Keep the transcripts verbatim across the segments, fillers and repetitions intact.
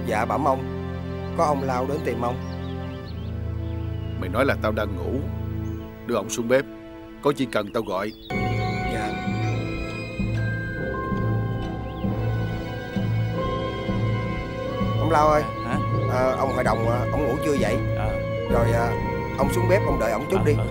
Dạ bẩm ông, có ông Lao đến tìm ông. Mày nói là tao đang ngủ. Đưa ông xuống bếp, có gì cần tao gọi. Dạ. Ông Lao ơi. Hả? À, ông hội đồng ông ngủ chưa vậy? À. Rồi à, ông xuống bếp ông đợi ông chút à, đi à.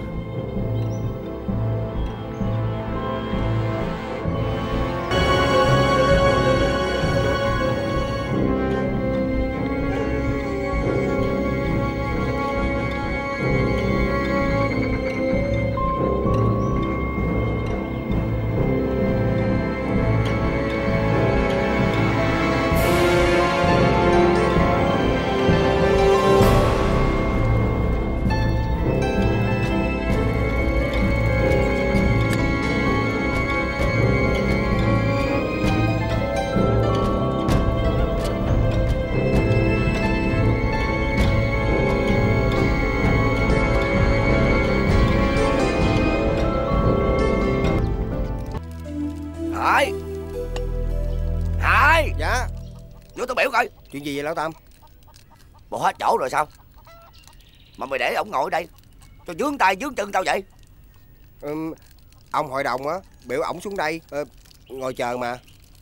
Chuyện gì vậy Lão Tam? Bộ hết chỗ rồi sao? Mà mày để ổng ngồi ở đây cho vướng tay vướng chân tao vậy? Ừ, ông hội đồng á biểu ổng xuống đây ờ, ngồi chờ mà.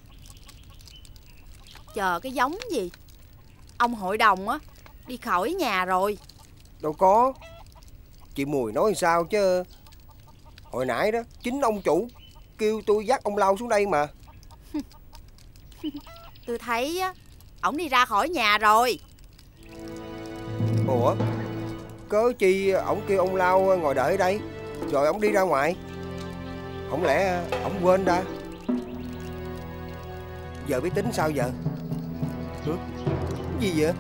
Chờ cái giống gì? Ông hội đồng á đi khỏi nhà rồi. Đâu có. Chị Mùi nói sao chứ. Hồi nãy đó chính ông chủ kêu tôi dắt ông Lao xuống đây mà. Tôi thấy á ổng đi ra khỏi nhà rồi. Ủa, cớ chi ổng kêu ông Lao ngồi đợi ở đây rồi ổng đi ra ngoài? Không lẽ ổng quên ra? Giờ biết tính sao giờ? Hử? Gì vậy?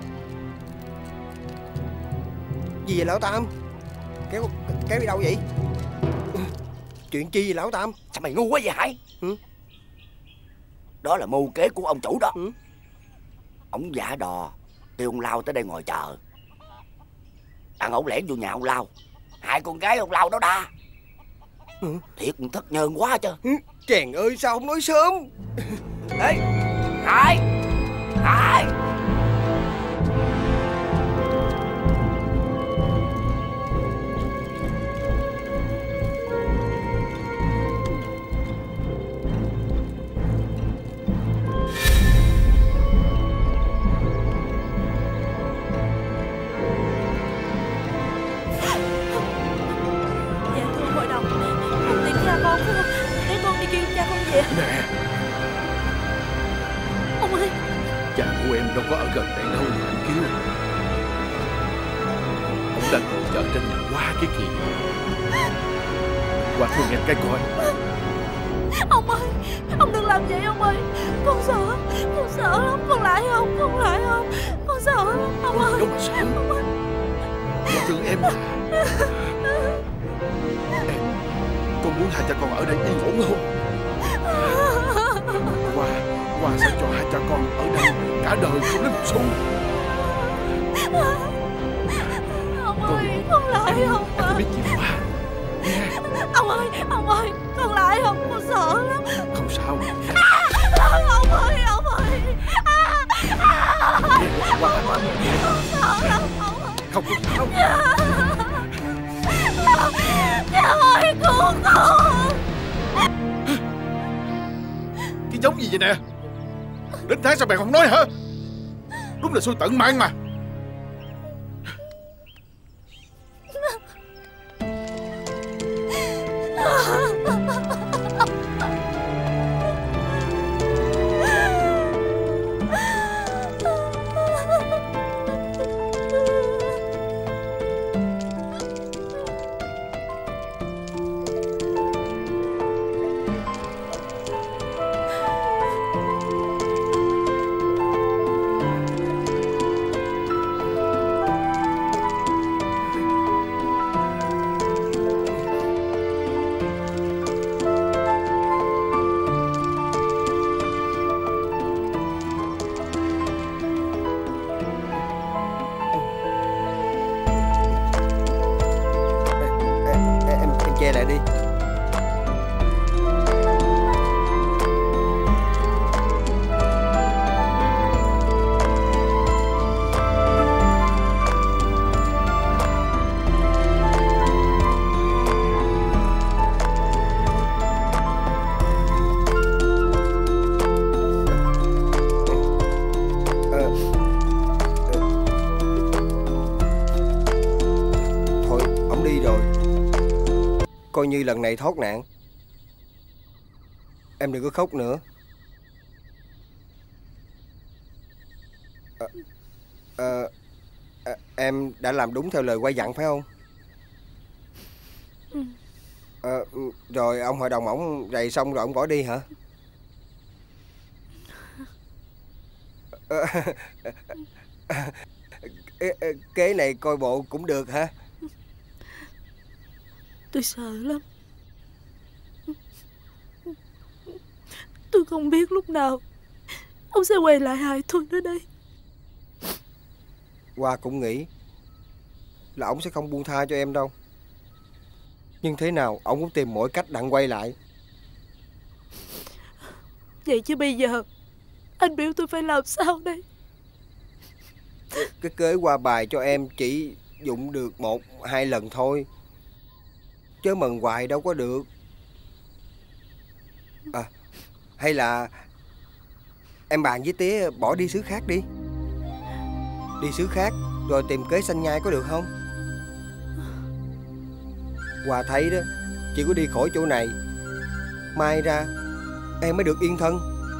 Gì vậy Lão Tam? Kéo kéo đi đâu vậy? Chuyện chi vậy Lão Tam? Sao mày ngu quá vậy Hải? Hử? Đó là mưu kế của ông chủ đó. Hử? Ông giả đò kêu ông Lao tới đây ngồi chờ. Ăn ổng lẻn vô nhà ông Lao, hại con gái ông Lao đó đa. Ừ. Thiệt thất nhân quá chứ. Ừ. Chèn ơi sao không nói sớm? Ê Hải, Hải. Nè, ông ơi, cha của em đâu có ở gần đây đâu mà anh kêu. Ông đang ngồi chờ trên nhà qua cái kìa. Qua thôi nghe cái coi. Ông ơi, ông đừng làm vậy ông ơi. Con sợ, con sợ lắm. Con lại không, con lại không. Con sợ lắm, ông ơi. Đâu mà sợ. Ông ơi. Con thương em mà. Em, con muốn hai cha con ở đây yên ổn không? Qua, Qua sẽ cho hai cha con ở đây cả đời không lấy một xu. Ông ơi, con lại không mà. Em biết gì Qua. Nghe. Ông ơi, ông ơi, con lại không, con sợ lắm. Không sao. Ông ơi, ông ơi. Qua. Con sợ lắm, ông ơi. Không có sao. Cha ơi, cứu con. Cái giống gì vậy nè? Đến tháng sao mày không nói hả? Đúng là xui tận mạng mà. coi như lần này thoát nạn. Em đừng có khóc nữa. à, à, à, Em đã làm đúng theo lời quay dặn phải không? Ừ. à, Rồi ông hội đồng ổng rầy xong rồi ổng bỏ đi hả? Kế này coi bộ cũng được hả? Tôi sợ lắm. Tôi không biết lúc nào ông sẽ quay lại hại tôi nữa đây. Hoa cũng nghĩ là ổng sẽ không buông tha cho em đâu. Nhưng thế nào ổng cũng tìm mọi cách đặng quay lại. Vậy chứ bây giờ anh biểu tôi phải làm sao đây? Cái kế qua bài cho em chỉ dụng được một hai lần thôi, chớ mần hoài đâu có được. À, hay là em bàn với tía bỏ đi xứ khác đi. Đi xứ khác rồi tìm kế sanh nhai có được không? Hòa thấy đó, chỉ có đi khỏi chỗ này mai ra em mới được yên thân.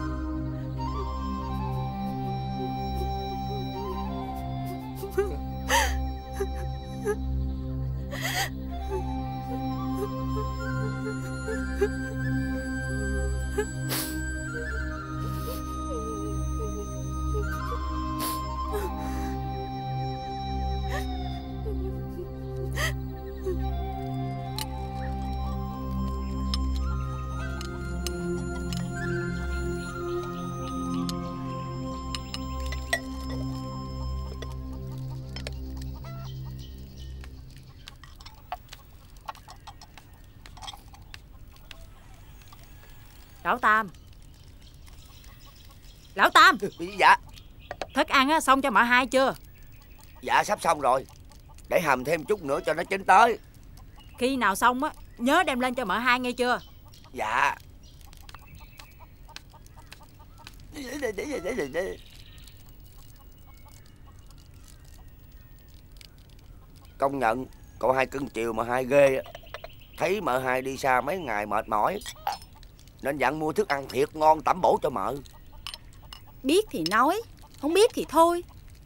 Lão Tam. Lão Tam. Dạ. Thức ăn á, xong cho mợ hai chưa? Dạ sắp xong rồi. Để hầm thêm chút nữa cho nó chín tới. Khi nào xong á, nhớ đem lên cho mợ hai nghe chưa? Dạ. Công nhận cậu hai cưng chiều mà hai ghê. Thấy mợ hai đi xa mấy ngày mệt mỏi nên dặn mua thức ăn thiệt ngon tẩm bổ cho mợ. Biết thì nói, không biết thì thôi.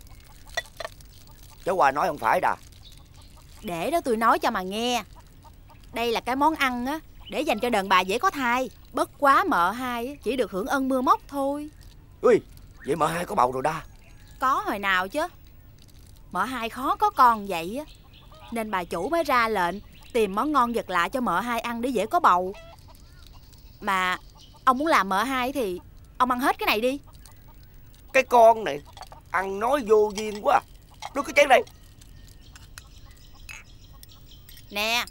Cháu Hoa nói không phải đà. Để đó tôi nói cho mà nghe. Đây là cái món ăn á để dành cho đàn bà dễ có thai. Bất quá mợ hai chỉ được hưởng ân mưa móc thôi. Ui, vậy mợ hai có bầu rồi đa. Có hồi nào chứ. Mợ hai khó có con vậy á, nên bà chủ mới ra lệnh tìm món ngon vật lạ cho mợ hai ăn để dễ có bầu. Mà ông muốn làm mợ hai thì ông ăn hết cái này đi. Cái con này ăn nói vô duyên quá. Đưa cái chén đây. Nè.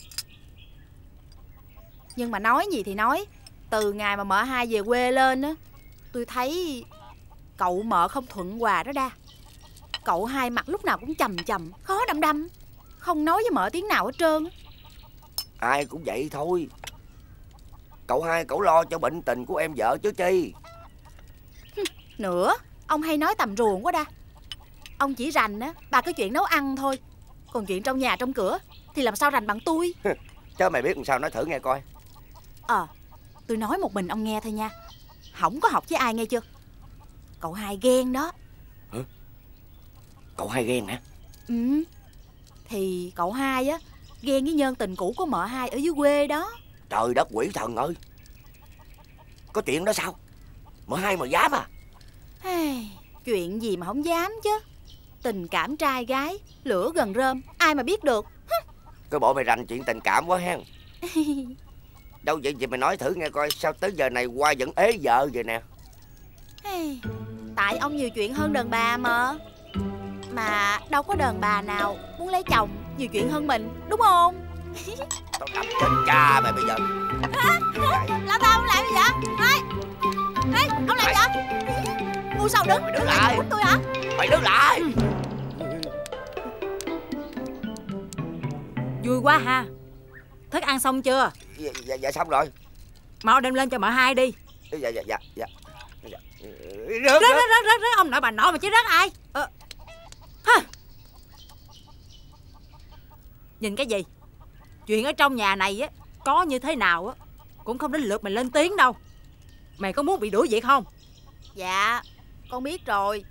Nhưng mà nói gì thì nói, từ ngày mà mợ hai về quê lên á, tôi thấy cậu mợ không thuận hòa đó đa. Cậu hai mặt lúc nào cũng chầm chầm, khó đăm đăm, không nói với mợ tiếng nào hết trơn. Ai cũng vậy thôi. Cậu hai cậu lo cho bệnh tình của em vợ chứ chi. Nữa, ông hay nói tầm ruồng quá đa. Ông chỉ rành á ba cái chuyện nấu ăn thôi, còn chuyện trong nhà trong cửa thì làm sao rành bằng tôi. Chứ mày biết làm sao nói thử nghe coi. Ờ, tôi nói một mình ông nghe thôi nha, không có học với ai nghe chưa. Cậu hai ghen đó. Hả? Cậu hai ghen hả? Ừ. Thì cậu hai á ghen với nhân tình cũ của mợ hai ở dưới quê đó. Trời đất quỷ thần ơi. Có chuyện đó sao? Mợ hai mà dám à? Hey, chuyện gì mà không dám chứ. Tình cảm trai gái, lửa gần rơm, ai mà biết được. Cái bộ mày rành chuyện tình cảm quá hen. Đâu vậy vậy mày nói thử nghe coi. Sao tới giờ này Hoa vẫn ế vợ vậy nè? Hey, tại ông nhiều chuyện hơn đàn bà mà. Mà đâu có đàn bà nào muốn lấy chồng nhiều chuyện hơn mình, đúng không? Tao đập chết cha mày bây giờ. Lão Tam ông làm gì vậy? Ê, ê, ông làm gì vậy? Ngu sao đứng? Mày đứng lại. Tôi hả? Mày đứng lại. Vui quá ha. Thức ăn xong chưa? Dạ, dạ, dạ xong rồi. Mau đem lên cho mợ hai đi. Dạ dạ dạ dạ. Dạ. Rớt rớt rớt rớt rớt ông nội bà nội mà chứ rớt ai? Ờ. Hả? Nhìn cái gì? Chuyện ở trong nhà này á Có như thế nào á cũng không đến lượt mày lên tiếng đâu. Mày có muốn bị đuổi việc không? Dạ, con biết rồi.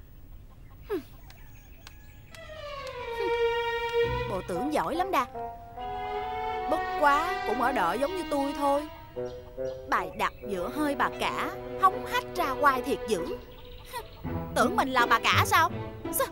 Bộ tưởng giỏi lắm đa. Bất quá cũng ở đợ giống như tôi thôi. Bài đặt giữa hơi bà cả, hống hách ra hoài thiệt dữ. Tưởng mình là bà cả sao? Sao?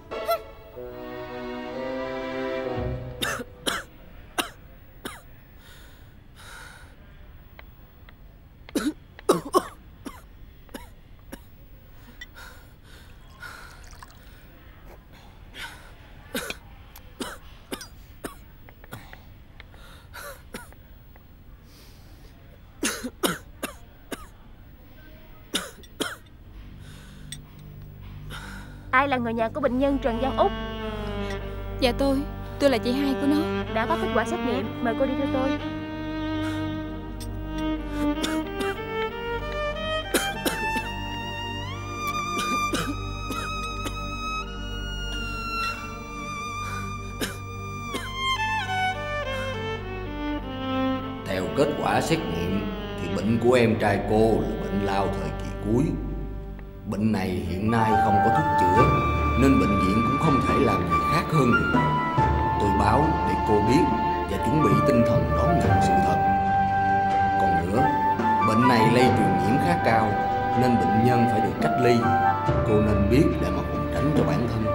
Ai là người nhà của bệnh nhân Trần Văn Út? Dạ tôi, tôi là chị hai của nó. Đã có kết quả xét nghiệm, mời cô đi theo tôi. Theo kết quả xét nghiệm thì bệnh của em trai cô là bệnh lao thời kỳ cuối. Bệnh này hiện nay không có thuốc chữa nên bệnh viện cũng không thể làm gì khác hơn được. Tôi báo để cô biết và chuẩn bị tinh thần đón nhận sự thật. Còn nữa, bệnh này lây truyền nhiễm khá cao nên bệnh nhân phải được cách ly. Cô nên biết để mà phòng tránh cho bản thân.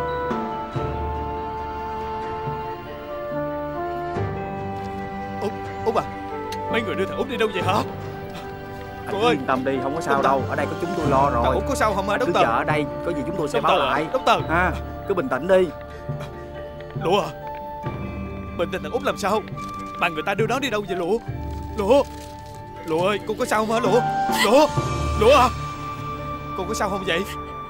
Út, Út à, mấy người đưa thằng Út đi đâu vậy hả? Anh ơi, yên tâm đi, không có sao đâu. Ở đây có chúng tôi lo rồi. Út có sao không hả? Cứ chờ ở đây, có gì chúng tôi sẽ báo lại. Đốc Tờ ha, cứ bình tĩnh đi. Lụa à, bệnh tình thằng Út làm sao? Mà người ta đưa nó đi đâu vậy Lụa? Lụa, Lụa ơi, cô có sao không hả Lụa? Lụa, Lụa à, cô có sao không vậy?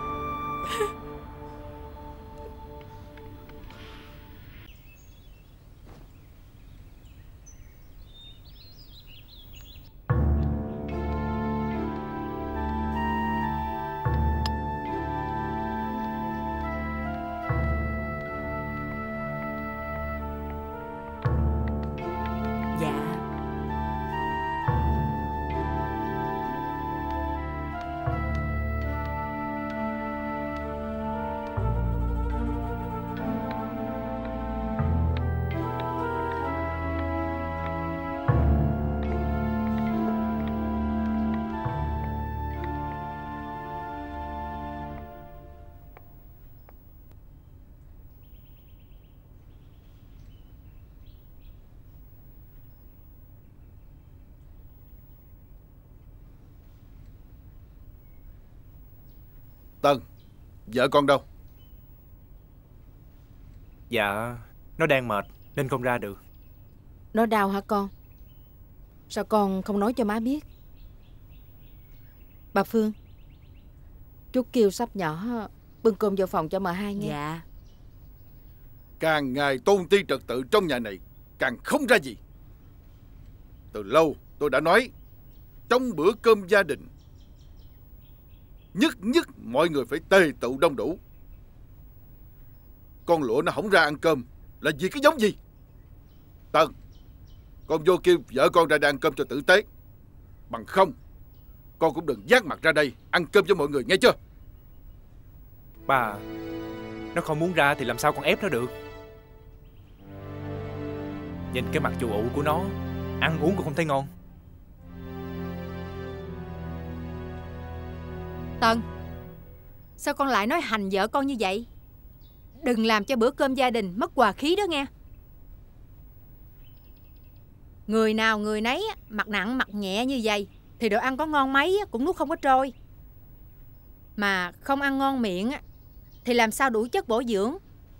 Tân, vợ con đâu? Dạ, nó đang mệt nên không ra được. Nó đau hả con? Sao con không nói cho má biết? Bà Phương, chú kêu sắp nhỏ bưng cơm vào phòng cho mợ hai nghe. Dạ. Càng ngày tôn ti trật tự trong nhà này càng không ra gì. Từ lâu tôi đã nói, trong bữa cơm gia đình nhất nhất mọi người phải tề tựu đông đủ. Con Lụa nó không ra ăn cơm là vì cái giống gì? Tân, con vô kêu vợ con ra đây ăn cơm cho tử tế. Bằng không, con cũng đừng vác mặt ra đây ăn cơm cho mọi người, nghe chưa? Bà, nó không muốn ra thì làm sao con ép nó được? Nhìn cái mặt chù ụ của nó, ăn uống cũng không thấy ngon. Tân, sao con lại nói hành vợ con như vậy? Đừng làm cho bữa cơm gia đình mất hòa khí đó nghe. Người nào người nấy mặt nặng mặt nhẹ như vậy thì đồ ăn có ngon mấy cũng nuốt không có trôi. Mà không ăn ngon miệng thì làm sao đủ chất bổ dưỡng.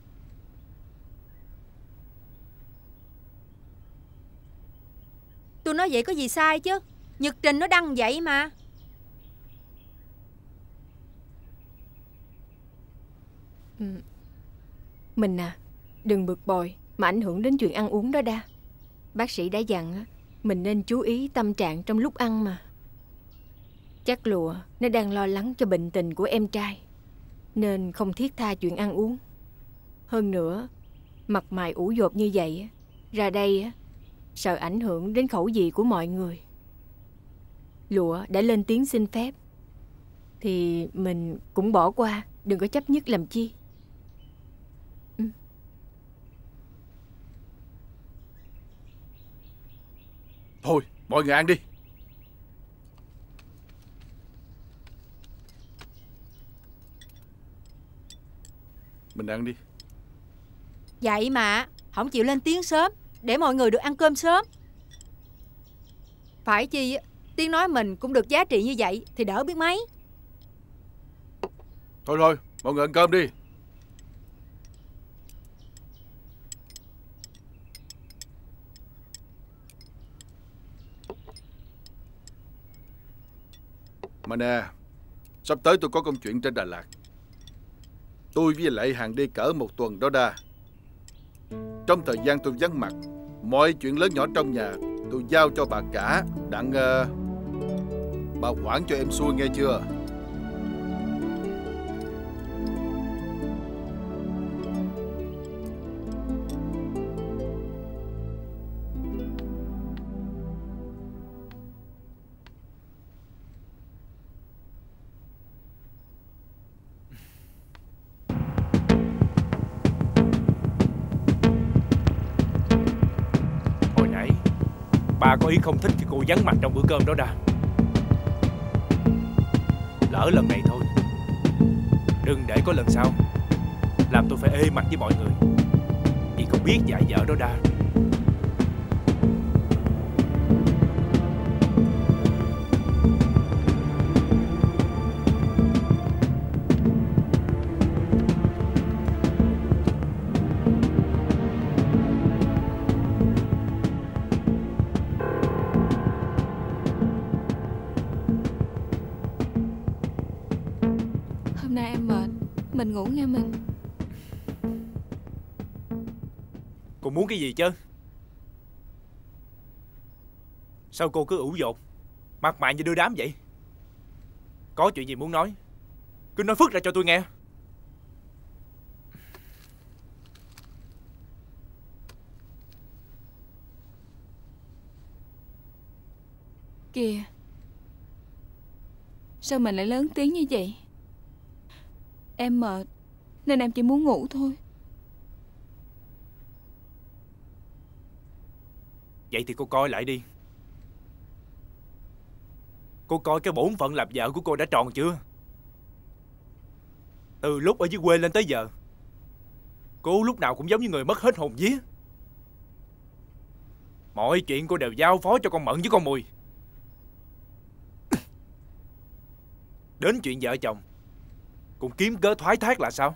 Tôi nói vậy có gì sai chứ? Nhật trình nó đăng vậy mà. Ừ. Mình à, đừng bực bội mà ảnh hưởng đến chuyện ăn uống đó đa. Bác sĩ đã dặn mình nên chú ý tâm trạng trong lúc ăn mà. Chắc Lụa nó đang lo lắng cho bệnh tình của em trai nên không thiết tha chuyện ăn uống. Hơn nữa, mặt mày ủ dột như vậy ra đây sợ ảnh hưởng đến khẩu vị của mọi người. Lụa đã lên tiếng xin phép thì mình cũng bỏ qua, đừng có chấp nhất làm chi. Ừ. Thôi, mọi người ăn đi. Mình ăn đi. Vậy mà không chịu lên tiếng sớm để mọi người được ăn cơm sớm. Phải chi tiếng nói mình cũng được giá trị như vậy thì đỡ biết mấy. Thôi thôi, mọi người ăn cơm đi. Mà nè, sắp tới tôi có công chuyện trên Đà Lạt. Tôi với lại hàng đi cỡ một tuần đó đa. Trong thời gian tôi vắng mặt, mọi chuyện lớn nhỏ trong nhà tôi giao cho bà cả, đặng uh, bà quản cho em xuôi nghe chưa? Bà có ý không thích khi cô vắng mặt trong bữa cơm đó đa. Lỡ lần này thôi, đừng để có lần sau làm tôi phải ê mặt với mọi người vì không biết dạy dở đó đa. Hôm nay em mệt, mình ngủ nghe mình. Cô muốn cái gì chứ? Sao cô cứ ủ dột, mặt mày như đưa đám vậy? Có chuyện gì muốn nói, cứ nói phức ra cho tôi nghe. Kìa, sao mình lại lớn tiếng như vậy? Em mệt nên em chỉ muốn ngủ thôi. Vậy thì cô coi lại đi. Cô coi cái bổn phận làm vợ của cô đã tròn chưa? Từ lúc ở dưới quê lên tới giờ, cô lúc nào cũng giống như người mất hết hồn vía. Mọi chuyện cô đều giao phó cho con Mận với con Mùi. Đến chuyện vợ chồng cũng kiếm cớ thoái thác là sao?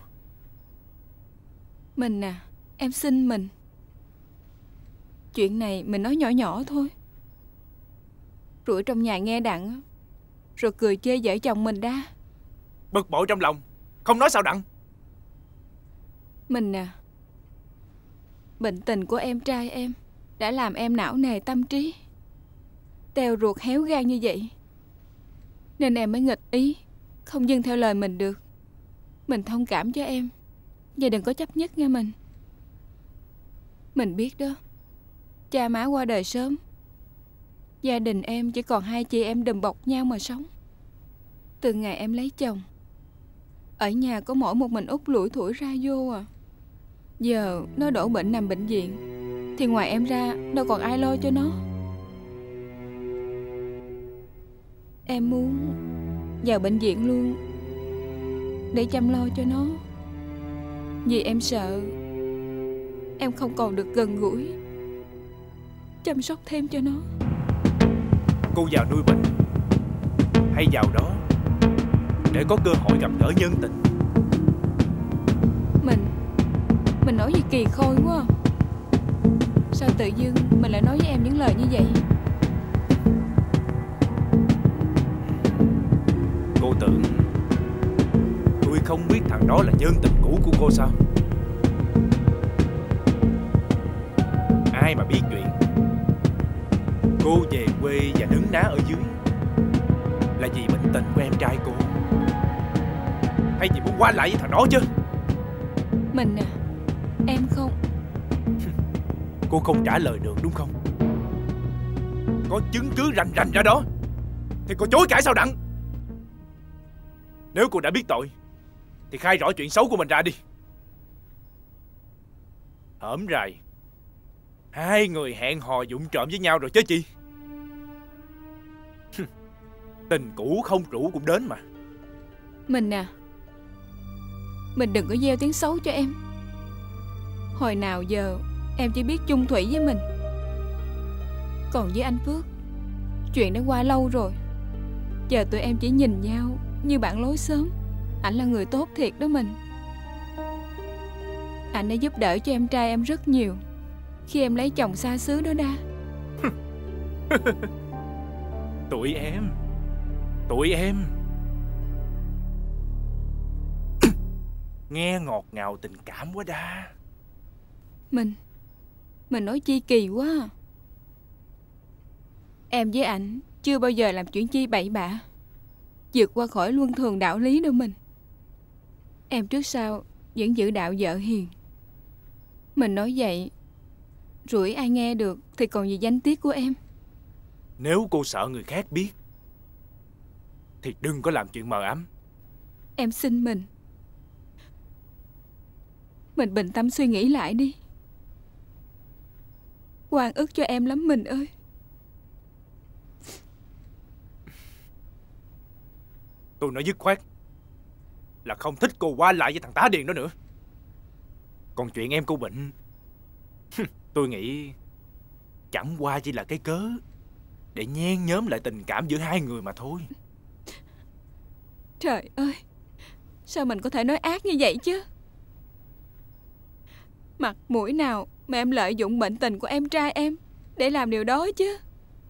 Mình à, em xin mình. Chuyện này mình nói nhỏ nhỏ thôi. Rồi trong nhà nghe đặng, rồi cười chê vợ chồng mình đa. Bực bội trong lòng, không nói sao đặng. Mình à, bệnh tình của em trai em đã làm em não nề tâm trí, teo ruột héo gan như vậy, nên em mới nghịch ý, không dâng theo lời mình được. Mình thông cảm cho em, và đừng có chấp nhất nghe mình. Mình biết đó, cha má qua đời sớm, gia đình em chỉ còn hai chị em đùm bọc nhau mà sống. Từ ngày em lấy chồng, ở nhà có mỗi một mình Út lủi thủi ra vô à. Giờ nó đổ bệnh nằm bệnh viện, thì ngoài em ra đâu còn ai lo cho nó. Em muốn vào bệnh viện luôn để chăm lo cho nó, vì em sợ em không còn được gần gũi chăm sóc thêm cho nó. Cô vào nuôi bệnh hay vào đó để có cơ hội gặp gỡ nhân tình? Mình Mình nói gì kỳ khôi quá. Sao tự dưng mình lại nói với em những lời như vậy? Cô tưởng tôi không biết thằng đó là nhân tình cũ của cô sao? Ai mà biết chuyện cô về quê và nấn ná ở dưới là vì bệnh tình của em trai cô, hay vì muốn qua lại với thằng đó chứ? Mình à, em không. Cô không trả lời được đúng không? Có chứng cứ rành rành ra đó thì cô chối cãi sao đặng? Nếu cô đã biết tội thì khai rõ chuyện xấu của mình ra đi. Hổm rày hai người hẹn hò vụng trộm với nhau rồi chứ chi. Tình cũ không rủ cũng đến mà. Mình à, mình đừng có gieo tiếng xấu cho em. Hồi nào giờ em chỉ biết chung thủy với mình. Còn với anh Phước, chuyện đã qua lâu rồi. Giờ tụi em chỉ nhìn nhau như bạn lối xóm. Ảnh là người tốt thiệt đó mình. Ảnh đã giúp đỡ cho em trai em rất nhiều khi em lấy chồng xa xứ đó Đa. Tụi em Tụi em nghe ngọt ngào tình cảm quá Đa. Mình Mình nói chi kỳ quá à. Em với ảnh chưa bao giờ làm chuyện chi bậy bạ, vượt qua khỏi luân thường đạo lý đâu mình. Em trước sau vẫn giữ đạo vợ hiền. Mình nói vậy rủi ai nghe được thì còn gì danh tiết của em. Nếu cô sợ người khác biết thì đừng có làm chuyện mờ ám. Em xin mình Mình bình tâm suy nghĩ lại đi. Oan ức cho em lắm mình ơi. Tôi nói dứt khoát là không thích cô qua lại với thằng Tá Điền đó nữa. Còn chuyện em cô bệnh, tôi nghĩ chẳng qua chỉ là cái cớ để nhen nhóm lại tình cảm giữa hai người mà thôi. Trời ơi, sao mình có thể nói ác như vậy chứ? Mặt mũi nào mà em lợi dụng bệnh tình của em trai em để làm điều đó chứ?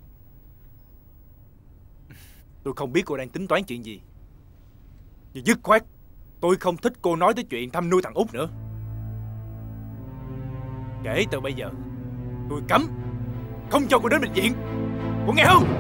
Tôi không biết cô đang tính toán chuyện gì, nhưng dứt khoát tôi không thích cô nói tới chuyện thăm nuôi thằng Út nữa. Kể từ bây giờ tôi cấm không cho cô đến bệnh viện. Cô nghe không?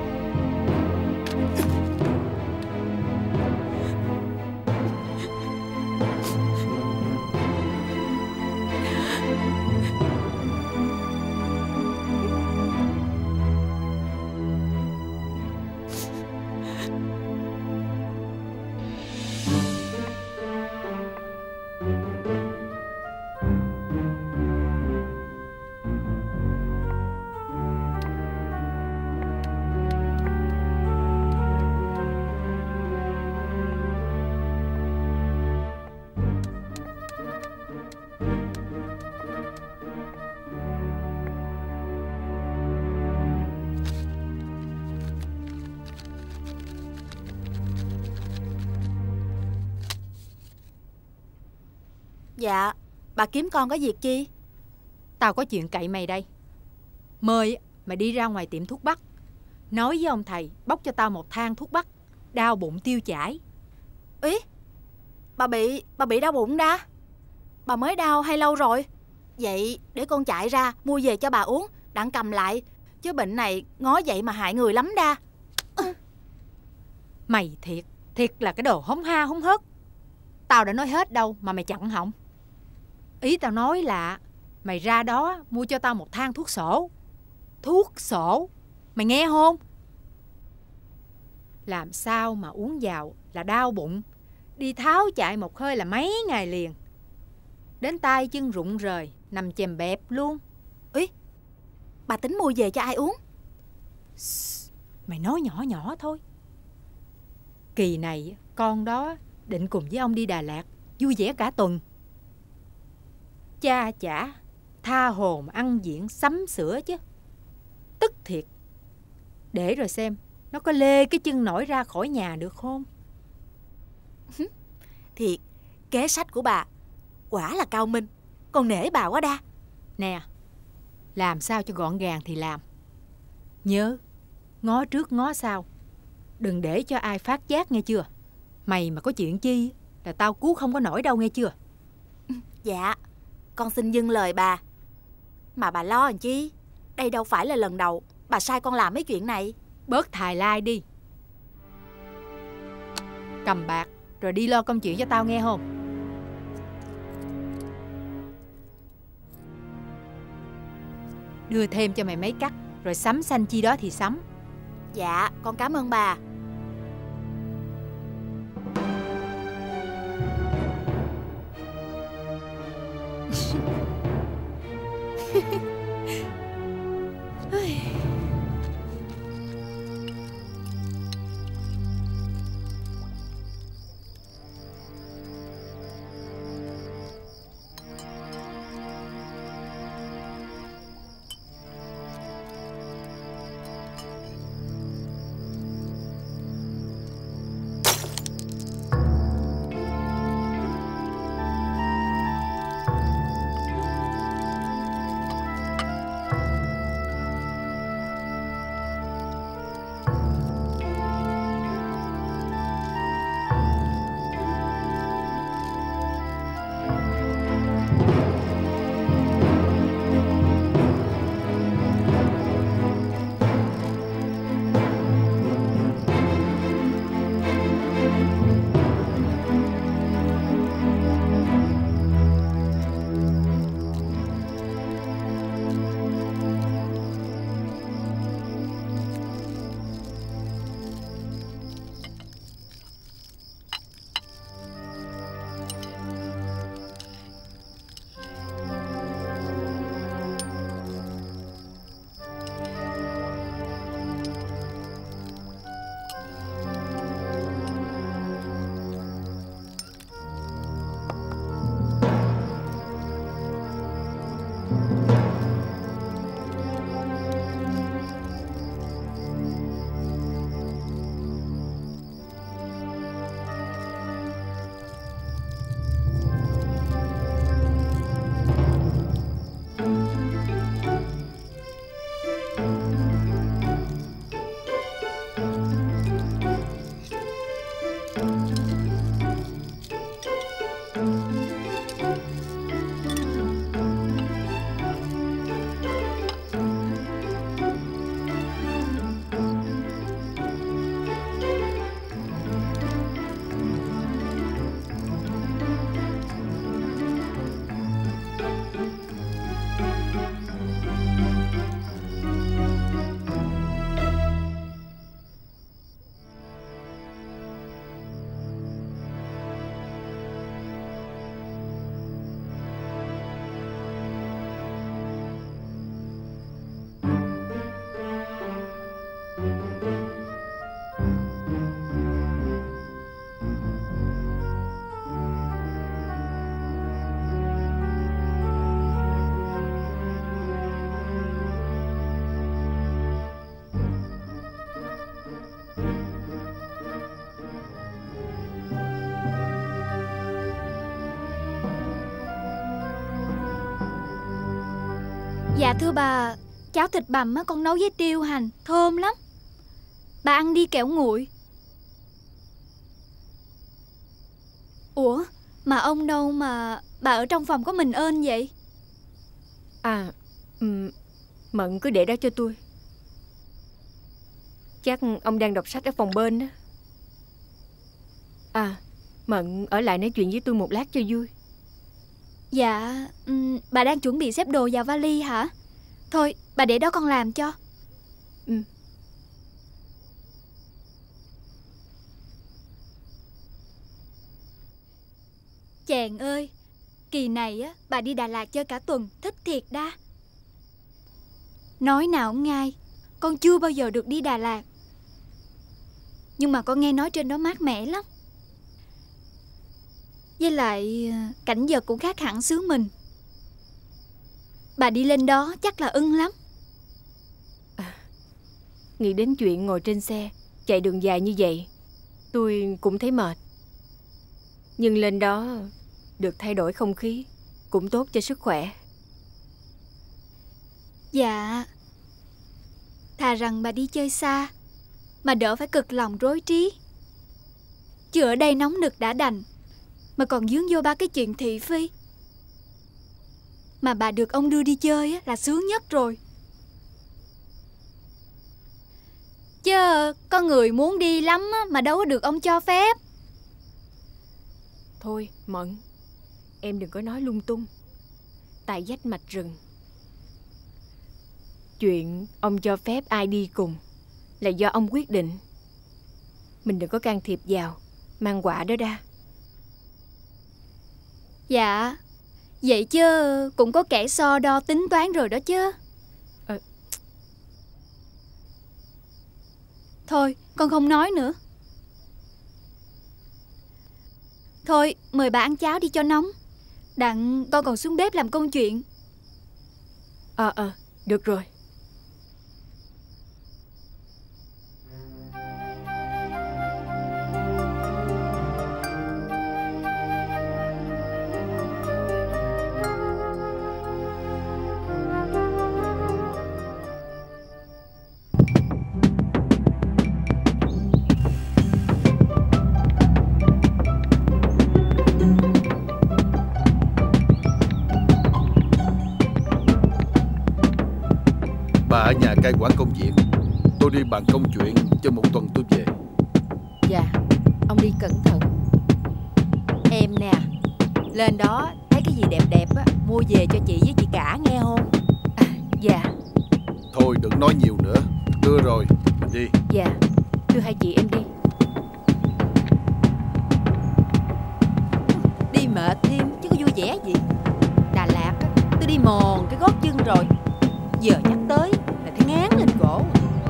Dạ, bà kiếm con có việc chi? Tao có chuyện cậy mày đây. Mời mày đi ra ngoài tiệm thuốc bắc, nói với ông thầy bóc cho tao một thang thuốc bắc đau bụng tiêu chảy. Ý, bà bị bà bị đau bụng Đa? Bà mới đau hay lâu rồi? Vậy để con chạy ra mua về cho bà uống, đặng cầm lại. Chứ bệnh này ngó vậy mà hại người lắm Đa. Mày thiệt, thiệt là cái đồ hống ha hống hớt. Tao đã nói hết đâu mà mày chặn họng. Ý tao nói là mày ra đó mua cho tao một thang thuốc sổ. Thuốc sổ, mày nghe không? Làm sao mà uống vào là đau bụng, đi tháo chạy một hơi là mấy ngày liền, đến tay chân rụng rời, nằm chèm bẹp luôn. Ý, bà tính mua về cho ai uống? Mày nói nhỏ nhỏ thôi. Kỳ này con đó định cùng với ông đi Đà Lạt vui vẻ cả tuần. Cha chả tha hồ mà ăn diện sắm sữa chứ. Tức thiệt. Để rồi xem nó có lê cái chân nổi ra khỏi nhà được không? Thiệt, kế sách của bà quả là cao minh. Con nể bà quá Đa. Nè, làm sao cho gọn gàng thì làm. Nhớ, ngó trước ngó sau, đừng để cho ai phát giác nghe chưa. Mày mà có chuyện chi là tao cứu không có nổi đâu nghe chưa. Dạ, con xin dâng lời bà. Mà bà lo làm chi? Đây đâu phải là lần đầu bà sai con làm mấy chuyện này. Bớt thài lai đi. Cầm bạc rồi đi lo công chuyện cho tao nghe không? Đưa thêm cho mày mấy cắt rồi sắm xanh chi đó thì sắm. Dạ, con cảm ơn bà. Dạ thưa bà, cháo thịt bằm á con nấu với tiêu hành, thơm lắm. Bà ăn đi kẻo nguội. Ủa, mà ông đâu mà bà ở trong phòng có mình ơn vậy? À, um, Mận cứ để đó cho tôi. Chắc ông đang đọc sách ở phòng bên đó. À, Mận ở lại nói chuyện với tôi một lát cho vui. Dạ, um, bà đang chuẩn bị xếp đồ vào vali hả? Thôi, bà để đó con làm cho. Ừ. Chàng ơi, kỳ này á bà đi Đà Lạt chơi cả tuần, thích thiệt đa. Nói nào cũng ngay, con chưa bao giờ được đi Đà Lạt. Nhưng mà con nghe nói trên đó mát mẻ lắm. Với lại cảnh vật cũng khác hẳn xứ mình. Bà đi lên đó chắc là ưng lắm. À, nghĩ đến chuyện ngồi trên xe chạy đường dài như vậy, tôi cũng thấy mệt. Nhưng lên đó được thay đổi không khí cũng tốt cho sức khỏe. Dạ, thà rằng bà đi chơi xa mà đỡ phải cực lòng rối trí. Chứ ở đây nóng nực đã đành mà còn dướng vô ba cái chuyện thị phi. Mà bà được ông đưa đi chơi á, là sướng nhất rồi. Chứ có người muốn đi lắm á, mà đâu có được ông cho phép. Thôi Mận, em đừng có nói lung tung. Tại dách mạch rừng. Chuyện ông cho phép ai đi cùng là do ông quyết định. Mình đừng có can thiệp vào, mang quả đó đa. Dạ, vậy chứ cũng có kẻ so đo tính toán rồi đó chứ. Ờ. Thôi, con không nói nữa. Thôi, mời bà ăn cháo đi cho nóng. Đặng con còn xuống bếp làm công chuyện. Ờ, ờ, được rồi. Bà ở nhà cai quản công việc, tôi đi bàn công chuyện, cho một tuần tôi về. Dạ, ông đi cẩn thận. Em nè, lên đó thấy cái gì đẹp đẹp á, mua về cho chị với chị cả nghe không? À, dạ. Thôi đừng nói nhiều nữa, đưa rồi, mình đi. Dạ, đưa hai chị em đi. Đi mệt thêm chứ có vui vẻ gì. Đà Lạt á, tôi đi mòn cái gót chân rồi, giờ nhắc tới là thấy ngán lên cổ.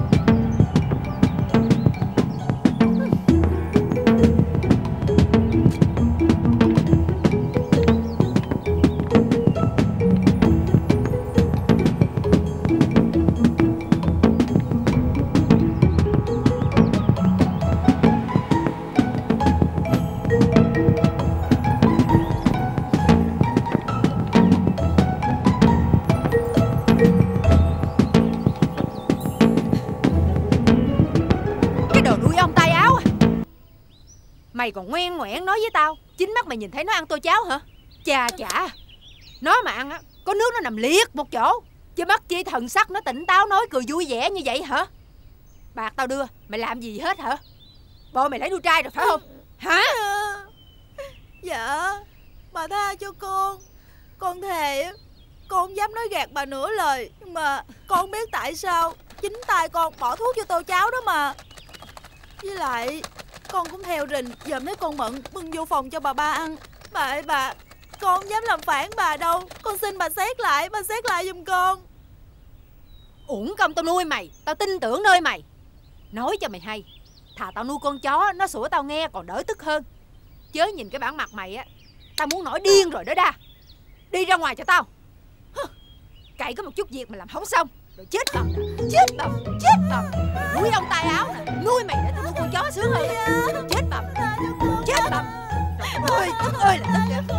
Mày còn ngoan ngoãn nói với tao, chính mắt mày nhìn thấy nó ăn tô cháo hả? Chà chà, nó mà ăn á, có nước nó nằm liệt một chỗ, chứ mắt chi thần sắc nó tỉnh táo nói cười vui vẻ như vậy hả? Bạc tao đưa, mày làm gì hết hả? Bộ mày lấy đuôi trai rồi phải không? Hả? Dạ, bà tha cho con. Con thề, con không dám nói gạt bà nửa lời. Nhưng mà con không biết tại sao chính tay con bỏ thuốc vô tô cháo đó mà. Với lại con cũng theo rình, dòm thấy con Mận bưng vô phòng cho bà ba ăn. Bà ơi bà, con không dám làm phản bà đâu. Con xin bà xét lại, bà xét lại giùm con. Uổng công tao nuôi mày, tao tin tưởng nơi mày. Nói cho mày hay, thà tao nuôi con chó, nó sủa tao nghe còn đỡ tức hơn. Chớ nhìn cái bản mặt mày á, tao muốn nổi điên rồi đó đa. Đi ra ngoài cho tao. Cậy có một chút việc mà làm không xong, rồi chết bầm nè, chết bầm, chết bầm. Nuôi ông tay áo nè, nuôi mày để tao nuôi con chó sướng hơn. Chết bầm, chết bầm. Trời ơi, tức ơi là tức kìa.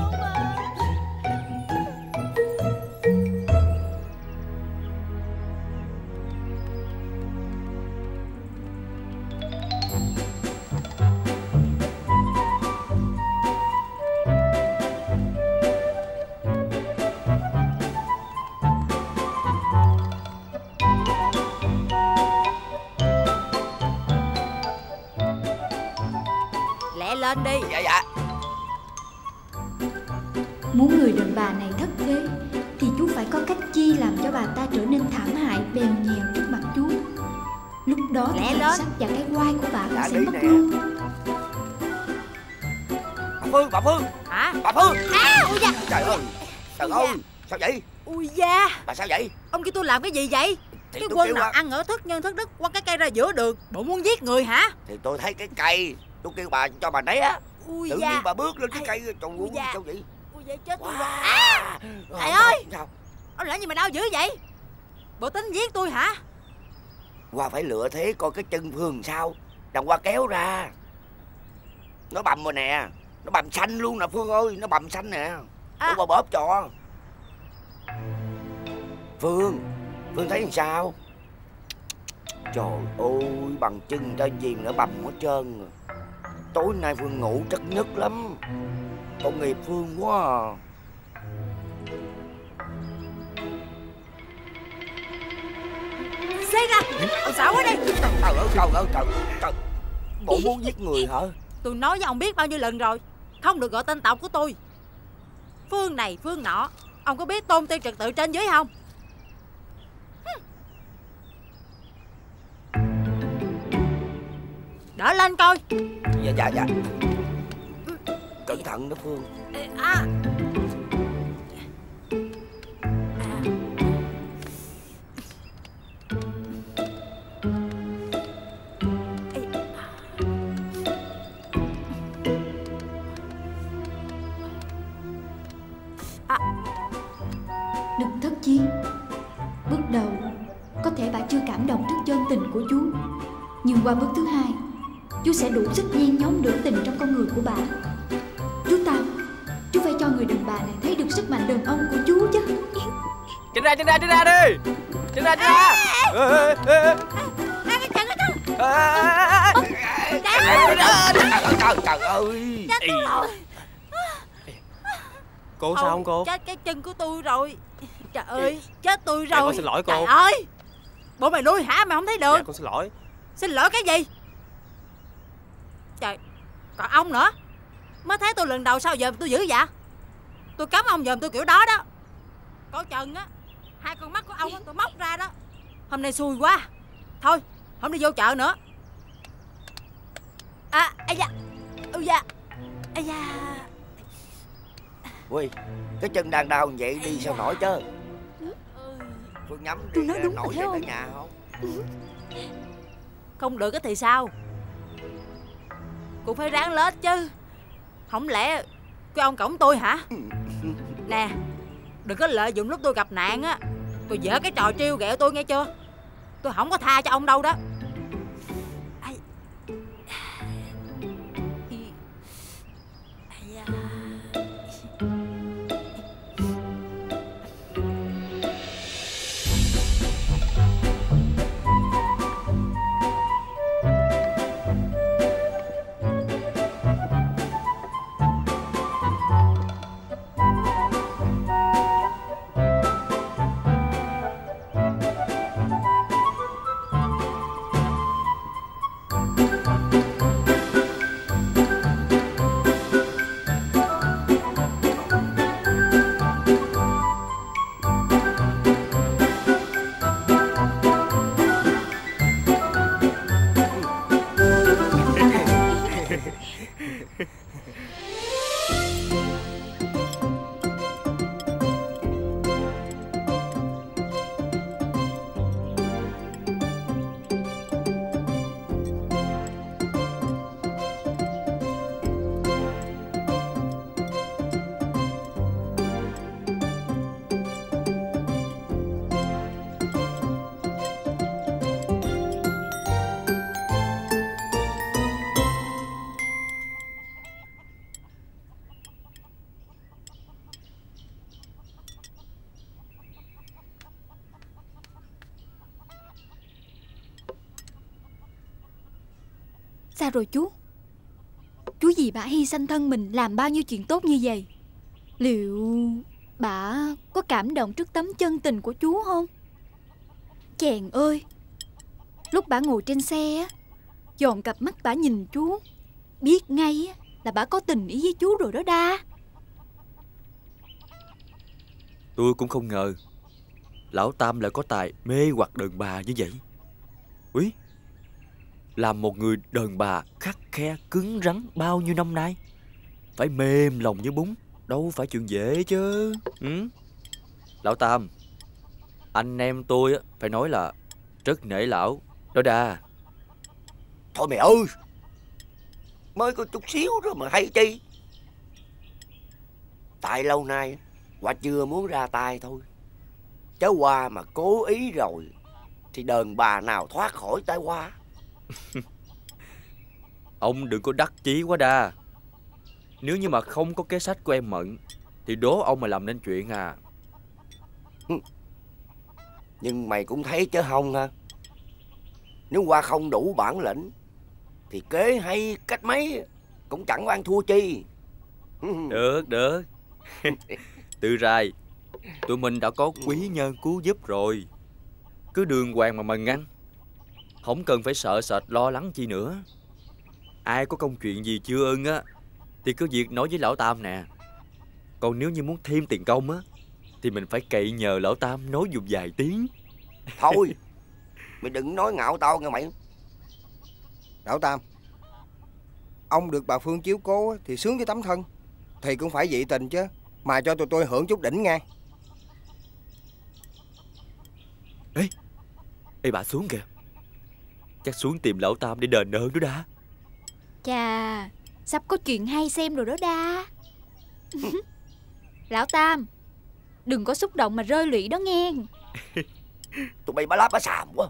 Lên đi. Dạ dạ. Muốn người đàn bà này thất thế thì chú phải có cách chi làm cho bà ta trở nên thảm hại bèo nhèo trước mặt chú. Lúc đó thì tài sắc và cái oai của bà cũng sẽ mất luôn. Bà Phương, bà Phương. Hả? Bà Phương. À, ui da. Trời ơi, trời ơi, sao vậy? Ui da. Bà sao vậy? Ông kêu tôi làm cái gì vậy? Thì cái quân nào à. ăn ở thất nhân thất đức quăng cái cây ra giữa đường, bộ muốn giết người hả? Thì tôi thấy cái cây, tôi kêu bà cho bà né. Ui tự da. nhiên bà bước lên cái cây. Trời ơi, sao vậy? Ui da, chết tôi rồi. À, thầy ơi, sao? Ông làm gì mà đau dữ vậy? Bộ tính giết tôi hả? Qua phải lựa thế coi cái chân Phương sao. Đằng qua kéo ra. Nó bầm rồi nè. Nó bầm xanh luôn nè Phương ơi. Nó bầm xanh nè. Tôi qua bóp cho. Phương, Phương thấy làm sao? Trời ơi, bằng chân ra gì nữa bầm hết trơn rồi. Tối nay Phương ngủ trất nhất lắm. Tội nghiệp Phương quá à. Xé ra, ông xảo ở đây. Trời ơi, trời ơi, trời trời. Bộ muốn giết người hả? Tôi nói với ông biết bao nhiêu lần rồi, không được gọi tên tộc của tôi. Phương này, Phương nọ. Ông có biết tôn ti trật tự trên dưới không? Đỡ lên coi. Dạ dạ dạ. Cẩn thận đó Phương. À. Đừng thất chí. Bước đầu có thể bà chưa cảm động trước chân tình của chú, nhưng qua bước thứ hai, chú sẽ đủ sức nhen nhóm lửa tình trong con người của bà. Chú Tam, chú phải cho người đàn bà này thấy được sức mạnh đàn ông của chú chứ. Tránh ra, tránh ra, tránh ra đi. Tránh ra, tránh ra. Hai cái chân đó. Trời ơi. Chết tôi rồi. Cô sao không cô? Chết cái chân của tôi rồi. Trời ơi, chết tôi rồi. Dạ, con xin lỗi cô. Trời ơi, bộ mày đuôi hả mà không thấy được? Dạ, con xin lỗi. Xin lỗi cái gì? Trời, còn ông nữa. Mới thấy tôi lần đầu sao giờ tôi dữ vậy? Tôi cấm ông dòm tôi kiểu đó đó. Coi chừng á, hai con mắt của ông á tôi móc ra đó. Hôm nay xui quá. Thôi, không đi vô chợ nữa. À, ây da. Ây da. Ây da. Ui, cái chân đang đau vậy đi sao nổi chứ? Phương nhắm đi, nổi về tới nhà không? Không được thì sao? Cũng phải ráng lết chứ. Không lẽ cái ông cổng tôi hả? Nè, đừng có lợi dụng lúc tôi gặp nạn á, tôi dở cái trò trêu ghẹo tôi nghe chưa? Tôi không có tha cho ông đâu đó. Ai... Sao rồi chú? Chú vì bà hy sanh thân mình làm bao nhiêu chuyện tốt như vậy, liệu bà có cảm động trước tấm chân tình của chú không? Chàng ơi, lúc bà ngồi trên xe á, dòm cặp mắt bà nhìn chú, biết ngay là bà có tình ý với chú rồi đó đa. Tôi cũng không ngờ lão Tam lại có tài mê hoặc đàn bà như vậy. Úi, làm một người đàn bà khắt khe cứng rắn bao nhiêu năm nay, phải mềm lòng như bún, đâu phải chuyện dễ chứ. Ừ? Lão Tam, anh em tôi phải nói là rất nể lão đó đa. Thôi mẹ ơi, mới có chút xíu rồi mà hay chi. Tại lâu nay Hoa chưa muốn ra tay thôi, chứ Hoa mà cố ý rồi thì đàn bà nào thoát khỏi tay Hoa. Ông đừng có đắc chí quá đa. Nếu như mà không có cái sách của em Mận thì đố ông mà làm nên chuyện à. Nhưng mày cũng thấy chứ không ha, nếu Hoa không đủ bản lĩnh thì kế hay cách mấy cũng chẳng có ăn thua chi. Được, được. Từ rày, tụi mình đã có quý nhân cứu giúp rồi, cứ đường hoàng mà mần ăn, không cần phải sợ sệt lo lắng chi nữa. Ai có công chuyện gì chưa ưng á thì cứ việc nói với lão Tam nè. Còn nếu như muốn thêm tiền công á thì mình phải cậy nhờ lão Tam nói dùng vài tiếng. Thôi, mày đừng nói ngạo tao nghe mày. Lão Tam, Ông được bà Phương chiếu cố thì sướng với tấm thân, thì cũng phải dị tình chứ. Mà cho tụi tôi hưởng chút đỉnh nha. Ê, ê bà xuống kìa. Chắc xuống tìm lão Tam để đền ơn đó đã. Chà, sắp có chuyện hay xem rồi đó đa. Lão Tam, đừng có xúc động mà rơi lụy đó nghe. Tụi bay bá lá bá xàm quá.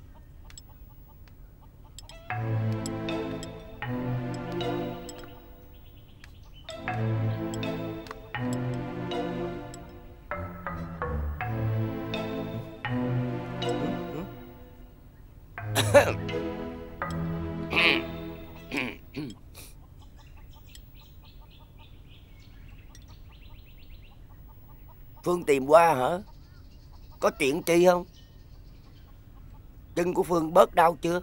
Phương tìm qua hả? Có chuyện chi không? Chân của Phương bớt đau chưa?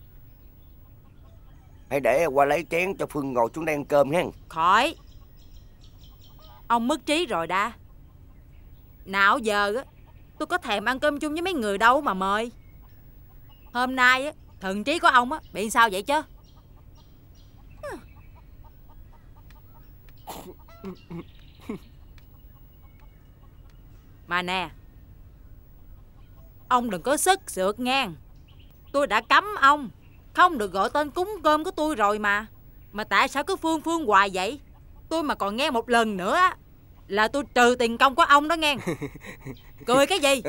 Hãy để qua lấy chén cho Phương ngồi xuống đây ăn cơm nha. Khỏi. Ông mất trí rồi đa. Nào giờ á, tôi có thèm ăn cơm chung với mấy người đâu mà mời. Hôm nay á, thần trí của ông á bị sao vậy chứ? Mà nè, ông đừng có sức sượt ngang. Tôi đã cấm ông không được gọi tên cúng cơm của tôi rồi mà. Mà tại sao cứ Phương Phương hoài vậy? Tôi mà còn nghe một lần nữa á là tôi trừ tiền công của ông đó nghe. Cười cái gì?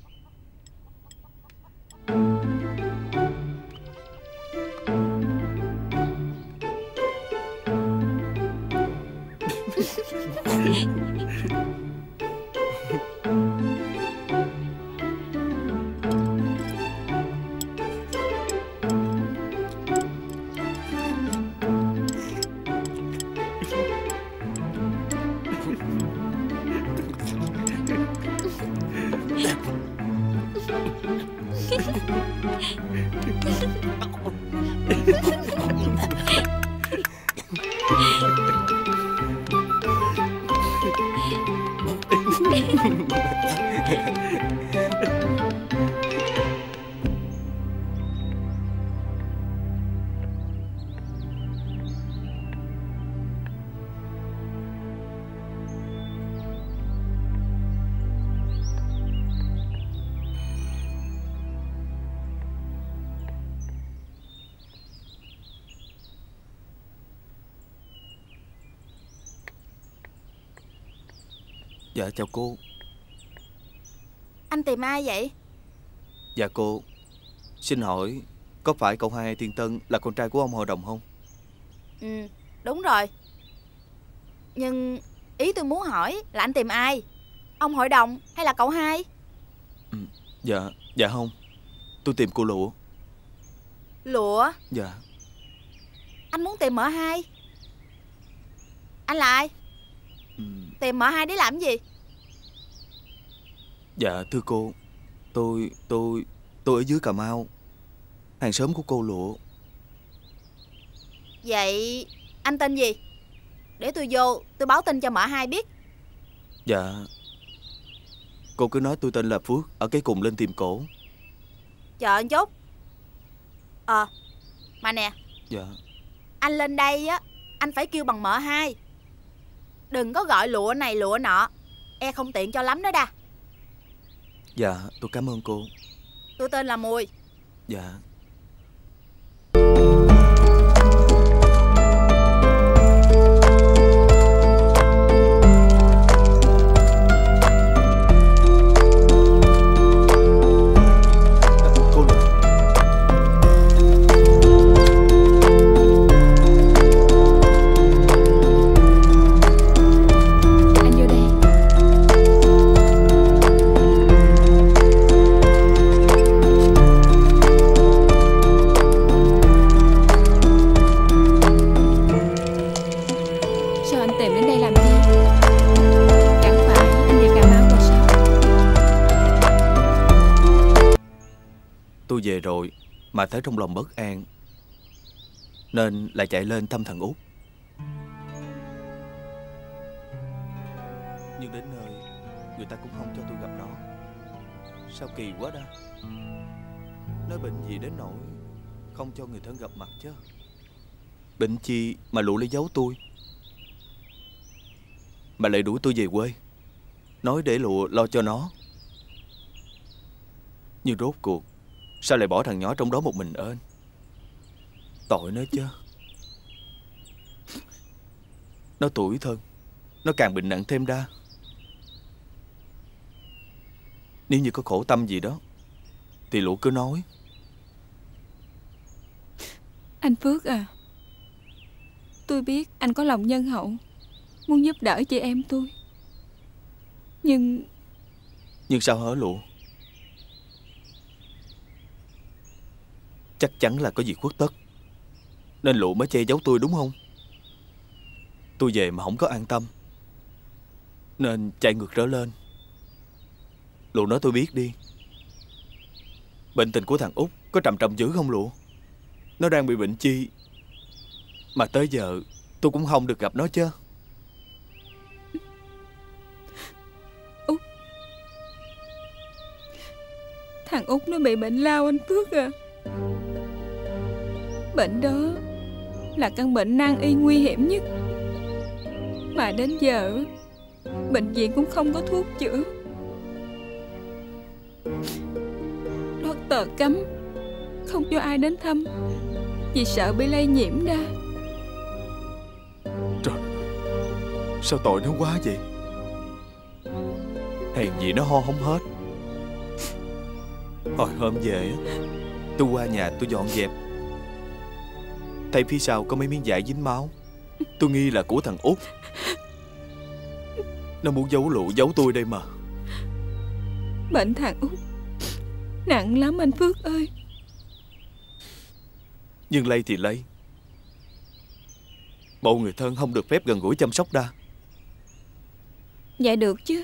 Dạ chào cô. Anh tìm ai vậy? Dạ cô, xin hỏi có phải cậu hai Thiên Tân là con trai của ông hội đồng không? Ừ, đúng rồi. Nhưng ý tôi muốn hỏi là anh tìm ai? Ông hội đồng hay là cậu hai? Ừ, dạ, dạ không. Tôi tìm cô Lụa. Lụa? Dạ. Anh muốn tìm mợ hai? Anh là ai? Ừ. Tìm mợ hai để làm gì? Dạ thưa cô, Tôi, tôi, tôi ở dưới Cà Mau, hàng xóm của cô Lụa. Vậy anh tên gì? Để tôi vô, tôi báo tin cho mợ hai biết. Dạ, cô cứ nói tôi tên là Phước, ở cái cùng lên tìm cổ. Chờ anh chút. Ờ, mà nè. Dạ. Anh lên đây á, anh phải kêu bằng mợ hai. Đừng có gọi Lụa này Lụa nọ, e không tiện cho lắm đó đa. Dạ, tôi cảm ơn cô. Tôi tên là Mùi. Dạ. Tôi về rồi mà thấy trong lòng bất an, nên lại chạy lên thăm thằng Út. Nhưng đến nơi người ta cũng không cho tôi gặp nó. Sao kỳ quá đó. Nó bệnh gì đến nỗi không cho người thân gặp mặt chứ. Bệnh chi mà Lụ lấy giấu tôi, mà lại đuổi tôi về quê, nói để Lụ lo cho nó. Nhưng rốt cuộc sao lại bỏ thằng nhỏ trong đó một mình ơn? Tội nó chứ. Nó tủi thân, nó càng bệnh nặng thêm đa. Nếu như có khổ tâm gì đó thì Lụ cứ nói. Anh Phước à, tôi biết anh có lòng nhân hậu, muốn giúp đỡ chị em tôi. Nhưng Nhưng sao hả Lụ? Chắc chắn là có gì khuất tất, nên Lụ mới che giấu tôi đúng không? Tôi về mà không có an tâm, nên chạy ngược trở lên. Lụ nói tôi biết đi, bệnh tình của thằng Út có trầm trọng dữ không Lụ? Nó đang bị bệnh chi mà tới giờ tôi cũng không được gặp nó chứ? Út, thằng Út nó bị bệnh lao anh Phước à. Bệnh đó là căn bệnh nan y nguy hiểm nhất, mà đến giờ bệnh viện cũng không có thuốc chữa. Doctor cấm không cho ai đến thăm vì sợ bị lây nhiễm ra. Trời, sao tội nó quá vậy? Hèn gì nó ho không hết. Hồi hôm về tôi qua nhà tôi dọn dẹp, thấy phía sau có mấy miếng vải dính máu. Tôi nghi là của thằng Út. Nó muốn giấu Lụ giấu tôi đây mà. Bệnh thằng Út nặng lắm anh Phước ơi. Nhưng lây thì lây, bộ người thân không được phép gần gũi chăm sóc đa. Dạ được chứ.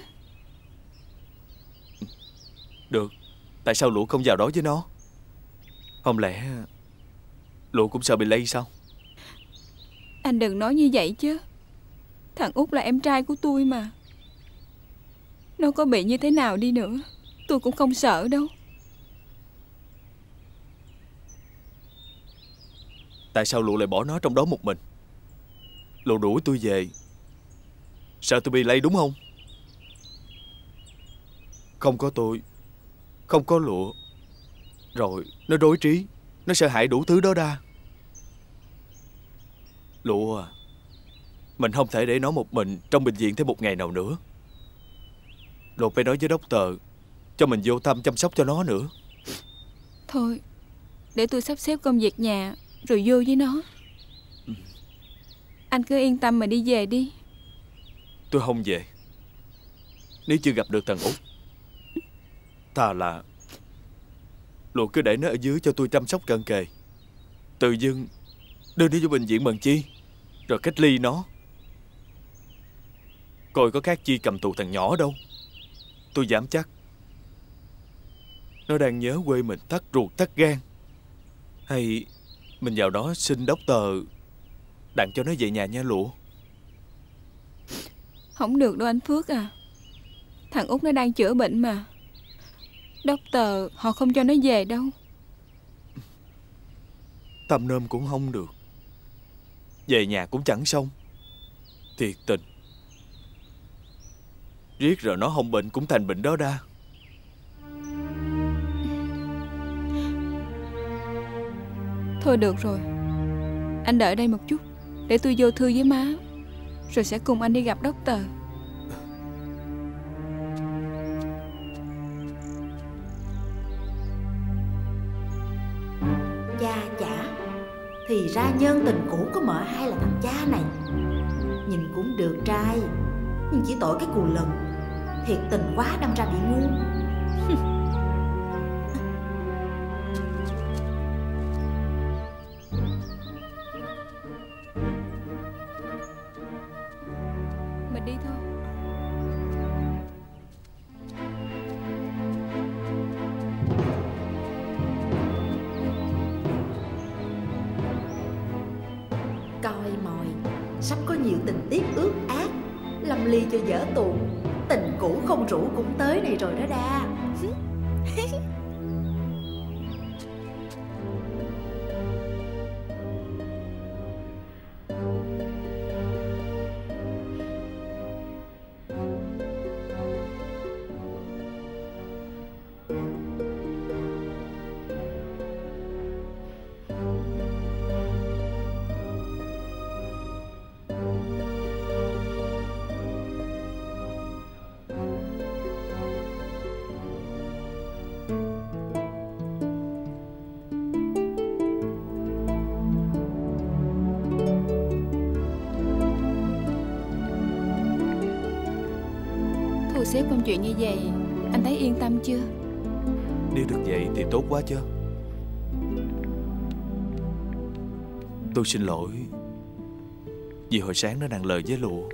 Được. Tại sao Lụ không vào đó với nó? Không lẽ Lụ cũng sợ bị lây sao? Anh đừng nói như vậy chứ. Thằng Út là em trai của tôi mà. Nó có bị như thế nào đi nữa tôi cũng không sợ đâu. Tại sao Lụ lại bỏ nó trong đó một mình? Lụ đuổi tôi về, sợ tôi bị lây đúng không? Không có tôi, không có Lụ, rồi nó rối trí, nó sợ hãi đủ thứ đó đa. Lụ à, mình không thể để nó một mình trong bệnh viện thêm một ngày nào nữa. Lụ phải nói với doctor cho mình vô thăm chăm sóc cho nó nữa. Thôi, để tôi sắp xếp công việc nhà rồi vô với nó. ừ. Anh cứ yên tâm mà đi về đi. Tôi không về nếu chưa gặp được thằng Út. Thà là Lụ cứ để nó ở dưới cho tôi chăm sóc cận kề. Tự dưng đưa nó vô bệnh viện bằng chi, rồi cách ly nó. Coi có khác chi cầm tù thằng nhỏ đâu. Tôi dám chắc nó đang nhớ quê mình thắt ruột thắt gan. Hay mình vào đó xin doctor đặng cho nó về nhà nha Lụ. Không được đâu anh Phước à. Thằng Út nó đang chữa bệnh mà. Doctor họ không cho nó về đâu. Tâm nôm cũng không được, về nhà cũng chẳng xong. Thiệt tình, riết rồi nó không bệnh cũng thành bệnh đó đa. Thôi được rồi, anh đợi đây một chút, để tôi vô thư với má, rồi sẽ cùng anh đi gặp doctor. Cha chả, thì ra nhân tình cũ của mợ hai là thằng cha này. Nhìn cũng được trai, nhưng chỉ tội cái cù lần. Thiệt tình quá đâm ra bị ngu. Mình đi thôi. Coi mồi, sắp có nhiều tình tiết ước ác, lâm ly cho dở tuồng. Tình cũ không rủ cũng tới này rồi đó đa. một xếp công chuyện như vậy, anh thấy yên tâm chưa? Nếu được vậy thì tốt quá chứ. Tôi xin lỗi vì hồi sáng nó nặng lời với Lụa.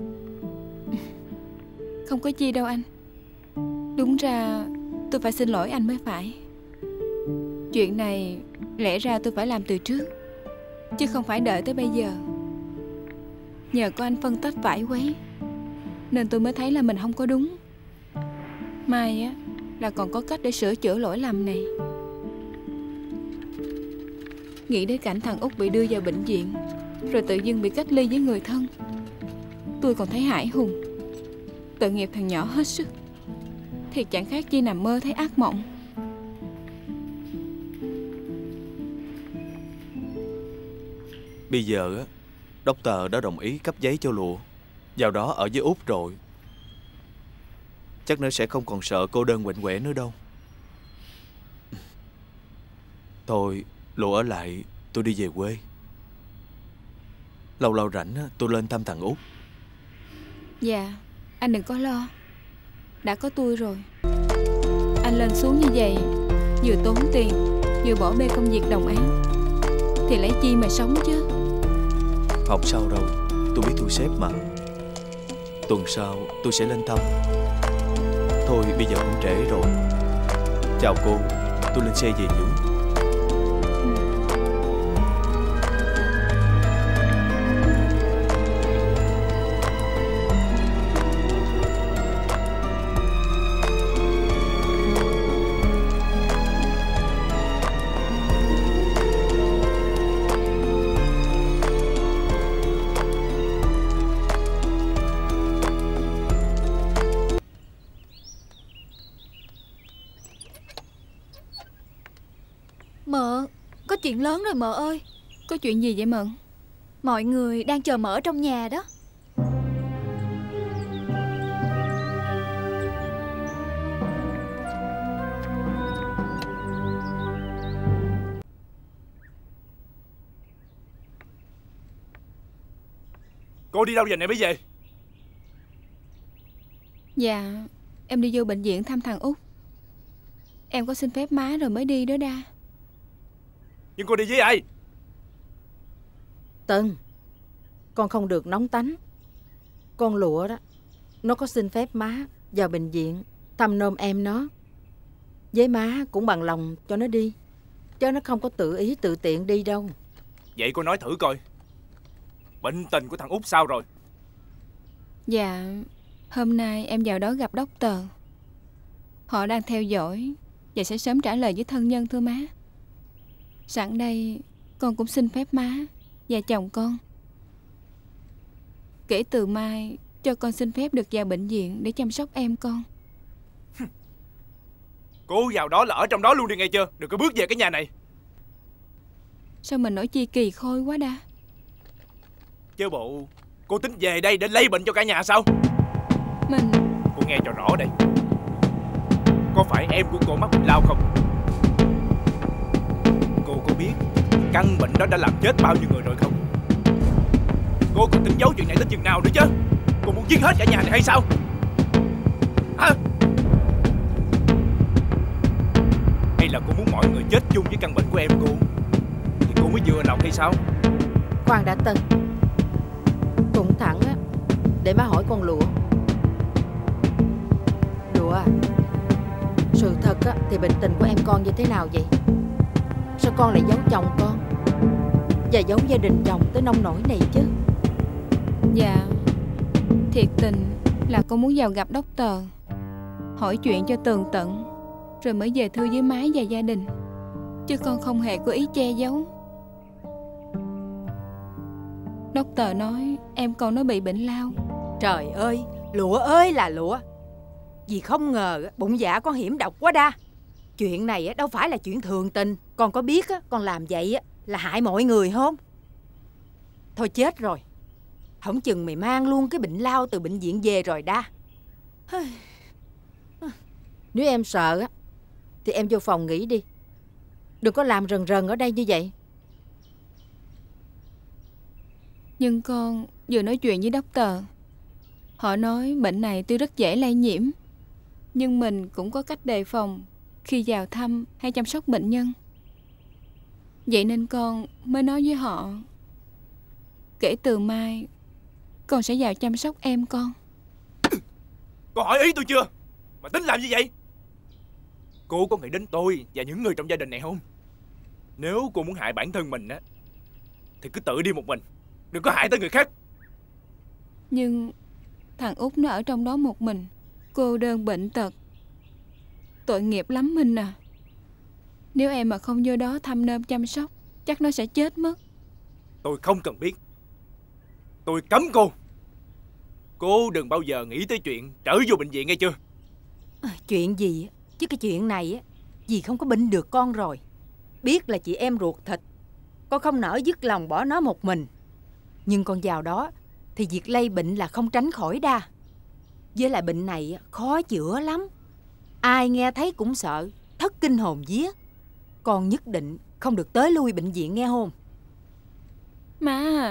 Không có chi đâu anh. Đúng ra tôi phải xin lỗi anh mới phải. Chuyện này lẽ ra tôi phải làm từ trước, chứ không phải đợi tới bây giờ. Nhờ có anh phân tích phải quấy nên tôi mới thấy là mình không có đúng. Mai á là còn có cách để sửa chữa lỗi lầm này. Nghĩ đến cảnh thằng Út bị đưa vào bệnh viện rồi tự dưng bị cách ly với người thân, tôi còn thấy hãi hùng. Tội nghiệp thằng nhỏ hết sức, thiệt chẳng khác chi nằm mơ thấy ác mộng. Bây giờ á, doctor đã đồng ý cấp giấy cho Lụa vào đó ở với Út rồi. Chắc nó sẽ không còn sợ cô đơn quạnh quẻ nữa đâu. Thôi Lụa ở lại, tôi đi về quê. Lâu lâu rảnh á, tôi lên thăm thằng Út. Dạ, anh đừng có lo. Đã có tôi rồi. Anh lên xuống như vậy, vừa tốn tiền, vừa bỏ bê công việc đồng áng, thì lấy chi mà sống chứ. Không sao đâu, tôi biết thu xếp mà. Tuần sau tôi sẽ lên thăm. Thôi bây giờ cũng trễ rồi. Chào cô, tôi lên xe về dưới. Mợ, có chuyện lớn rồi mợ ơi. Có chuyện gì vậy Mận? Mọi người đang chờ mợ ở trong nhà đó. Cô đi đâu giờ này mới về? Dạ, em đi vô bệnh viện thăm thằng Út. Em có xin phép má rồi mới đi đó đa. Nhưng cô đi với ai? Tân, con không được nóng tánh. Con Lụa đó, nó có xin phép má vào bệnh viện thăm nôm em nó. Với má cũng bằng lòng cho nó đi, chứ nó không có tự ý tự tiện đi đâu. Vậy cô nói thử coi, bệnh tình của thằng Út sao rồi? Dạ, hôm nay em vào đó gặp doctor. Họ đang theo dõi và sẽ sớm trả lời với thân nhân thưa má. Sẵn đây con cũng xin phép má và chồng con, kể từ mai cho con xin phép được vào bệnh viện để chăm sóc em con. Cô vào đó là ở trong đó luôn đi nghe chưa? Đừng có bước về cái nhà này. Sao mình nói chi kỳ khôi quá đa. Chứ bộ cô tính về đây để lây bệnh cho cả nhà sao? Mình... Cô nghe cho rõ đây, có phải em của cô mắc bệnh lao không? Cô có biết căn bệnh đó đã làm chết bao nhiêu người rồi không? Cô còn tính giấu chuyện này tới chừng nào nữa chứ? Cô muốn giết hết cả nhà này hay sao? Hả? Hay là cô muốn mọi người chết chung với căn bệnh của em cô thì cô mới vừa lòng hay sao? Khoan đã Tân, cũng thẳng á, để má hỏi con Lụa. Lụa à, sự thật á, thì bệnh tình của em con như thế nào vậy? Sao con lại giấu chồng con và giấu gia đình chồng tới nông nỗi này chứ? Dạ, thiệt tình là con muốn vào gặp doctor, hỏi chuyện cho tường tận, rồi mới về thư với má và gia đình, chứ con không hề có ý che giấu. Doctor nói em con nó bị bệnh lao. Trời ơi, Lụa ơi là Lụa. Vì không ngờ bụng dạ con hiểm độc quá đa. Chuyện này đâu phải là chuyện thường tình. Con có biết con làm vậy là hại mọi người không? Thôi chết rồi, không chừng mày mang luôn cái bệnh lao từ bệnh viện về rồi đa. Nếu em sợ á thì em vô phòng nghỉ đi, đừng có làm rần rần ở đây như vậy. Nhưng con vừa nói chuyện với doctor, họ nói bệnh này tuy rất dễ lây nhiễm, Nhưng mình cũng có cách đề phòng khi vào thăm hay chăm sóc bệnh nhân. Vậy nên con mới nói với họ, kể từ mai con sẽ vào chăm sóc em con. Cô hỏi ý tôi chưa? Mà tính làm như vậy? Cô có nghĩ đến tôi và những người trong gia đình này không? Nếu cô muốn hại bản thân mình á, thì cứ tự đi một mình, đừng có hại tới người khác. Nhưng thằng Út nó ở trong đó một mình, cô đơn bệnh tật. Tội nghiệp lắm Minh à. Nếu em mà không vô đó thăm nom chăm sóc, chắc nó sẽ chết mất. Tôi không cần biết. Tôi cấm cô. Cô đừng bao giờ nghĩ tới chuyện trở vô bệnh viện nghe chưa? À, chuyện gì? Chứ cái chuyện này dì không có binh được con rồi. Biết là chị em ruột thịt, con không nỡ dứt lòng bỏ nó một mình. Nhưng con vào đó thì việc lây bệnh là không tránh khỏi đa. Với lại bệnh này khó chữa lắm. Ai nghe thấy cũng sợ, thất kinh hồn vía. Con nhất định không được tới lui bệnh viện nghe không? Má,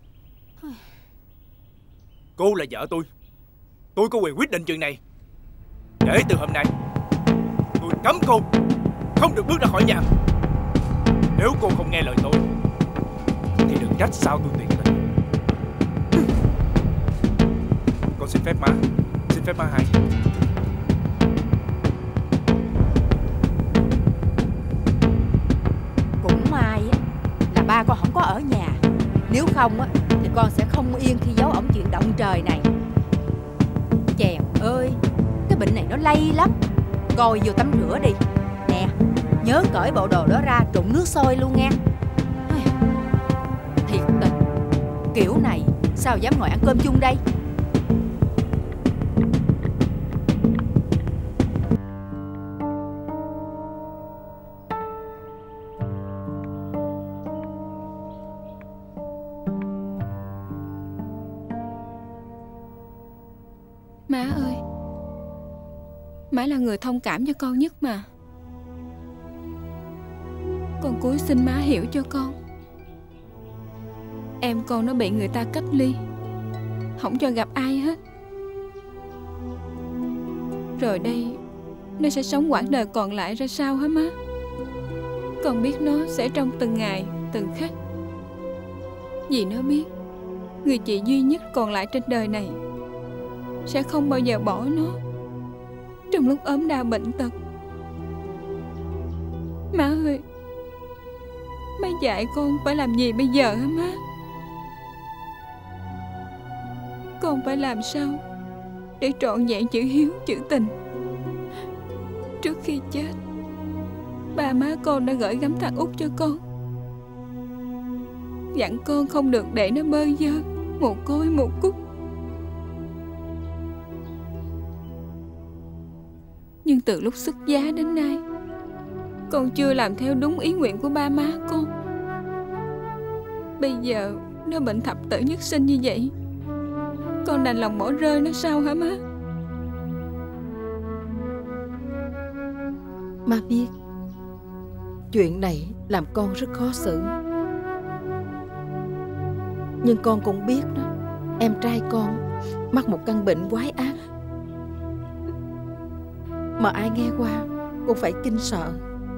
cô là vợ tôi, tôi có quyền quyết định chuyện này. Kể từ hôm nay, tôi cấm cô không được bước ra khỏi nhà. Nếu cô không nghe lời tôi thì đừng trách sao tôi tuyệt tình. Con xin phép má, xin phép má hai. Cũng may là ba con không có ở nhà. Nếu không á thì con sẽ không yên khi giấu ổng chuyện động trời này. Chèn ơi, cái bệnh này nó lây lắm. Coi vô tắm rửa đi. Nè, nhớ cởi bộ đồ đó ra trụng nước sôi luôn nghe. Thiệt tình, kiểu này sao dám ngồi ăn cơm chung đây. má ơi, má là người thông cảm cho con nhất mà. Con cúi xin má hiểu cho con. Em con nó bị người ta cách ly, không cho gặp ai hết. Rồi đây nó sẽ sống quãng đời còn lại ra sao hả má? Con biết nó sẽ trong từng ngày, từng khắc. Vì nó biết người chị duy nhất còn lại trên đời này sẽ không bao giờ bỏ nó trong lúc ốm đau bệnh tật. Má ơi, má dạy con phải làm gì bây giờ hả má? Con phải làm sao để trọn vẹn chữ hiếu, chữ tình? Trước khi chết, ba má con đã gửi gắm thằng Út cho con, dặn con không được để nó bơ vơ, một côi một cúc. Nhưng từ lúc xuất giá đến nay, con chưa làm theo đúng ý nguyện của ba má con. Bây giờ nó bệnh thập tử nhất sinh như vậy, con đành lòng bỏ rơi nó sao hả má? Má biết chuyện này làm con rất khó xử, nhưng con cũng biết đó, em trai con mắc một căn bệnh quái ác mà ai nghe qua cũng phải kinh sợ.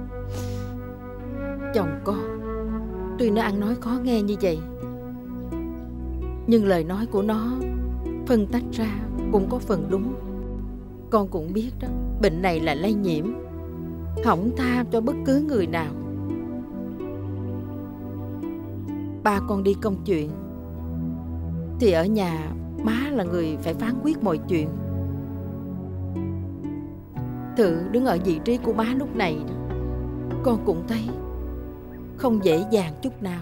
Chồng con tuy nó ăn nói khó nghe như vậy, nhưng lời nói của nó phân tách ra cũng có phần đúng. Con cũng biết đó, bệnh này là lây nhiễm, không tha cho bất cứ người nào. Ba con đi công chuyện thì ở nhà má là người phải phán quyết mọi chuyện. Thử đứng ở vị trí của má lúc này, con cũng thấy không dễ dàng chút nào.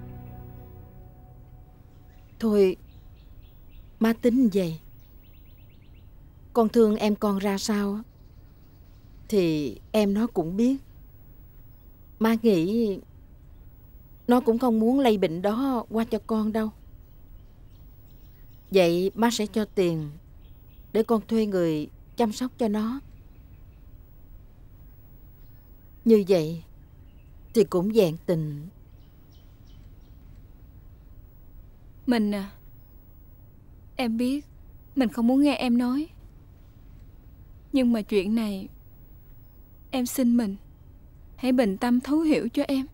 Thôi, má tính vậy. Con thương em con ra sao thì em nó cũng biết. Má nghĩ nó cũng không muốn lây bệnh đó qua cho con đâu. Vậy má sẽ cho tiền để con thuê người chăm sóc cho nó. Như vậy thì cũng vẹn tình. Mình à, em biết mình không muốn nghe em nói, Nhưng mà chuyện này, em xin mình hãy bình tâm thấu hiểu cho em.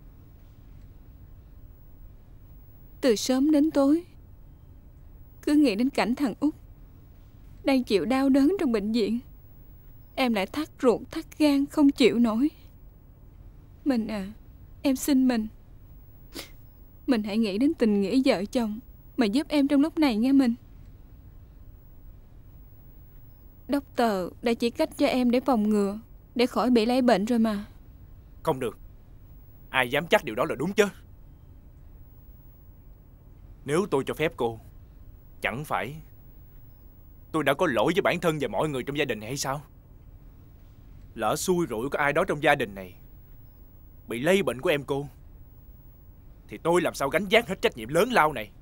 Từ sớm đến tối, cứ nghĩ đến cảnh thằng Út đang chịu đau đớn trong bệnh viện, em lại thắt ruột thắt gan không chịu nổi. Mình à, em xin mình Mình hãy nghĩ đến tình nghĩa vợ chồng mà giúp em trong lúc này nghe mình. Doctor đã chỉ cách cho em để phòng ngừa, để khỏi bị lấy bệnh rồi mà. Không được. Ai dám chắc điều đó là đúng chứ? Nếu tôi cho phép cô, chẳng phải tôi đã có lỗi với bản thân và mọi người trong gia đình này hay sao? Lỡ xui rủi có ai đó trong gia đình này bị lây bệnh của em cô, thì tôi làm sao gánh vác hết trách nhiệm lớn lao này?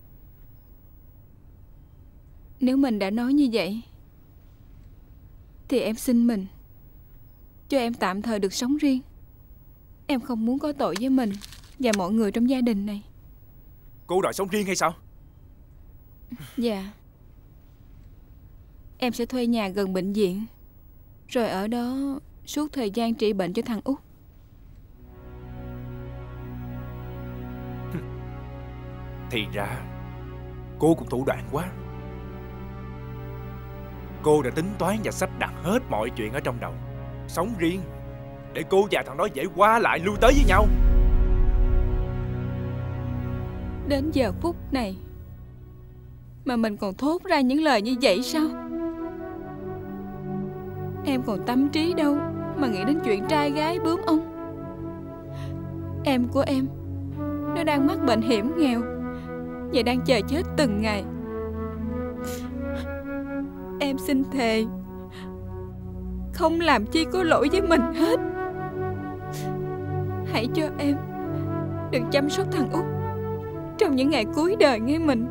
Nếu mình đã nói như vậy, thì em xin mình cho em tạm thời được sống riêng. Em không muốn có tội với mình và mọi người trong gia đình này. Cô đòi sống riêng hay sao? Dạ. Em sẽ thuê nhà gần bệnh viện, rồi ở đó suốt thời gian trị bệnh cho thằng Út. Thì ra cô cũng thủ đoạn quá. Cô đã tính toán và sắp đặt hết mọi chuyện ở trong đầu, sống riêng để cô và thằng đó dễ qua lại lui tới với nhau. Đến giờ phút này mà mình còn thốt ra những lời như vậy sao? Em còn tâm trí đâu mà nghĩ đến chuyện trai gái bướm ông. Em của em, nó đang mắc bệnh hiểm nghèo và đang chờ chết từng ngày. Em xin thề không làm chi có lỗi với mình hết. Hãy cho em được chăm sóc thằng Út trong những ngày cuối đời nghe mình.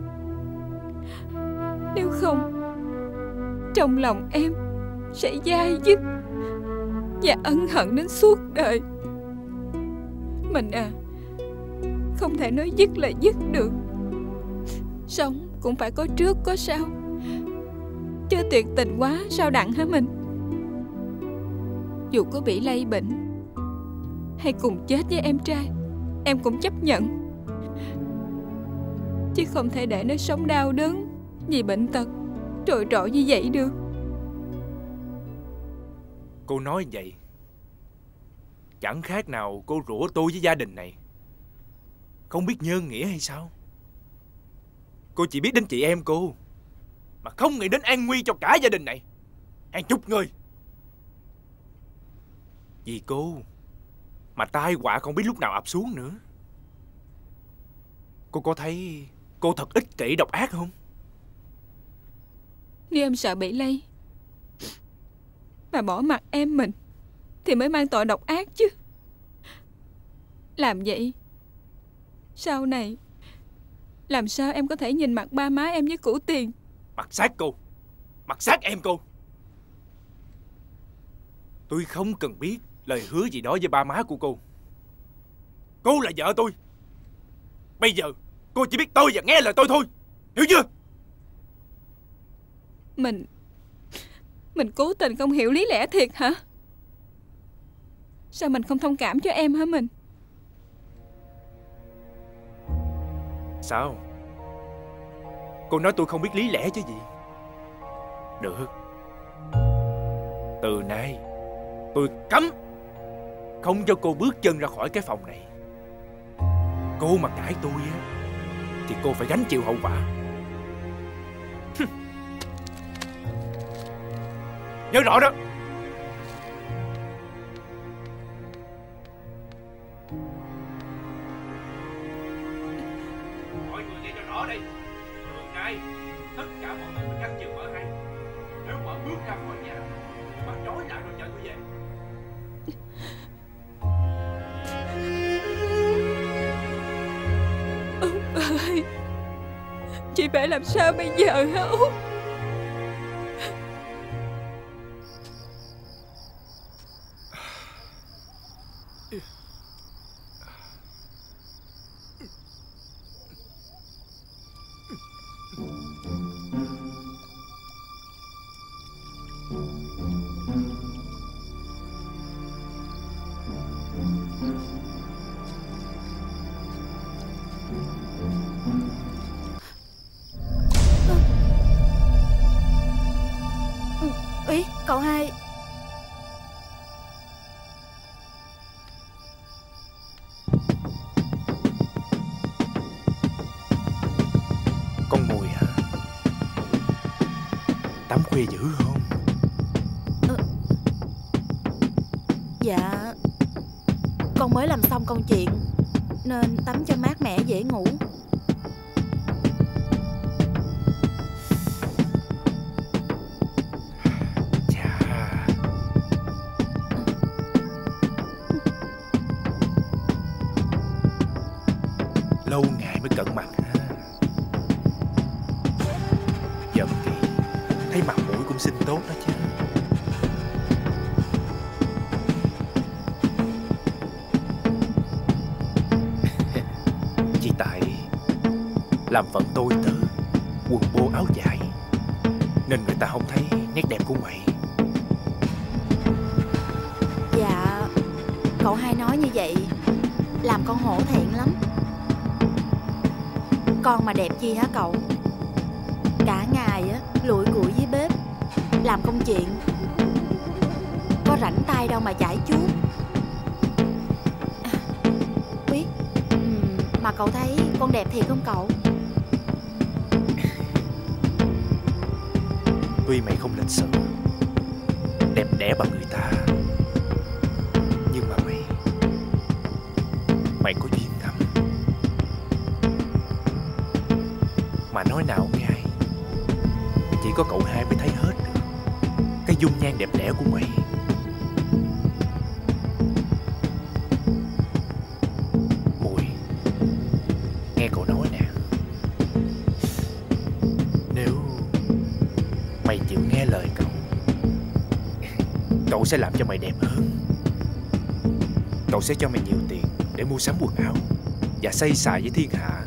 Nếu không, trong lòng em sẽ dai dứt và ân hận đến suốt đời. Mình à, không thể nói dứt là dứt được. Sống cũng phải có trước có sau, chứ tuyệt tình quá sao đặng hả mình? Dù có bị lây bệnh hay cùng chết với em trai, em cũng chấp nhận, chứ không thể để nó sống đau đớn vì bệnh tật trội trội như vậy được. Cô nói vậy chẳng khác nào cô rủa tôi với gia đình này không biết nhân nghĩa hay sao? Cô chỉ biết đến chị em cô mà không nghĩ đến an nguy cho cả gia đình này, hàng chục người. Vì cô mà tai họa không biết lúc nào ập xuống nữa. Cô có thấy cô thật ích kỷ độc ác không? Nếu em sợ bị lây mà bỏ mặc em mình thì mới mang tội độc ác chứ. Làm vậy sau này làm sao em có thể nhìn mặt ba má em với Cửu Tiền? Mặt sát cô, mặt sát em cô. Tôi không cần biết lời hứa gì đó với ba má của cô. Cô là vợ tôi. Bây giờ cô chỉ biết tôi và nghe lời tôi thôi, hiểu chưa? Mình Mình cố tình không hiểu lý lẽ thiệt hả? Sao mình không thông cảm cho em hả mình? Sao? Cô nói tôi không biết lý lẽ chứ gì? Được. Từ nay tôi cấm không cho cô bước chân ra khỏi cái phòng này. Cô mà cãi tôi á thì cô phải gánh chịu hậu quả. Nhớ rõ đó. Mọi người nghe cho rõ đây. Từ nay tất cả mọi người phải canh chừng vợ hai. Nếu vợ bước ra khỏi nhà mà trói lại rồi chờ tôi về. Út ơi, chị phải làm sao bây giờ hả Út? Thank you. Cậu hai. Con Mùi hả? Tắm khuya dữ không? ờ, Dạ, con mới làm xong công chuyện nên tắm cho mát mẻ dễ ngủ. Lâu ngày mới cận mặt ha. Dậm kì, thấy mặt mũi cũng xinh tốt đó chứ. Chỉ tại làm phận tôi tớ, quần bô áo dài, nên người ta không thấy nét đẹp của mày. Dạ, cậu hai nói như vậy làm con hổ thẹn lắm. Con mà đẹp chi hả cậu? Cả ngày á lủi củi dưới bếp làm công chuyện, có rảnh tay đâu mà chải chuốt. À, biết. Ừm, mà cậu thấy con đẹp thiệt không cậu? Tuy mày không lịch sự, đẹp đẽ bằng người ta, nhưng mà mày Mày có duyên thắm. Mà nói nào nghe ai, chỉ có cậu hai mới thấy hết được cái dung nhan đẹp đẽ của mày. Mùi, nghe cậu nói nè, nếu mày chịu nghe lời cậu, cậu sẽ làm cho mày đẹp hơn. Cậu sẽ cho mày nhiều tiền để mua sắm quần áo và xây xài với thiên hạ.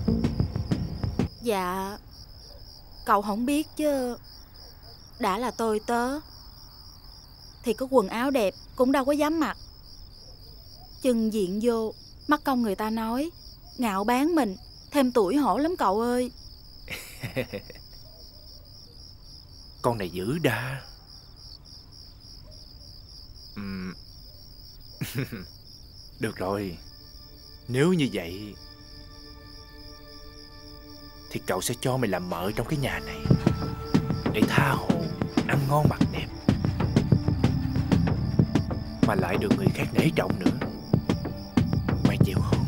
Dạ, cậu không biết chứ, đã là tôi tớ thì có quần áo đẹp cũng đâu có dám mặc. Chừng diện vô mắc công người ta nói ngạo báng mình, thêm tuổi hổ lắm cậu ơi. Con này dữ đa. Uhm. Được rồi, nếu như vậy thì cậu sẽ cho mày làm mợ trong cái nhà này, để tha hồ ăn ngon mặc đẹp, mà lại được người khác nể trọng nữa. Mày chịu không?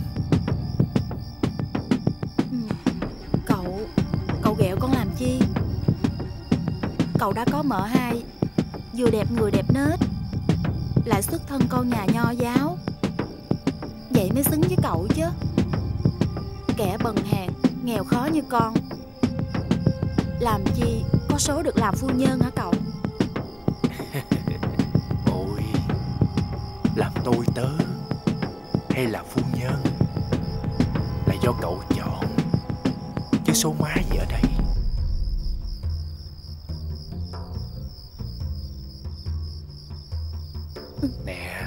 Cậu Cậu ghẹo con làm chi? Cậu đã có mợ hai, vừa đẹp người đẹp nết, lại xuất thân con nhà nho giáo, vậy mới xứng với cậu chứ. Kẻ bần hàn nghèo khó như con, làm chi có số được làm phu nhân hả cậu? Ôi, làm tôi tớ hay là phu nhân là do cậu chọn, chứ số má gì ở đây. Nè,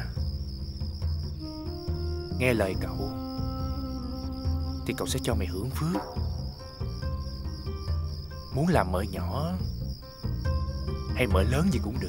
nghe lời cậu thì cậu sẽ cho mày hưởng phước. Muốn làm mợ nhỏ hay mợ lớn gì cũng được.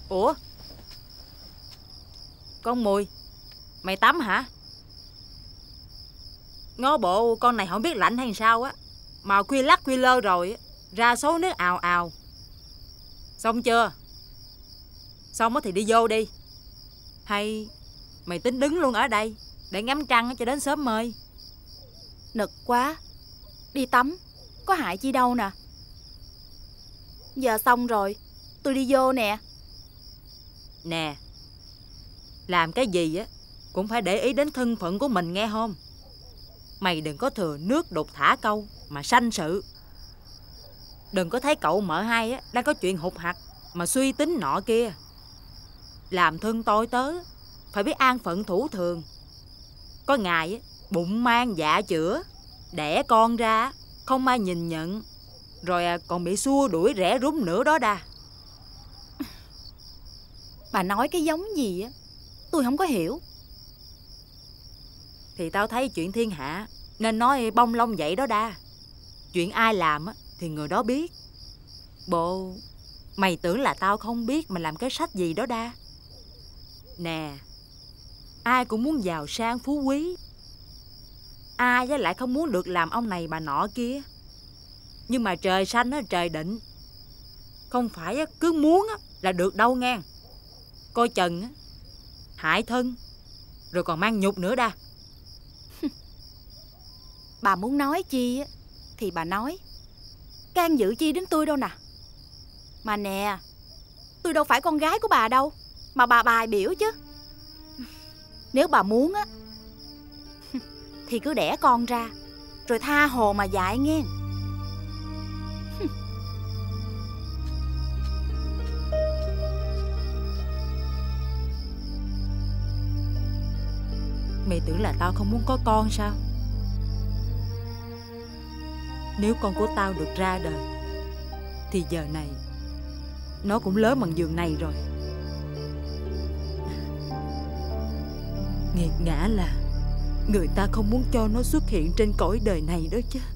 Ủa, con Mùi, mày tắm hả? Ngó bộ con này không biết lạnh hay sao á, mà khuya lắc khuya lơ rồi ra số nước ào ào. Xong chưa? Xong thì đi vô đi. Hay mày tính đứng luôn ở đây để ngắm trăng cho đến sớm mơi? Nực quá. Đi tắm có hại chi đâu nè. Giờ xong rồi, tôi đi vô nè. Nè, làm cái gì á cũng phải để ý đến thân phận của mình nghe không? Mày đừng có thừa nước đục thả câu mà sanh sự. Đừng có thấy cậu mợ hai á đang có chuyện hụt hặc mà suy tính nọ kia. Làm thân tôi tớ phải biết an phận thủ thường. Có ngày á, bụng mang dạ chữa, đẻ con ra không ai nhìn nhận, rồi còn bị xua đuổi rẻ rúng nữa đó đa. Bà nói cái giống gì á, tôi không có hiểu. Thì tao thấy chuyện thiên hạ nên nói bông lông vậy đó đa. Chuyện ai làm á thì người đó biết. Bộ mày tưởng là tao không biết mà làm cái sách gì đó đa. Nè, ai cũng muốn giàu sang phú quý, ai với lại không muốn được làm ông này bà nọ kia. Nhưng mà trời xanh á, trời định, không phải cứ muốn là được đâu nghe. Coi chừng á, hại thân rồi còn mang nhục nữa đa. Bà muốn nói chi á thì bà nói, can dự chi đến tôi đâu nè. Mà nè, tôi đâu phải con gái của bà đâu mà bà bài biểu chứ. Nếu bà muốn á thì cứ đẻ con ra rồi tha hồ mà dạy nghe. Mày tưởng là tao không muốn có con sao? Nếu con của tao được ra đời thì giờ này nó cũng lớn bằng giường này rồi. Nghiệt ngã là người ta không muốn cho nó xuất hiện trên cõi đời này đó chứ.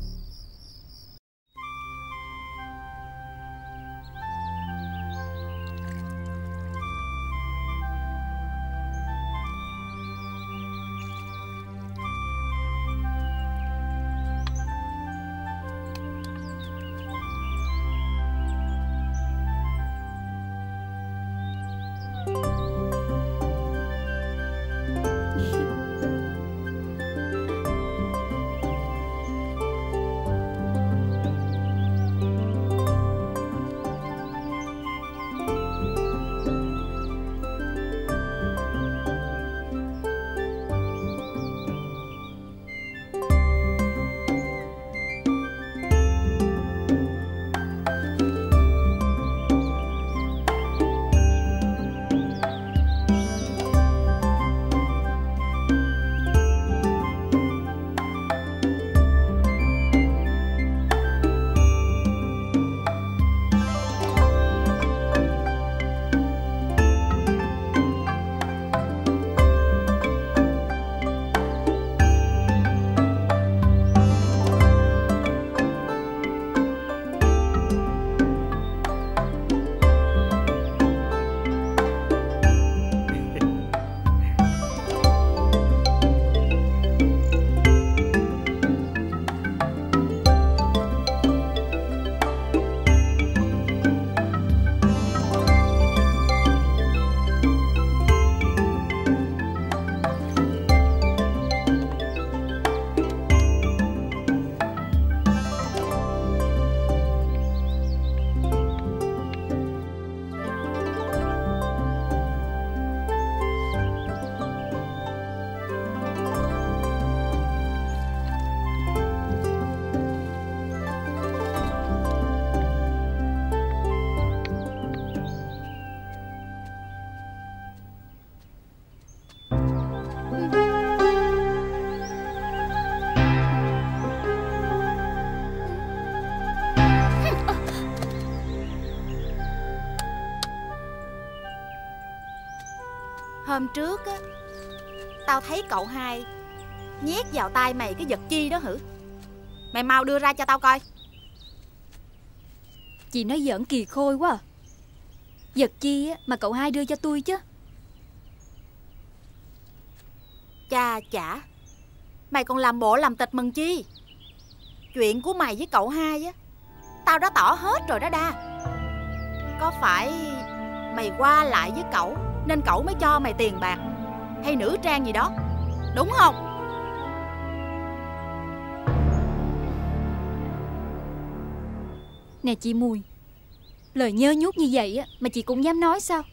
Hôm trước á, tao thấy cậu hai nhét vào tay mày cái vật chi đó hử? Mày mau đưa ra cho tao coi. Chị nói giỡn kỳ khôi quá à. Vật chi á, mà cậu hai đưa cho tôi chứ? Cha chả, mày còn làm bộ làm tịch mừng chi? Chuyện của mày với cậu hai á, tao đã tỏ hết rồi đó Đa. Có phải mày qua lại với cậu nên cậu mới cho mày tiền bạc hay nữ trang gì đó, đúng không? Nè chị Mùi, lời nhơ nhuốc như vậy á mà chị cũng dám nói sao?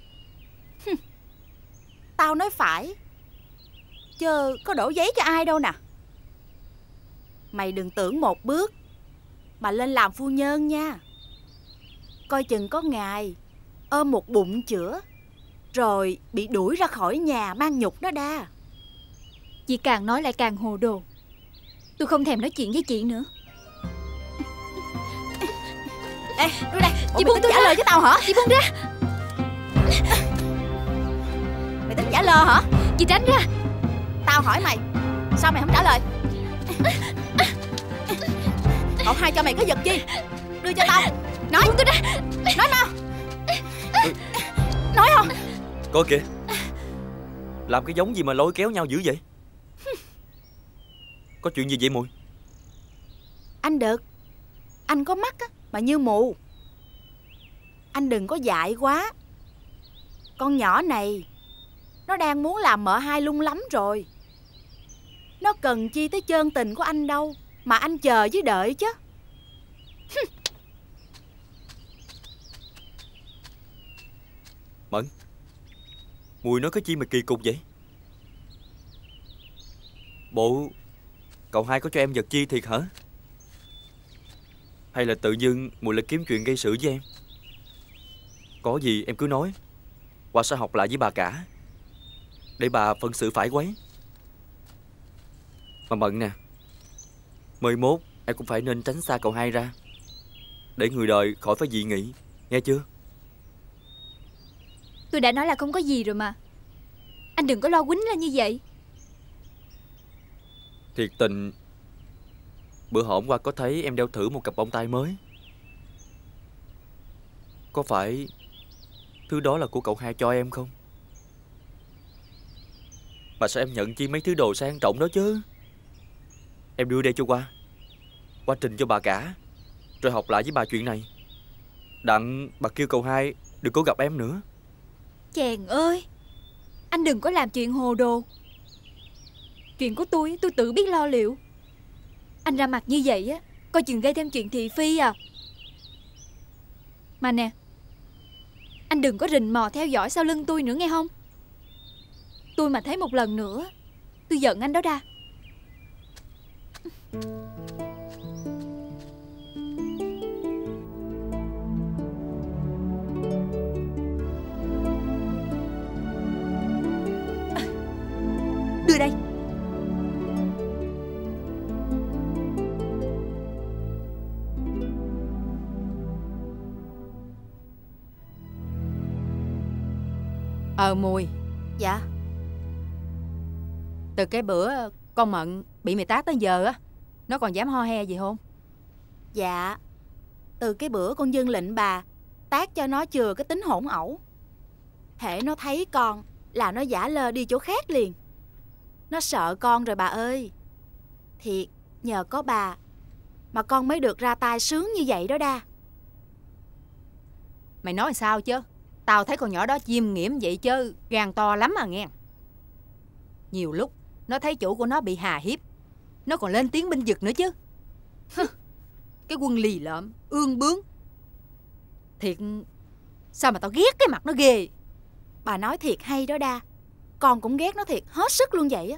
Tao nói phải, chứ có đổ giấy cho ai đâu nè. Mày đừng tưởng một bước mà lên làm phu nhân nha. Coi chừng có ngày ôm một bụng chữa rồi bị đuổi ra khỏi nhà mang nhục đó Đa. Chị càng nói lại càng hồ đồ. Tôi không thèm nói chuyện với chị nữa. Ê, đưa đây. Chị buông tôi trả ra. lời với tao hả? Chị buông ra. Mày tính giả lơ hả? Chị tránh ra. Tao hỏi mày, sao mày không trả lời? Cậu hai cho mày cái vật chi? Đưa cho tao. Nói. Buông tôi ra. Nói mau. Nói không? Coi kìa, làm cái giống gì mà lôi kéo nhau dữ vậy? Có chuyện gì vậy Mùi? Anh Đực, anh có mắt á, mà như mù. Anh đừng có dại quá. Con nhỏ này nó đang muốn làm mợ hai lung lắm rồi. Nó cần chi tới chân tình của anh đâu mà anh chờ với đợi chứ. Mận, Mùi nói cái chi mà kỳ cục vậy? Bộ cậu hai có cho em vật chi thiệt hả? Hay là tự dưng Mùi lại kiếm chuyện gây sự với em? Có gì em cứ nói, Hoa sẽ học lại với bà cả, để bà phân xử phải quấy. Mà Mận nè, mười mốt em cũng phải nên tránh xa cậu hai ra, để người đời khỏi phải dị nghị, nghe chưa? Tôi đã nói là không có gì rồi mà. Anh đừng có lo quýnh lên như vậy. Thiệt tình, bữa hổm qua có thấy em đeo thử một cặp bông tai mới. Có phải thứ đó là của cậu hai cho em không? Mà sao em nhận chi mấy thứ đồ sang trọng đó chứ? Em đưa đây cho qua, qua trình cho bà cả, rồi học lại với bà chuyện này. Đặng bà kêu cậu hai đừng có gặp em nữa. Chàng ơi, anh đừng có làm chuyện hồ đồ. Chuyện của tôi, tôi tự biết lo liệu. Anh ra mặt như vậy á, coi chừng gây thêm chuyện thị phi à. Mà nè, anh đừng có rình mò theo dõi sau lưng tôi nữa nghe không? Tôi mà thấy một lần nữa, tôi giận anh đó Đa. Đưa đây. Ờ Mùi. Dạ. Từ cái bữa con Mận bị mày tát tới giờ á, nó còn dám ho he gì không? Dạ, từ cái bữa con dâng lệnh bà tát cho nó chừa cái tính hỗn ẩu, hễ nó thấy con là nó giả lơ đi chỗ khác liền. Nó sợ con rồi bà ơi. Thiệt, nhờ có bà mà con mới được ra tay sướng như vậy đó Đa. Mày nói sao chứ? Tao thấy con nhỏ đó chiêm nghiệm vậy chứ gan to lắm à nghe. Nhiều lúc nó thấy chủ của nó bị hà hiếp, nó còn lên tiếng binh vực nữa chứ. Cái quân lì lợm, ương bướng. Thiệt, sao mà tao ghét cái mặt nó ghê. Bà nói thiệt hay đó Đa. Con cũng ghét nó thiệt hết sức luôn vậy á.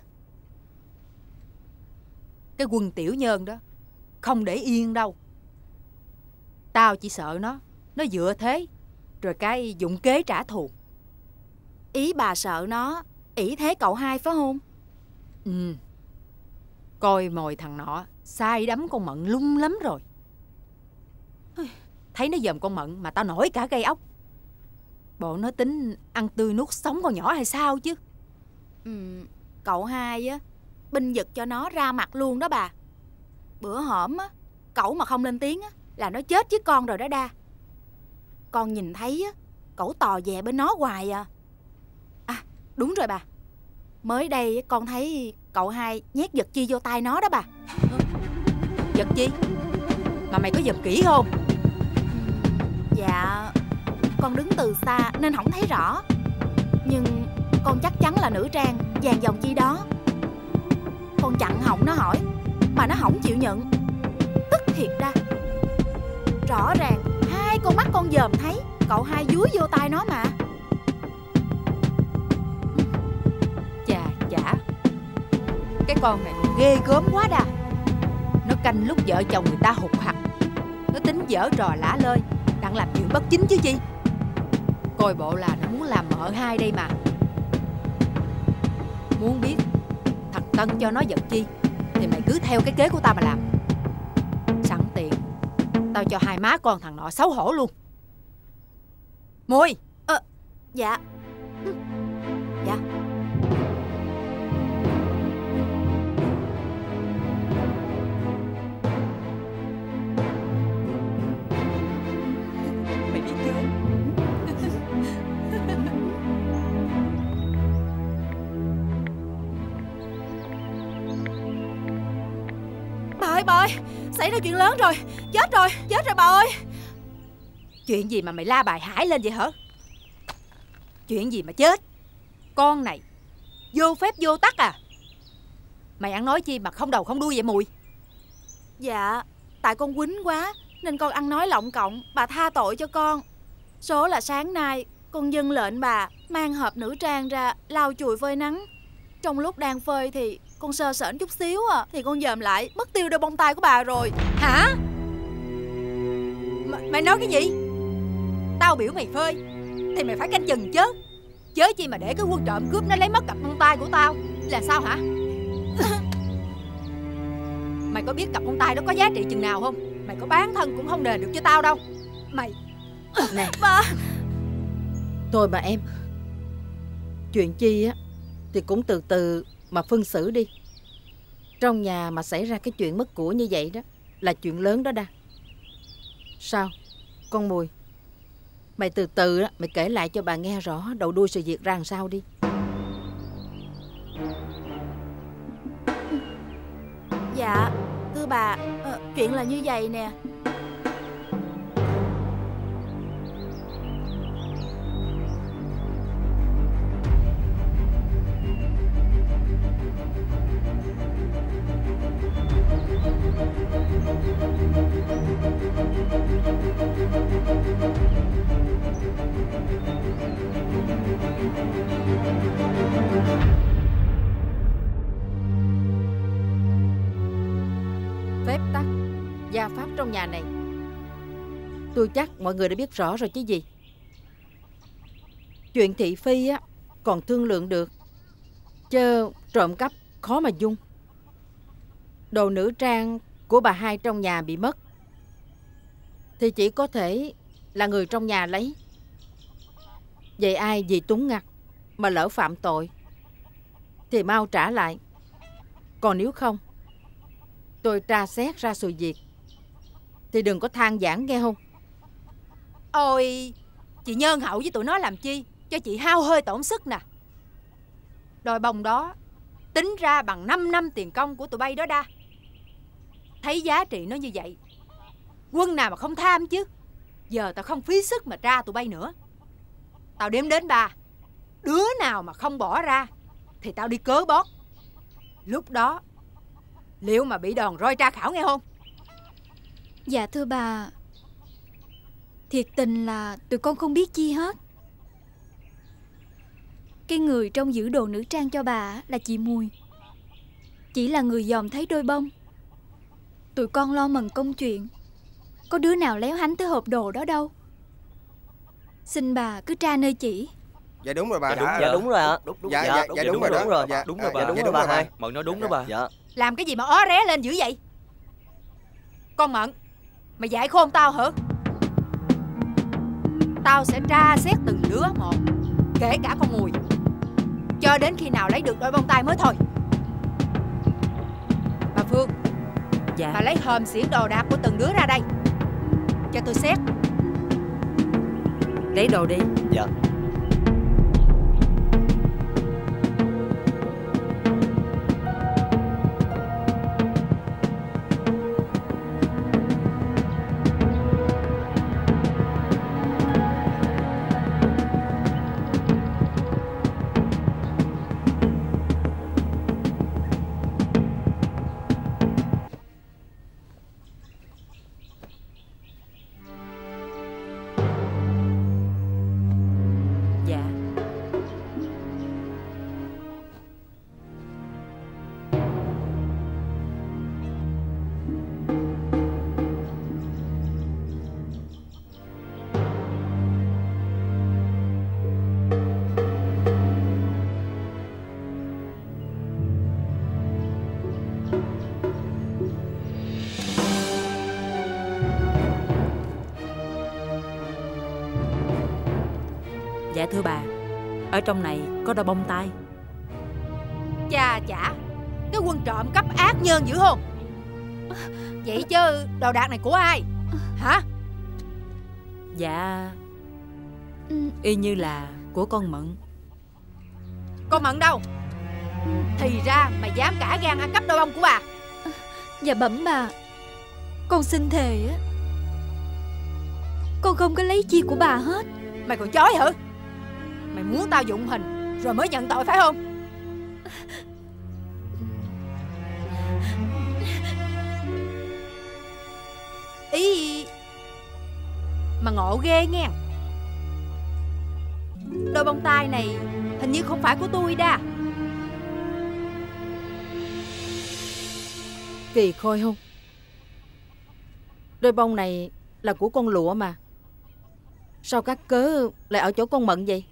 Cái quân tiểu nhân đó không để yên đâu. Tao chỉ sợ nó Nó dựa thế rồi cái dụng kế trả thù. Ý bà sợ nó ỷ thế cậu hai phải không? Ừ. Coi mồi thằng nọ sai đắm con Mận lung lắm rồi. Thấy nó dòm con Mận mà tao nổi cả gây ốc. Bộ nó tính ăn tươi nuốt sống con nhỏ hay sao chứ? Ừ, cậu hai á binh vực cho nó ra mặt luôn đó bà. Bữa hổm á, cậu mà không lên tiếng á là nó chết với con rồi đó Đa. Con nhìn thấy á, cẩu tò về bên nó hoài à. À đúng rồi bà, mới đây con thấy cậu hai nhét vật chi vô tay nó đó bà. Vật chi? Mà mày có dòm kỹ không? Dạ, con đứng từ xa nên không thấy rõ, nhưng con chắc chắn là nữ trang vàng dòng chi đó. Con chặn họng nó hỏi mà nó không chịu nhận, tức thiệt ra. Rõ ràng hai con mắt con dòm thấy cậu hai dúi vô tay nó mà. Chà chả, cái con này ghê gớm quá đà. Nó canh lúc vợ chồng người ta hụt hặc, nó tính giở trò lả lơi, đang làm chuyện bất chính chứ chi. Coi bộ là nó muốn làm mợ hai đây mà. Muốn biết thằng Tân cho nó vật chi thì mày cứ theo cái kế của tao mà làm. Sẵn tiện tao cho hai má con thằng nọ xấu hổ luôn. Mùi. Ờ, dạ. Dạ. Mày biết chưa? Bà ơi, bà ơi, xảy ra chuyện lớn rồi. Chết rồi, chết rồi bà ơi. Chuyện gì mà mày la bài hải lên vậy hả? Chuyện gì mà chết? Con này vô phép vô tắc à? Mày ăn nói chi mà không đầu không đuôi vậy Mùi? Dạ, tại con quýnh quá nên con ăn nói lọng cộng, bà tha tội cho con. Số là sáng nay con dâng lệnh bà mang hộp nữ trang ra lau chùi phơi nắng. Trong lúc đang phơi thì con sơ sởn chút xíu à, thì con dòm lại mất tiêu đôi bông tai của bà rồi. Hả? M- mày nói cái gì? Tao biểu mày phơi thì mày phải canh chừng chứ. Chớ chi mà để cái quân trộm cướp nó lấy mất cặp bông tai của tao là sao hả? Mày có biết cặp bông tai đó có giá trị chừng nào không? Mày có bán thân cũng không đền được cho tao đâu. Mày... Nè bà. Thôi bà em, chuyện chi á thì cũng từ từ mà phân xử đi. Trong nhà mà xảy ra cái chuyện mất của như vậy đó là chuyện lớn đó đa. Sao con Mùi, mày từ từ á, mày kể lại cho bà nghe rõ đầu đuôi sự việc ra làm sao đi. Dạ thưa bà, ờ, chuyện là như vậy nè. Phép tắc, gia pháp trong nhà này tôi chắc mọi người đã biết rõ rồi chứ gì. Chuyện thị phi á còn thương lượng được, chứ trộm cắp khó mà dung. Đồ nữ trang của bà hai trong nhà bị mất thì chỉ có thể là người trong nhà lấy. Vậy ai vì túng ngặt mà lỡ phạm tội thì mau trả lại. Còn nếu không, tôi tra xét ra sự việc thì đừng có than vãn nghe không. Ôi, chị nhân hậu với tụi nó làm chi cho chị hao hơi tổn sức nè. Đôi bông đó tính ra bằng năm năm tiền công của tụi bay đó đa. Thấy giá trị nó như vậy, quân nào mà không tham chứ. Giờ tao không phí sức mà tra tụi bay nữa. Tao đếm đến ba, đứa nào mà không bỏ ra thì tao đi cớ bót. Lúc đó liệu mà bị đòn roi tra khảo nghe không? Dạ thưa bà, thiệt tình là tụi con không biết chi hết. Cái người trong giữ đồ nữ trang cho bà là chị Mùi, chỉ là người dòm thấy đôi bông. Tụi con lo mần công chuyện, có đứa nào léo hánh tới hộp đồ đó đâu. Xin bà cứ tra nơi chỉ. Dạ đúng rồi bà. Dạ đúng, dạ, dạ đúng rồi ạ. Đúng, đúng, dạ, dạ, dạ, dạ, đúng, đúng rồi, đúng rồi. Dạ đúng rồi bà. Dạ Đúng đúng rồi rồi bà hai. bà. Mận nói đúng đó bà. Dạ. Làm cái gì mà ó ré lên dữ vậy? Con Mận, mày dạy khôn tao hả? Tao sẽ tra xét từng đứa một, kể cả con Mùi, cho đến khi nào lấy được đôi bông tai mới thôi. Bà Phương, dạ. bà lấy hòm xiển đồ đạc của từng đứa ra đây cho tôi xét. Lấy đồ đi. Dạ. Dạ thưa bà, ở trong này có đôi bông tai. Chà chả, cái quân trộm cấp ác nhân dữ không? Vậy chứ đồ đạc này của ai? Hả? Dạ, y như là của con Mận. Con Mận đâu? Thì ra mày dám cả gan ăn cắp đôi bông của bà. Dạ bẩm bà, con xin thề á, con không có lấy chi của bà hết. Mày còn chối hả? Mày muốn tao dụng hình rồi mới nhận tội phải không? Ý mà ngộ ghê nghe. Đôi bông tai này hình như không phải của tôi đa. Kỳ khôi không? Đôi bông này là của con Lụa mà. Sao các cớ lại ở chỗ con Mận vậy?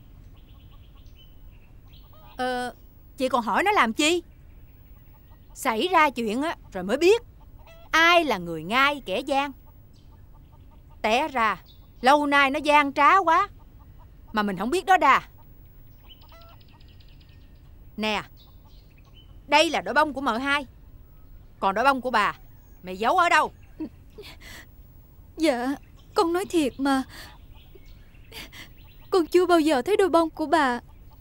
Ờ, chị còn hỏi nó làm chi? Xảy ra chuyện á rồi mới biết ai là người ngai kẻ gian. Té ra lâu nay nó gian trá quá mà mình không biết đó đà. Nè, đây là đội bông của mợ hai. Còn đội bông của bà mày giấu ở đâu? Dạ, con nói thiệt mà, con chưa bao giờ thấy đôi bông của bà.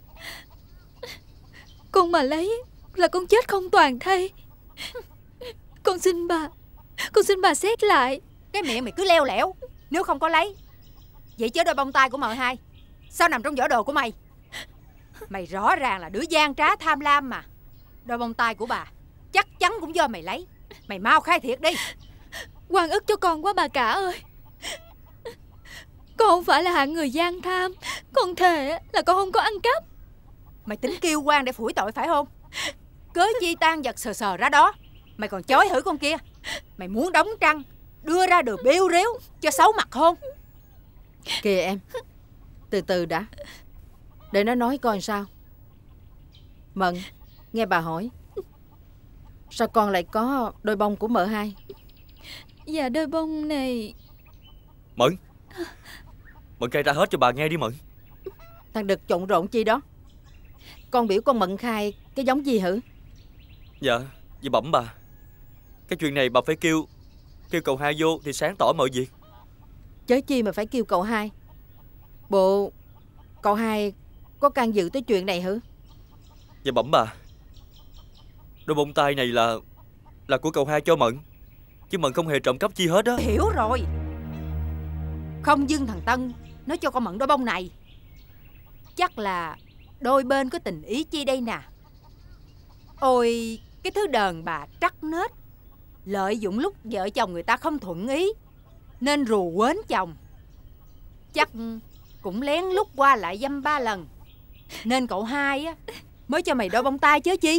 Con mà lấy là con chết không toàn thây. Con xin bà, con xin bà xét lại. Cái miệng mày cứ leo lẻo. Nếu không có lấy, vậy chứ đôi bông tai của mợ hai sao nằm trong giỏ đồ của mày? Mày rõ ràng là đứa gian trá tham lam mà. Đôi bông tai của bà chắc chắn cũng do mày lấy. Mày mau khai thiệt đi. Oan ức cho con quá bà cả ơi. Con không phải là hạng người gian tham. Con thề là con không có ăn cắp. Mày tính kêu quan để phủi tội phải không? Cớ chi tan vật sờ sờ ra đó. Mày còn chối hử con kia. Mày muốn đóng trăng đưa ra được bêu rếu cho xấu mặt không? Kìa em, từ từ đã, để nó nói coi sao. Mận, nghe bà hỏi, sao con lại có đôi bông của mợ hai? Dạ đôi bông này... Mận, Mận khai ra hết cho bà nghe đi Mận. Thằng Đực trộn rộn chi đó. Con biểu con Mận khai cái giống gì hử? Dạ, dạ bẩm bà, cái chuyện này bà phải kêu Kêu cậu hai vô thì sáng tỏ mọi việc. Chớ chi mà phải kêu cậu hai. Bộ cậu hai có can dự tới chuyện này hử? Dạ bẩm bà, đôi bông tai này là Là của cậu hai cho Mận, chứ Mận không hề trộm cắp chi hết á. Hiểu rồi. Không dưng thằng Tân nó cho con Mận đôi bông này. Chắc là đôi bên có tình ý chi đây nè. Ôi, cái thứ đờn bà trắc nết, lợi dụng lúc vợ chồng người ta không thuận ý nên rù quến chồng. Chắc cũng lén lút qua lại dăm ba lần, nên cậu hai á mới cho mày đôi bông tai chứ chi.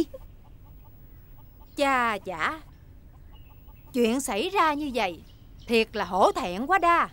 Chà chả, chuyện xảy ra như vậy thiệt là hổ thẹn quá đa.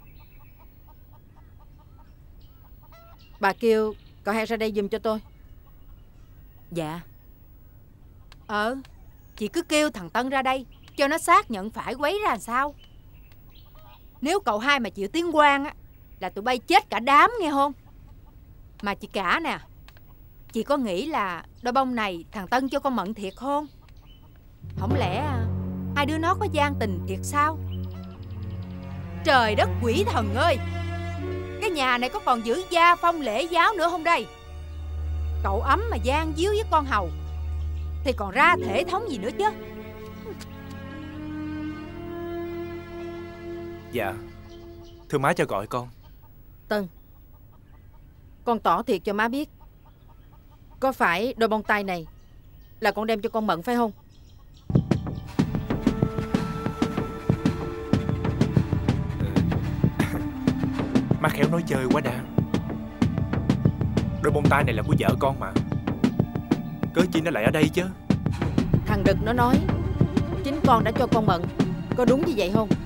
Bà kêu cậu hai ra đây giùm cho tôi. Dạ. Ờ, chị cứ kêu thằng Tân ra đây cho nó xác nhận phải quấy ra làm sao. Nếu cậu hai mà chịu tiếng quan á là tụi bay chết cả đám nghe không? Mà chị cả nè, chị có nghĩ là đôi bông này thằng Tân cho con Mận thiệt không? Không lẽ hai đứa nó có gian tình thiệt sao? Trời đất quỷ thần ơi, cái nhà này có còn giữ gia phong lễ giáo nữa không đây? Cậu ấm mà gian díu với con hầu thì còn ra thể thống gì nữa chứ? Dạ, thưa má cho gọi con. Tân, con tỏ thiệt cho má biết, có phải đôi bông tai này là con đem cho con Mận phải không? Má khéo nói chơi quá đa. Đôi bông tai này là của vợ con mà, cớ chi nó lại ở đây chứ? Thằng Đực nó nói chính con đã cho con Mận, có đúng như vậy không?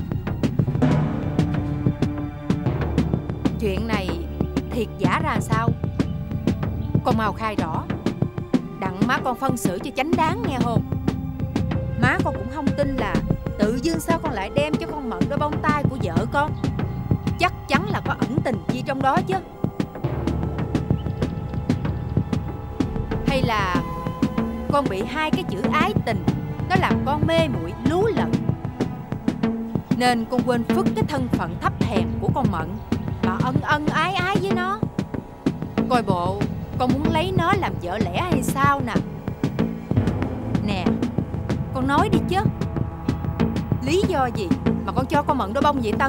Chuyện này thiệt giả ra sao, con mau khai rõ, đặng má con phân xử cho chánh đáng nghe không? Má con cũng không tin là tự dưng sao con lại đem cho con Mận đôi bông tai của vợ con. Chắc chắn là có ẩn tình chi trong đó chứ. Hay là con bị hai cái chữ ái tình nó làm con mê muội lú lẫn, nên con quên phức cái thân phận thấp hèn của con Mận mà ân ân ái ái với nó. Coi bộ con muốn lấy nó làm vợ lẽ hay sao nè? Nè, con nói đi chứ, lý do gì mà con cho con Mận đôi bông vậy Tân?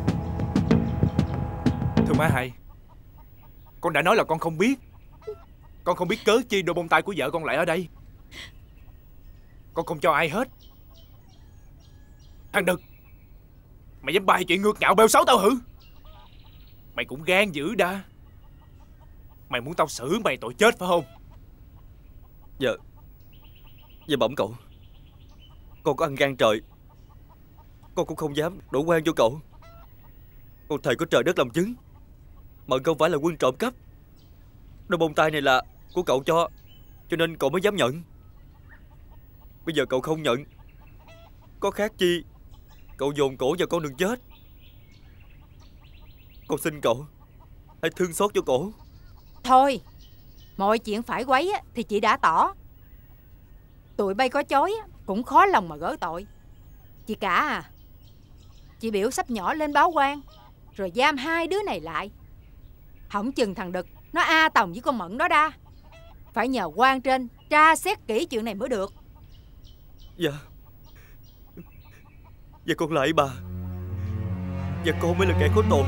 Thưa má Hai, con đã nói là con không biết. Con không biết cớ chi đôi bông tai của vợ con lại ở đây. Con không cho ai hết. Thằng Đực, mày dám bày chuyện ngược ngạo bêu xấu tao hử? Mày cũng gan dữ đa. Mày muốn tao xử mày tội chết phải không? Dạ Dạ bẩm cậu, con có ăn gan trời, con cũng không dám đổ oan cho cậu. Con thầy có trời đất làm chứng, Mận không phải là quân trộm cắp. Đôi bông tai này là của cậu cho, cho nên cậu mới dám nhận. Bây giờ cậu không nhận, có khác chi cậu dồn cổ vào con đường chết. Con xin cậu hãy thương xót cho cổ. Thôi, mọi chuyện phải quấy thì chị đã tỏ. Tụi bay có chối cũng khó lòng mà gỡ tội. Chị cả à, chị biểu sắp nhỏ lên báo quan, rồi giam hai đứa này lại. Hổng chừng thằng Đực nó a tòng với con Mận đó đa. Phải nhờ quan trên tra xét kỹ chuyện này mới được. Dạ Dạ con lại bà. Dạ con mới là kẻ có tội.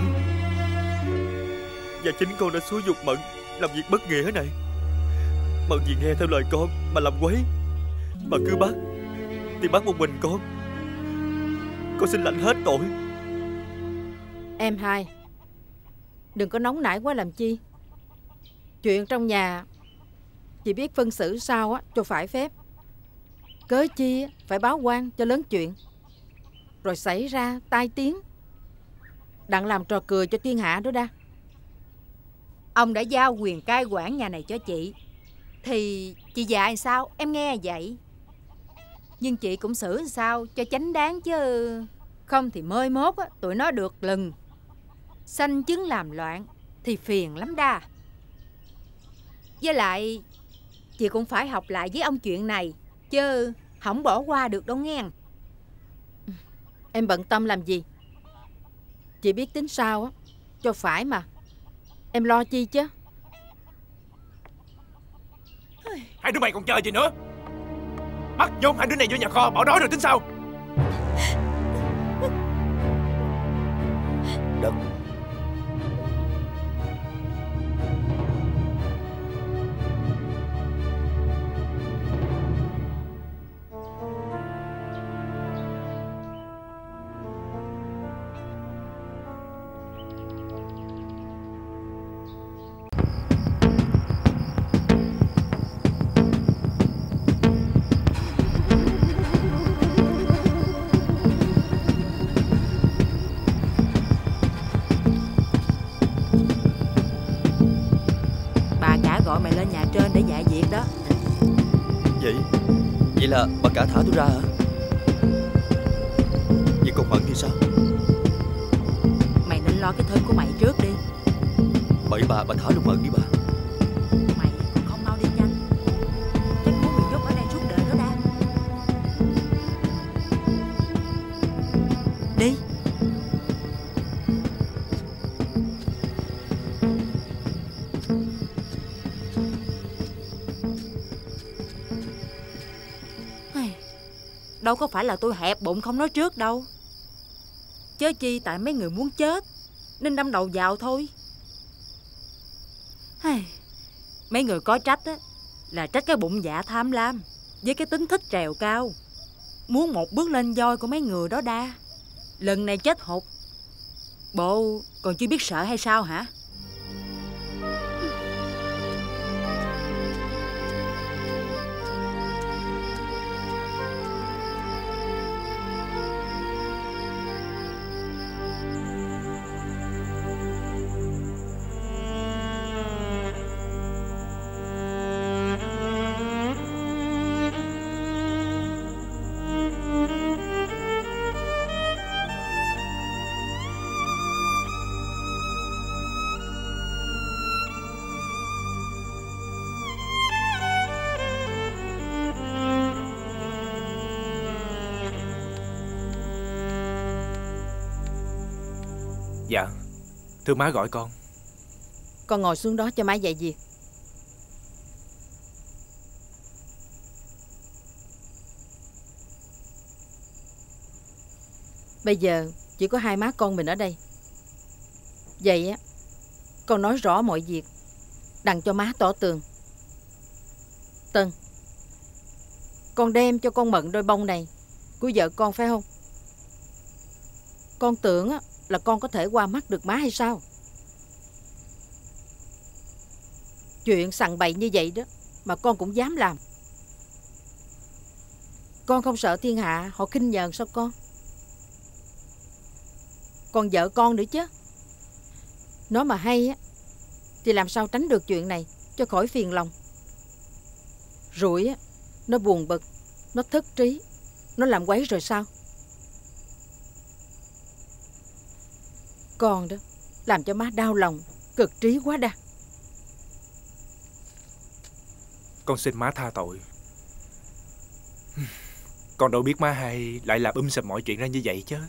Và chính con đã xúi giục Mận làm việc bất nghĩa này. Mận vì nghe theo lời con mà làm quấy, mà cứ bắt thì bắt một mình con. Con xin lãnh hết tội. Em Hai, đừng có nóng nảy quá làm chi. Chuyện trong nhà chị biết phân xử sao á cho phải phép. Cớ chi phải báo quan cho lớn chuyện, rồi xảy ra tai tiếng, đặng làm trò cười cho thiên hạ đó đa. Ông đã giao quyền cai quản nhà này cho chị, thì chị dạy sao em nghe vậy. Nhưng chị cũng xử sao cho chánh đáng chứ. Không thì mới mốt á, tụi nó được lừng sanh chứng làm loạn thì phiền lắm đa. Với lại chị cũng phải học lại với ông chuyện này, chứ không bỏ qua được đâu nghe. Em bận tâm làm gì? Chị biết tính sao á cho phải mà. Em lo chi chứ? Hai đứa mày còn chờ gì nữa? Bắt nhốt hai đứa này vô nhà kho bỏ đói rồi tính sao? Đực, gọi mày lên nhà trên để dạy việc đó. Vậy Vậy là bà cả thả tôi ra hả? Vậy còn Mận thì sao? Mày nên lo cái thân của mày trước đi. Bậy bà, bà thả luôn Mận đi bà. Mày còn không mau đi nhanh, chắc muốn bị nhốt ở đây suốt đời đó đa. Đi. Đâu có phải là tôi hẹp bụng không nói trước đâu. Chớ chi tại mấy người muốn chết nên đâm đầu vào thôi. Mấy người có trách á là trách cái bụng dạ tham lam với cái tính thích trèo cao, muốn một bước lên voi của mấy người đó đa. Lần này chết hụt, bộ còn chưa biết sợ hay sao hả? Dạ, thưa má gọi con. Con ngồi xuống đó cho má dạy việc. Bây giờ chỉ có hai má con mình ở đây. Vậy á, con nói rõ mọi việc, đặng cho má tỏ tường. Tân, con đem cho con Mận đôi bông này của vợ con phải không? Con tưởng á là con có thể qua mắt được má hay sao? Chuyện sằng bậy như vậy đó mà con cũng dám làm. Con không sợ thiên hạ họ khinh nhờn sao con? Còn vợ con nữa chứ. Nó mà hay á thì làm sao tránh được chuyện này cho khỏi phiền lòng. Rồi á nó buồn bực, nó thất trí, nó làm quấy rồi sao? Con đó làm cho má đau lòng, cực trí quá đa. Con xin má tha tội. Con đâu biết má hay lại làm um sùm mọi chuyện ra như vậy chứ.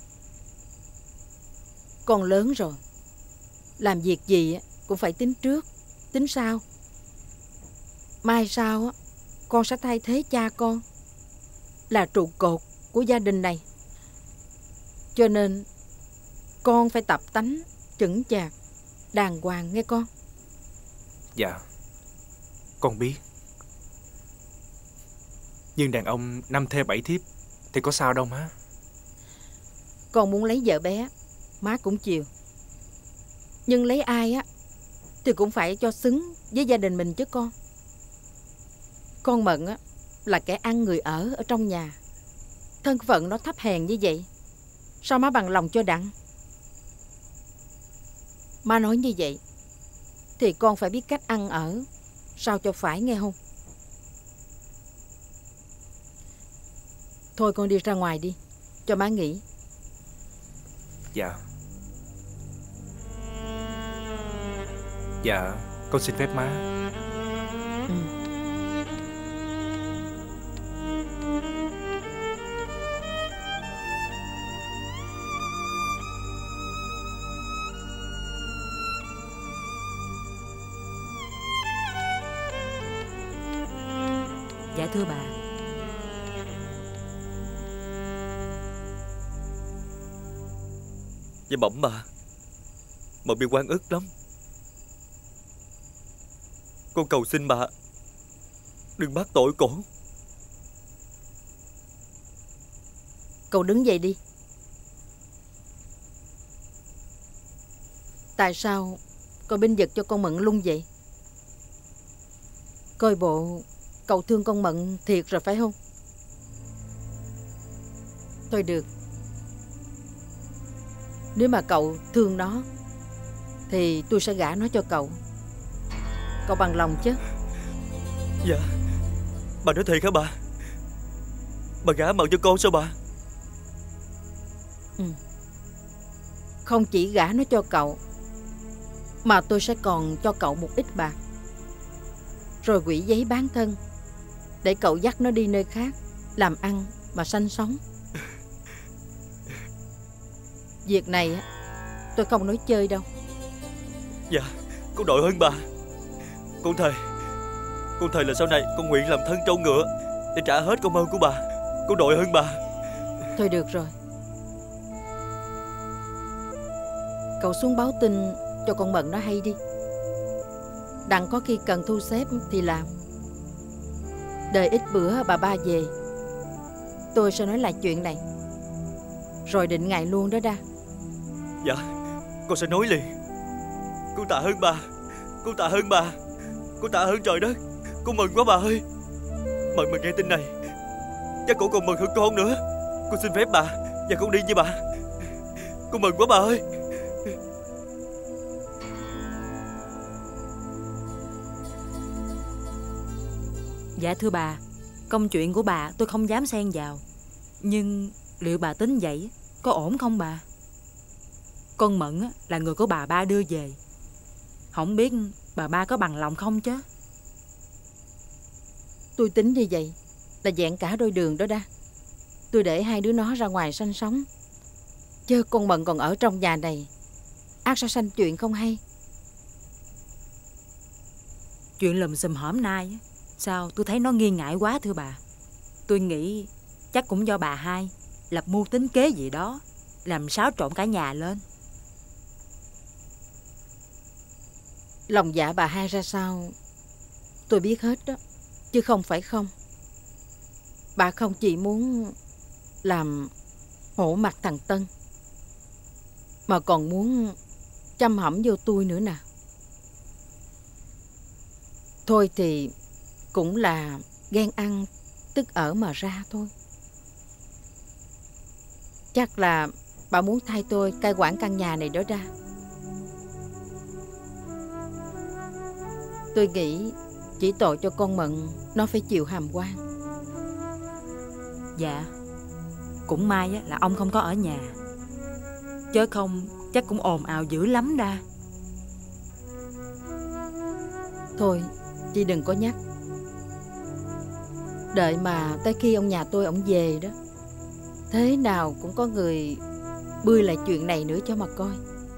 Con lớn rồi, làm việc gì cũng phải tính trước, tính sau. Mai sau á, con sẽ thay thế cha con, là trụ cột của gia đình này. Cho nên con phải tập tánh chững chạc, đàng hoàng nghe con. Dạ, con biết. Nhưng đàn ông năm thê bảy thiếp thì có sao đâu má. Con muốn lấy vợ bé, má cũng chiều. Nhưng lấy ai á thì cũng phải cho xứng với gia đình mình chứ con. Con Mận á là kẻ ăn người ở ở trong nhà, thân phận nó thấp hèn như vậy, sao má bằng lòng cho đặng? Má nói như vậy thì con phải biết cách ăn ở sao cho phải nghe không? Thôi con đi ra ngoài đi, cho má nghỉ. Dạ. Dạ, con xin phép má. Ừ. Dạ thưa bà. Dạ bẩm bà, Mận bị oan ức lắm. Con cầu xin bà đừng bắt tội cổ. Cậu đứng dậy đi. Tại sao cậu binh vực cho con Mận lung vậy? Coi bộ cậu thương con Mận thiệt rồi phải không? Thôi được, nếu mà cậu thương nó thì tôi sẽ gả nó cho cậu. Cậu bằng lòng chứ? Dạ. Bà nói thiệt hả bà? Bà gả Mận cho con sao bà? Ừ. Không chỉ gả nó cho cậu, mà tôi sẽ còn cho cậu một ít bạc, rồi quỹ giấy bán thân, để cậu dắt nó đi nơi khác làm ăn mà sanh sống. Việc này tôi không nói chơi đâu. Dạ, con đội ơn bà. Con thề, con thề là sau này con nguyện làm thân trâu ngựa để trả hết công ơn của bà. Con đội ơn bà. Thôi được rồi. Cậu xuống báo tin cho con Mận nó hay đi. Đặng có khi cần thu xếp thì làm. Đợi ít bữa bà ba về, tôi sẽ nói lại chuyện này, rồi định ngày luôn đó Đa. Dạ, con sẽ nói liền. Con tạ ơn bà. Con tạ ơn bà. Con tạ ơn trời đất. Con mừng quá bà ơi. Mận mà nghe tin này, chắc cổ còn mừng hơn con nữa. Con xin phép bà và con đi với bà. Con mừng quá bà ơi. Dạ thưa bà, công chuyện của bà tôi không dám xen vào. Nhưng liệu bà tính vậy có ổn không bà? Con Mận là người của bà ba đưa về. Không biết bà ba có bằng lòng không chứ? Tôi tính như vậy là vẹn cả đôi đường đó Đa. Tôi để hai đứa nó ra ngoài sanh sống, chứ con Mận còn ở trong nhà này, ác sẽ sanh chuyện không hay. Chuyện lùm xùm hổm nay sao tôi thấy nó nghi ngại quá thưa bà. Tôi nghĩ chắc cũng do bà hai lập mưu tính kế gì đó, làm xáo trộn cả nhà lên. Lòng dạ bà hai ra sao tôi biết hết đó, chứ không phải không. Bà không chỉ muốn làm hổ mặt thằng Tân, mà còn muốn châm hẩm vô tôi nữa nè. Thôi thì cũng là ghen ăn tức ở mà ra thôi. Chắc là bà muốn thay tôi cai quản căn nhà này đó Đa. Tôi nghĩ chỉ tội cho con Mận nó phải chịu hàm quan. Dạ, cũng may là ông không có ở nhà, chớ không chắc cũng ồn ào dữ lắm Đa. Thôi chị đừng có nhắc. Đợi mà tới khi ông nhà tôi ổng về đó, thế nào cũng có người bươi lại chuyện này nữa cho mà coi.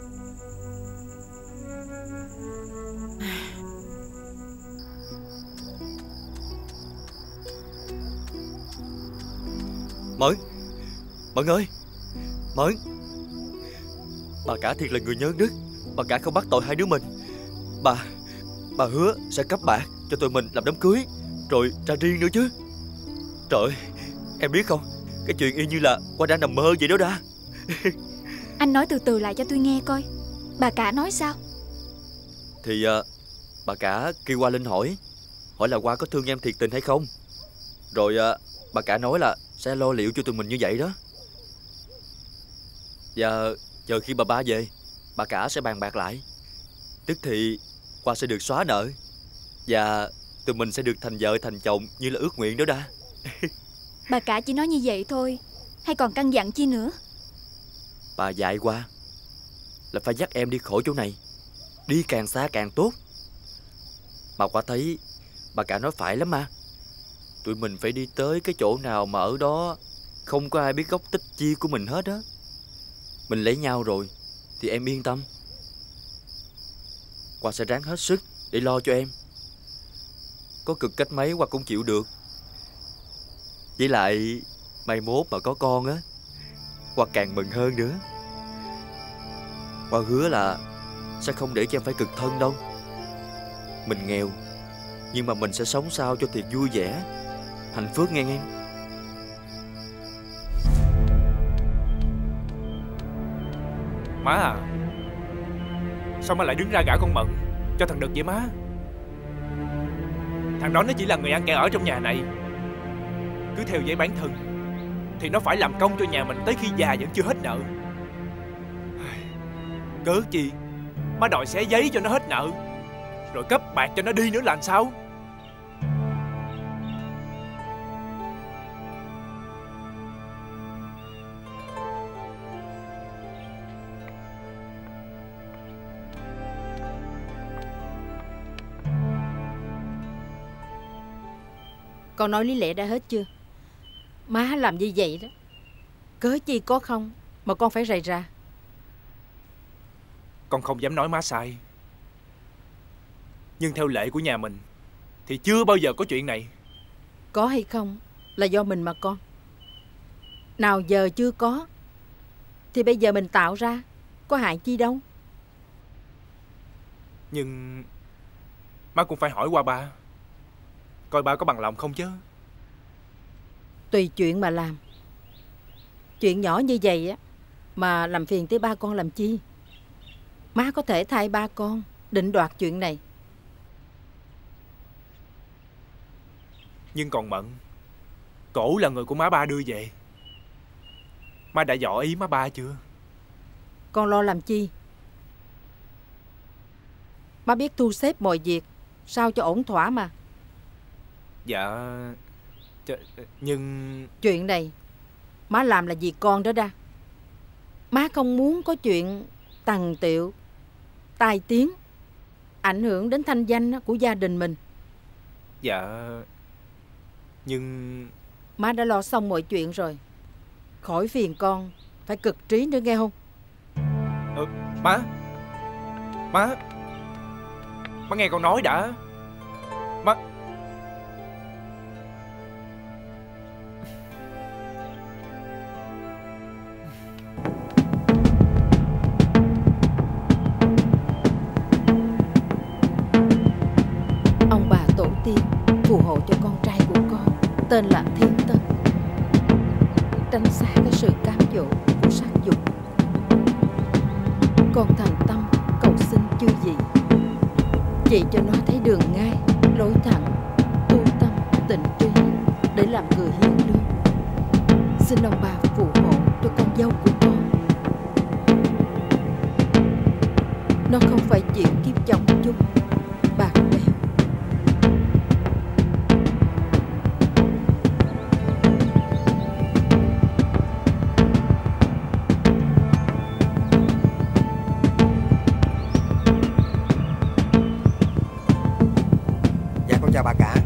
Mận, Mận ơi, Mận. Bà cả thiệt là người nhớ đức. Bà cả không bắt tội hai đứa mình. Bà, bà hứa sẽ cấp bạc cho tụi mình làm đám cưới, rồi ra riêng nữa chứ. Trời ơi, em biết không, cái chuyện y như là qua đã nằm mơ vậy đó Đa. Anh nói từ từ lại cho tôi nghe coi. Bà cả nói sao? Thì uh, bà cả kêu qua lên hỏi Hỏi là qua có thương em thiệt tình hay không. Rồi uh, bà cả nói là sẽ lo liệu cho tụi mình như vậy đó. Và chờ khi bà ba về, bà cả sẽ bàn bạc lại. Tức thì qua sẽ được xóa nợ, và tụi mình sẽ được thành vợ thành chồng như là ước nguyện đó Đa. Bà cả chỉ nói như vậy thôi, hay còn căn dặn chi nữa? Bà dạy qua là phải dắt em đi khỏi chỗ này, đi càng xa càng tốt. Mà qua thấy bà cả nói phải lắm mà. Tụi mình phải đi tới cái chỗ nào mà ở đó không có ai biết gốc tích chi của mình hết á. Mình lấy nhau rồi thì em yên tâm. Qua sẽ ráng hết sức để lo cho em. Có cực cách mấy Qua cũng chịu được. Với lại mai mốt mà có con á, Qua càng mừng hơn nữa. Qua hứa là sẽ không để cho em phải cực thân đâu. Mình nghèo, nhưng mà mình sẽ sống sao cho thiệt vui vẻ, hạnh phúc nghe em. Má à, sao má lại đứng ra gả con Mận cho thằng Đực vậy má? Thằng đó nó chỉ là người ăn kẻ ở trong nhà này. Cứ theo giấy bán thân thì nó phải làm công cho nhà mình tới khi già vẫn chưa hết nợ. Cớ chi má đòi xé giấy cho nó hết nợ, rồi cấp bạc cho nó đi nữa là làm sao? Con nói lý lẽ đã hết chưa? Má làm như vậy đó, cớ chi có không mà con phải rầy ra. Con không dám nói má sai, nhưng theo lệ của nhà mình thì chưa bao giờ có chuyện này. Có hay không là do mình mà con. Nào giờ chưa có, thì bây giờ mình tạo ra, có hại chi đâu. Nhưng má cũng phải hỏi qua ba, coi ba có bằng lòng không chứ. Tùy chuyện mà làm. Chuyện nhỏ như vậy á mà làm phiền tới ba con làm chi? Má có thể thay ba con định đoạt chuyện này. Nhưng còn Mận, cổ là người của má ba đưa về. Má đã dò ý má ba chưa? Con lo làm chi? Má biết thu xếp mọi việc sao cho ổn thỏa mà. Dạ ch... Nhưng... Chuyện này má làm là vì con đó đa. Má không muốn có chuyện tằng tiệu, tai tiếng, ảnh hưởng đến thanh danh của gia đình mình. Dạ... Nhưng... Má đã lo xong mọi chuyện rồi, khỏi phiền con phải cực trí nữa nghe không? Ừ, má Má Má nghe con nói đã. Má... Ông bà tổ tiên phù hộ cho con trai của con, tên là Thiên Tân, tránh xa cái sự cám dỗ của sát dục. Con thành tâm cầu xin chư vị chỉ cho nó thấy đường ngay, lối thẳng, tu tâm tịnh trí để làm người hiền lương. Xin ông bà phù hộ cho con dâu của con. Nó không phải chuyện kiếp chồng chung bạc bẽo. Chào bà cả.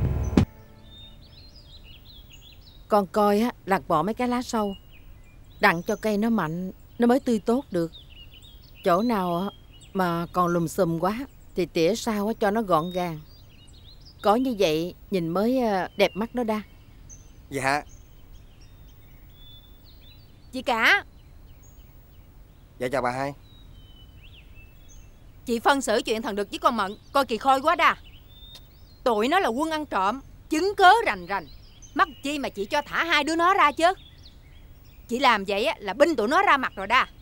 Con coi á, lặt bỏ mấy cái lá sâu, đặng cho cây nó mạnh, nó mới tươi tốt được. Chỗ nào mà còn lùm xùm quá thì tỉa sao cho nó gọn gàng. Có như vậy nhìn mới đẹp mắt đó đa. Dạ. Chị cả. Dạ chào bà hai. Chị phân xử chuyện thằng Đực với con Mận coi kỳ khôi quá đa. Tụi nó là quân ăn trộm, chứng cớ rành rành, mắc chi mà chị cho thả hai đứa nó ra chứ. Chị làm vậy là binh tụi nó ra mặt rồi đa.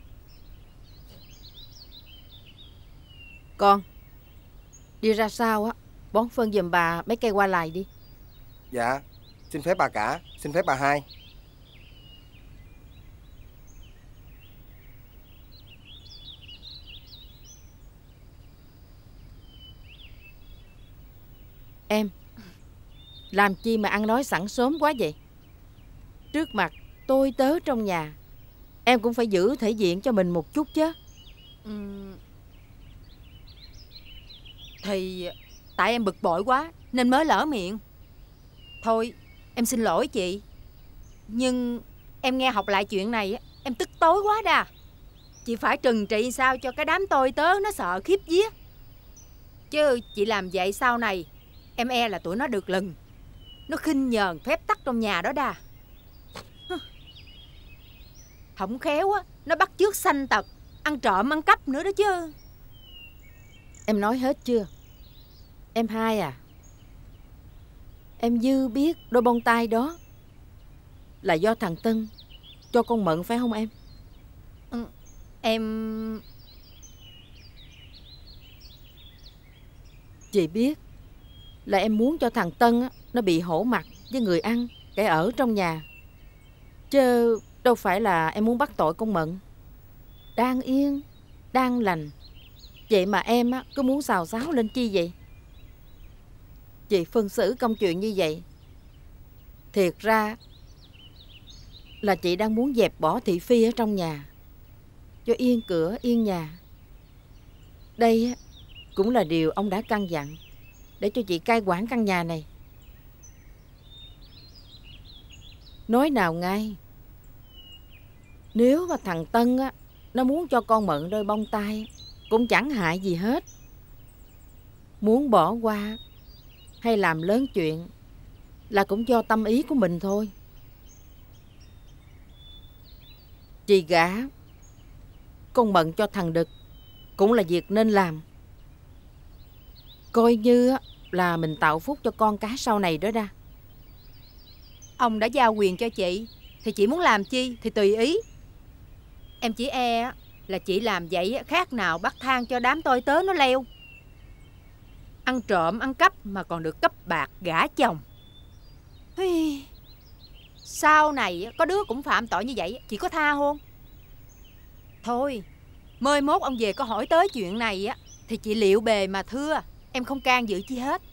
Con đi ra sau á, bón phân giùm bà mấy cây hoa lại đi. Dạ, xin phép bà cả, xin phép bà hai. Em làm chi mà ăn nói sẵn sớm quá vậy? Trước mặt tôi tớ trong nhà, em cũng phải giữ thể diện cho mình một chút chứ. Ừ. Thì tại em bực bội quá nên mới lỡ miệng. Thôi em xin lỗi chị. Nhưng em nghe học lại chuyện này em tức tối quá đà. Chị phải trừng trị sao cho cái đám tôi tớ nó sợ khiếp vía. Chứ chị làm vậy sau này em e là tụi nó được lừng. Nó khinh nhờn phép tắc trong nhà đó đà. Không khéo á, nó bắt chước sanh tật, ăn trộm ăn cắp nữa đó chứ. Em nói hết chưa? Em hai à, em dư biết đôi bông tai đó là do thằng Tân cho con Mận phải không em? Ừ, em... Chị biết là em muốn cho thằng Tân á, nó bị hổ mặt với người ăn, kẻ ở trong nhà. Chứ đâu phải là em muốn bắt tội con Mận. Đang yên, đang lành, vậy mà em á, cứ muốn xào xáo lên chi vậy? Chị phân xử công chuyện như vậy, thiệt ra là chị đang muốn dẹp bỏ thị phi ở trong nhà, cho yên cửa yên nhà. Đây á, cũng là điều ông đã căn dặn để cho chị cai quản căn nhà này. Nói nào ngay, nếu mà thằng Tân á, nó muốn cho con Mận đôi bông tai cũng chẳng hại gì hết. Muốn bỏ qua hay làm lớn chuyện là cũng do tâm ý của mình thôi. Chị gả con bận cho thằng Đực cũng là việc nên làm. Coi như là mình tạo phúc cho con cái sau này đó Đa. Ông đã giao quyền cho chị thì chị muốn làm chi thì tùy ý. Em chỉ e là chị làm vậy khác nào bắt thang cho đám tôi tớ nó leo. Ăn trộm ăn cắp mà còn được cấp bạc gả chồng. Hi. Sau này có đứa cũng phạm tội như vậy, chị có tha không? Thôi, mới mốt ông về có hỏi tới chuyện này á thì chị liệu bề mà thưa. Em không can dự chi hết.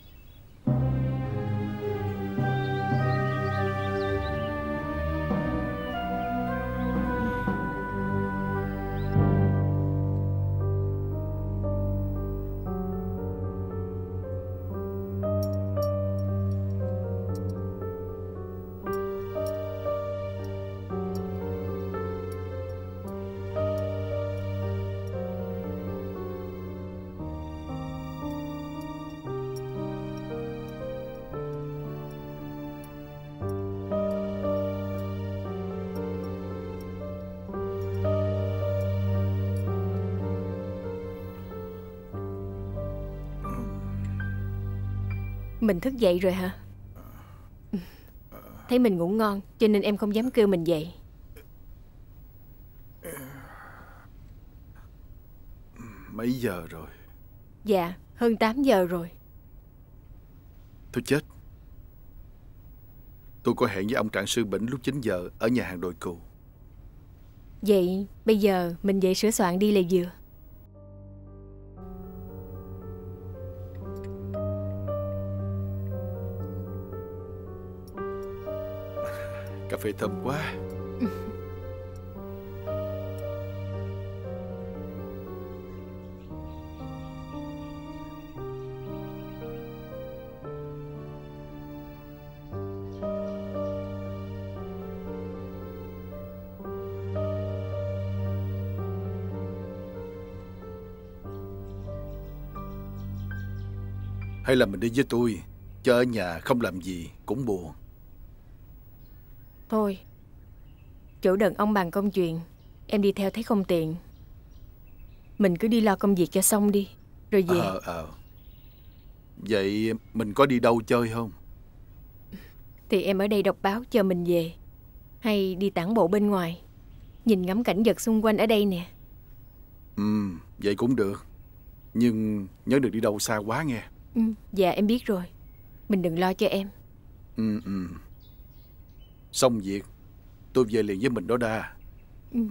Mình thức dậy rồi hả? Thấy mình ngủ ngon cho nên em không dám kêu mình dậy. Mấy giờ rồi? Dạ, hơn tám giờ rồi. Tôi chết. Tôi có hẹn với ông Trạng Sư Bỉnh lúc chín giờ ở nhà hàng Đồi Cù. Vậy bây giờ mình dậy sửa soạn đi là vừa. Cà phê thơm quá. Hay là mình đi với tôi, chứ ở nhà không làm gì cũng buồn. Thôi, chỗ đàn ông bàn công chuyện, em đi theo thấy không tiện. Mình cứ đi lo công việc cho xong đi, rồi về. Ờ, ờ. Vậy mình có đi đâu chơi không? Thì em ở đây đọc báo chờ mình về. Hay đi tản bộ bên ngoài, nhìn ngắm cảnh vật xung quanh ở đây nè. Ừ, vậy cũng được. Nhưng nhớ đừng đi đâu xa quá nghe. Ừ, dạ em biết rồi. Mình đừng lo cho em. Ừ, ừ. Xong việc tôi về liền với mình đó Đa. Ừ.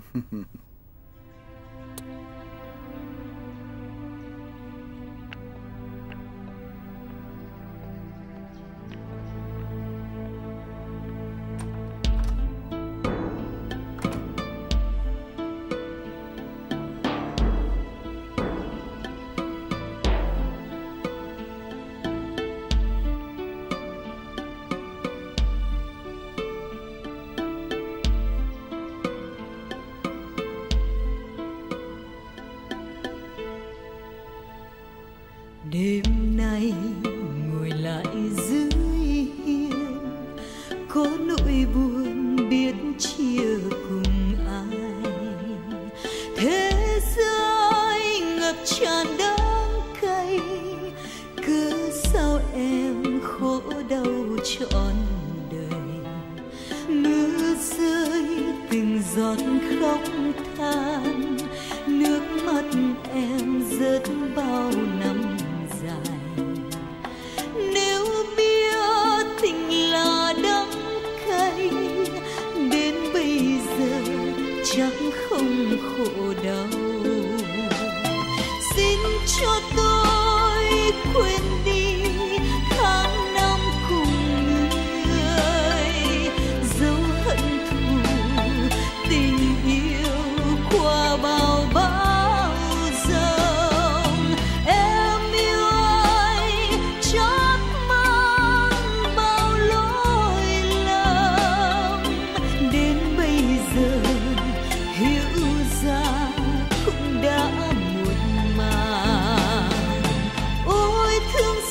Đêm nay ngồi lại dưới hiên, có nỗi buồn biết chia cùng ai. Thế giới ngập tràn đắng cay, cớ sao em khổ đau trọn đời. Mưa rơi từng giọt khóc than, nước mắt em rớt bao năm. Nếu biết tình là đắng cay, đến bây giờ chắc không khổ đau. Xin cho tôi quên đi tháng năm cùng người, dấu hận thù tình yêu qua bao bão giông. Em yêu anh chắc mang bao lỗi lầm, đến bây giờ hiểu ra cũng đã muộn màng. Ôi thương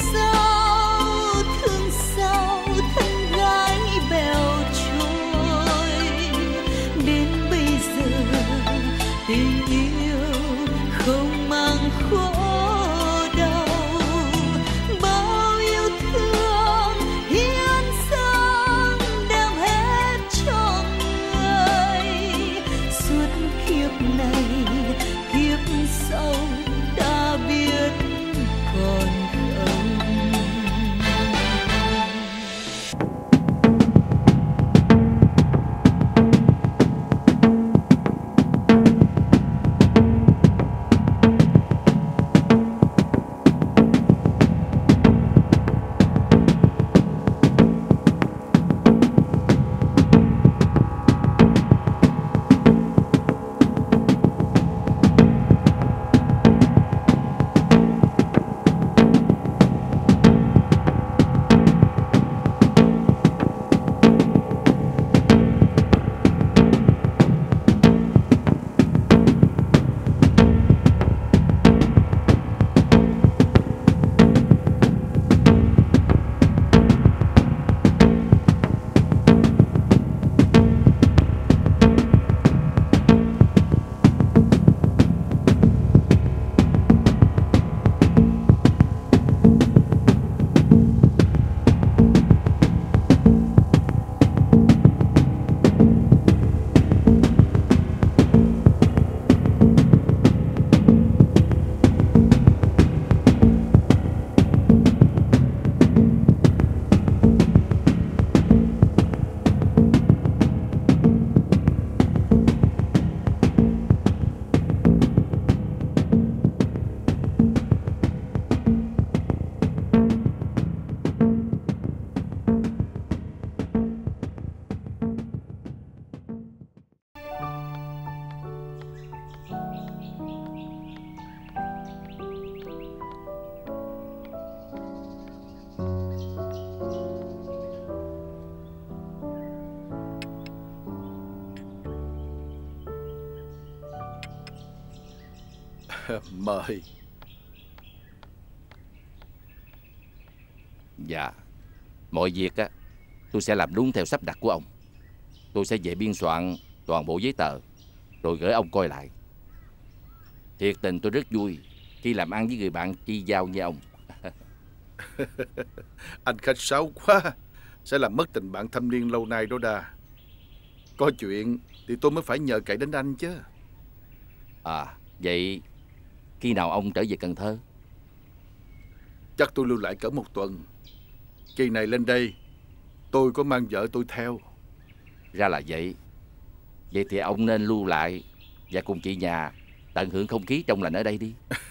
khổ đau. Bao yêu thương hiến dâng đem hết cho người. Suốt kiếp này kiếp sau ta biết còn không. Mời. Dạ, mọi việc á tôi sẽ làm đúng theo sắp đặt của ông. Tôi sẽ về biên soạn toàn bộ giấy tờ rồi gửi ông coi lại. Thiệt tình tôi rất vui khi làm ăn với người bạn chi giao như ông. Anh khách sáo quá, sẽ làm mất tình bạn thâm niên lâu nay đó đa. Có chuyện thì tôi mới phải nhờ cậy đến anh chứ. À, vậy khi nào ông trở về Cần Thơ? Chắc tôi lưu lại cỡ một tuần. Kỳ này lên đây tôi có mang vợ tôi theo. Ra là vậy. Vậy thì ông nên lưu lại và cùng chị nhà tận hưởng không khí trong lành ở đây đi.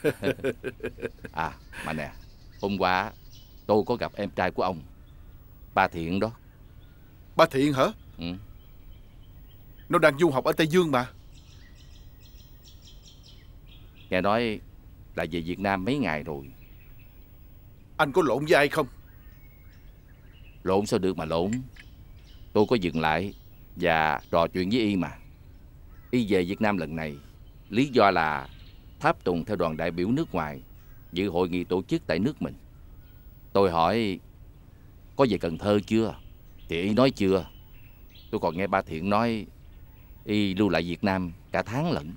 À mà nè, hôm qua tôi có gặp em trai của ông, ba Thiện đó. Ba Thiện hả? Ừ. Nó đang du học ở Tây Dương mà. Nghe nói là về Việt Nam mấy ngày rồi. Anh có lộn với ai không? Lộn sao được mà lộn. Tôi có dừng lại và trò chuyện với y mà. Y về Việt Nam lần này lý do là tháp tùng theo đoàn đại biểu nước ngoài dự hội nghị tổ chức tại nước mình. Tôi hỏi có về Cần Thơ chưa thì y nói chưa. Tôi còn nghe ba Thiện nói y lưu lại Việt Nam cả tháng lận.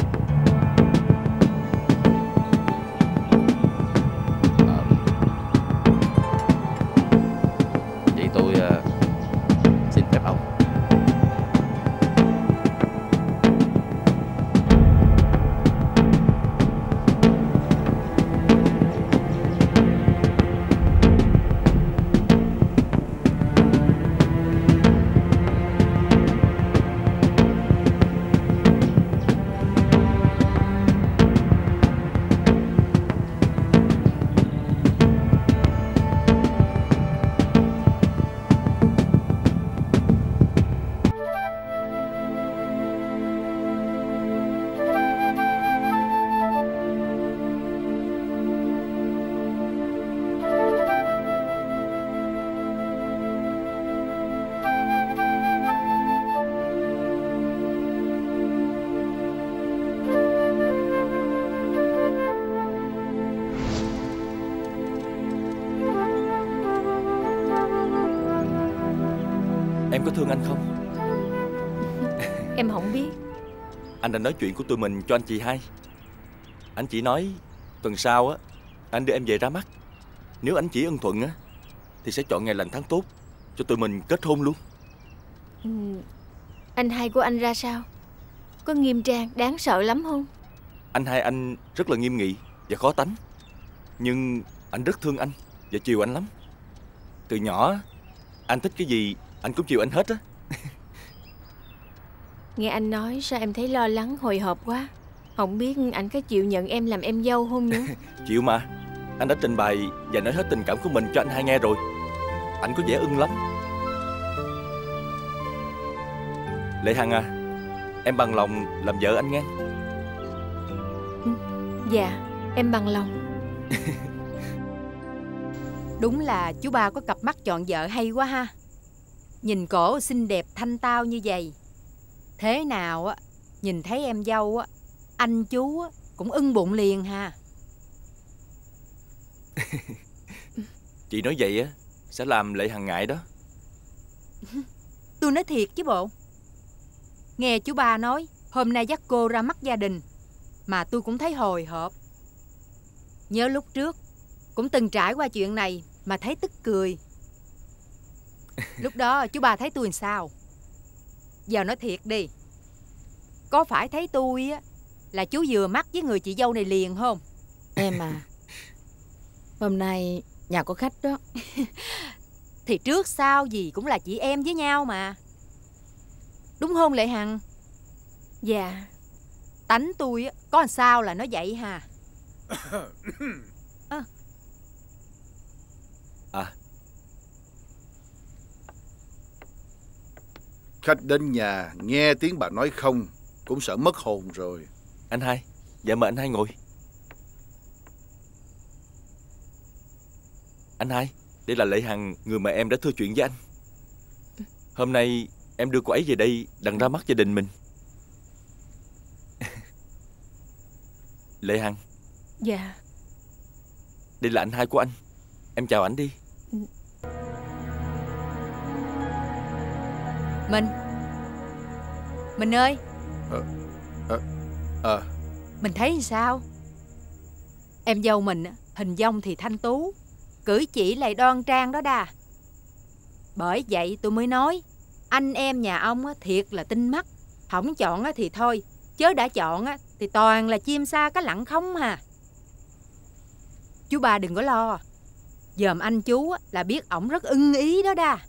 À, vậy tôi uh, xin phép ông. Em có thương anh không? Em không biết. Anh đã nói chuyện của tụi mình cho anh chị hay. Anh chỉ nói Tuần sau á, anh đưa em về ra mắt. Nếu anh chỉ ưng thuận á, thì sẽ chọn ngày lành tháng tốt cho tụi mình kết hôn luôn. Ừ. Anh hai của anh ra sao? Có nghiêm trang, đáng sợ lắm không? Anh hai anh rất là nghiêm nghị và khó tánh. Nhưng anh rất thương anh và chiều anh lắm. Từ nhỏ anh thích cái gì anh cũng chiều anh hết á. Nghe anh nói sao em thấy lo lắng hồi hộp quá. Không biết anh có chịu nhận em làm em dâu không nữa? Chịu mà. Anh đã trình bày và nói hết tình cảm của mình cho anh hai nghe rồi. Anh có vẻ ưng lắm. Lệ Hằng à, em bằng lòng làm vợ anh nghe. Dạ, em bằng lòng. Đúng là chú ba có cặp mắt chọn vợ hay quá ha. Nhìn cổ xinh đẹp thanh tao như vậy, thế nào á nhìn thấy em dâu á, anh chú á cũng ưng bụng liền ha. Chị nói vậy á sẽ làm Lệ Hằng ngại đó. Tôi nói thiệt chứ bộ. Nghe chú ba nói hôm nay dắt cô ra mắt gia đình mà tôi cũng thấy hồi hộp. Nhớ lúc trước cũng từng trải qua chuyện này mà thấy tức cười. Lúc đó chú ba thấy tôi làm sao? Giờ nói thiệt đi, có phải thấy tôi á là chú vừa mắt với người chị dâu này liền không? Em à, hôm nay nhà có khách đó. Thì trước sau gì cũng là chị em với nhau mà. Đúng không Lệ Hằng? Dạ. Tánh tôi á có làm sao là nó vậy hà. À. À, khách đến nhà nghe tiếng bà nói không cũng sợ mất hồn rồi. Anh hai, dạ mời anh hai ngồi. Anh hai, đây là Lệ Hằng, người mà em đã thưa chuyện với anh. Hôm nay em đưa cô ấy về đây đặng ra mắt gia đình mình. Lệ Hằng. Dạ. Đây là anh hai của anh. Em chào ảnh đi. Mình Mình ơi. Ờ à, à, à. Mình thấy sao? Em dâu mình hình dong thì thanh tú, cử chỉ lại đoan trang đó đà. Bởi vậy tôi mới nói anh em nhà ông thiệt là tinh mắt. Không chọn thì thôi, chớ đã chọn thì toàn là chim sa cá lặn không hà. Chú ba đừng có lo, dòm anh chú là biết ổng rất ưng ý đó đa.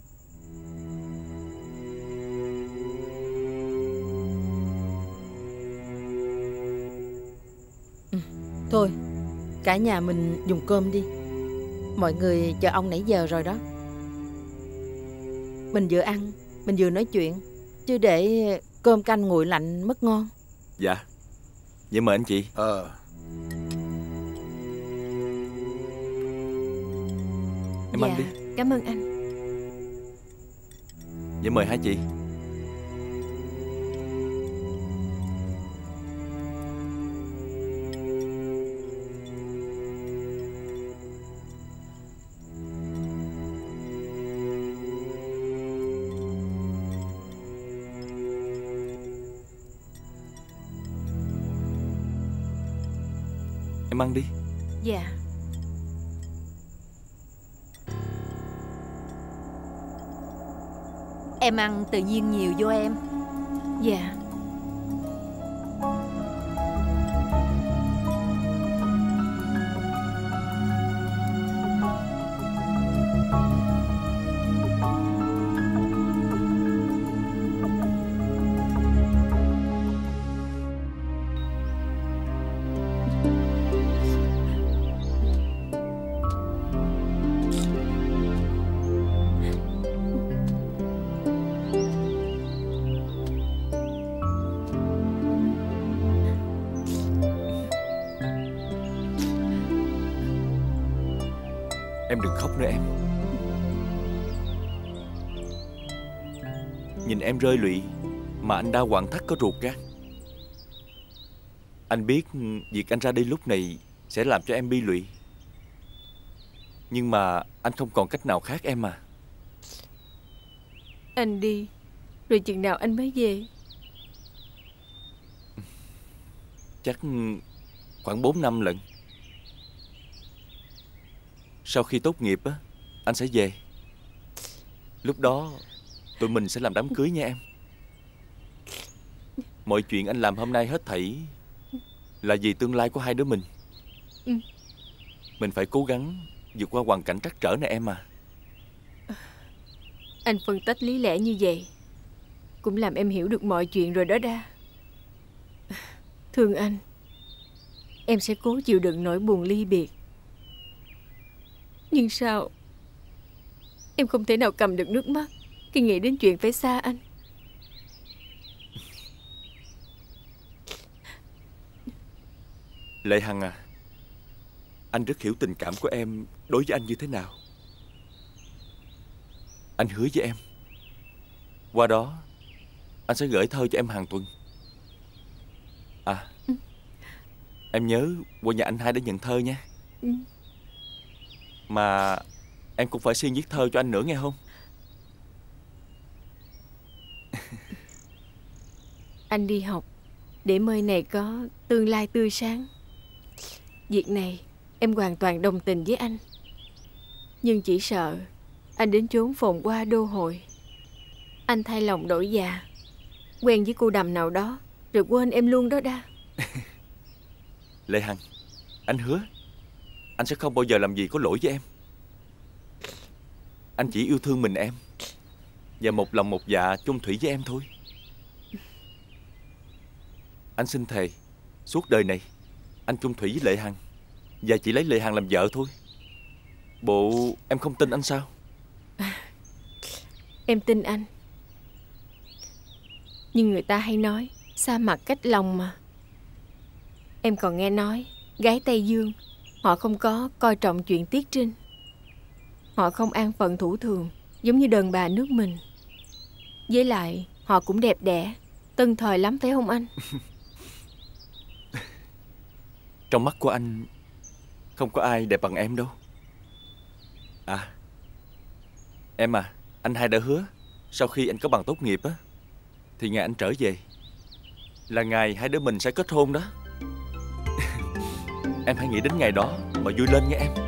Ừ, thôi cả nhà mình dùng cơm đi. Mọi người chờ ông nãy giờ rồi đó. Mình vừa ăn mình vừa nói chuyện, chứ để cơm canh nguội lạnh mất ngon. Dạ. Vậy mời anh chị. Ờ Em dạ, ăn đi. Cảm ơn anh. Vậy mời hai chị. Em ăn đi. Dạ. Em ăn tự nhiên nhiều vô em. Dạ. Em đừng khóc nữa em. Nhìn em rơi lụy mà anh đã quặn thắt có ruột gan. Anh biết việc anh ra đi lúc này sẽ làm cho em bi lụy, nhưng mà anh không còn cách nào khác em à. Anh đi rồi chừng nào anh mới về? Chắc khoảng bốn năm lận. Sau khi tốt nghiệp á, anh sẽ về. Lúc đó tụi mình sẽ làm đám cưới nha em. Mọi chuyện anh làm hôm nay hết thảy là vì tương lai của hai đứa mình. Ừ. Mình phải cố gắng vượt qua hoàn cảnh trắc trở này em à. Anh phân tích lý lẽ như vậy cũng làm em hiểu được mọi chuyện rồi đó Đa. Thương anh, em sẽ cố chịu đựng nỗi buồn ly biệt. Nhưng sao em không thể nào cầm được nước mắt khi nghĩ đến chuyện phải xa anh. Lệ Hằng à, anh rất hiểu tình cảm của em đối với anh như thế nào. Anh hứa với em, qua đó anh sẽ gửi thơ cho em hàng tuần. À, ừ. Em nhớ qua nhà anh hai để nhận thơ nha. Ừ. Mà em cũng phải siêng viết thơ cho anh nữa nghe không? Anh đi học để nơi này có tương lai tươi sáng. Việc này em hoàn toàn đồng tình với anh. Nhưng chỉ sợ anh đến chốn phồn hoa đô hội, anh thay lòng đổi dạ, quen với cô đầm nào đó rồi quên em luôn đó Đa. Lệ Hằng, anh hứa anh sẽ không bao giờ làm gì có lỗi với em. Anh chỉ yêu thương mình em và một lòng một dạ chung thủy với em thôi. Anh xin thề suốt đời này anh chung thủy với Lệ Hằng và chỉ lấy Lệ Hằng làm vợ thôi. Bộ em không tin anh sao? Em tin anh. Nhưng người ta hay nói xa mặt cách lòng mà. Em còn nghe nói gái Tây Dương họ không có coi trọng chuyện tiết trinh. Họ không an phận thủ thường giống như đàn bà nước mình. Với lại họ cũng đẹp đẽ, tân thời lắm phải không anh? Trong mắt của anh không có ai đẹp bằng em đâu. À, em à, anh hai đã hứa sau khi anh có bằng tốt nghiệp á thì ngày anh trở về là ngày hai đứa mình sẽ kết hôn đó. Em hãy nghĩ đến ngày đó mà vui lên nha em.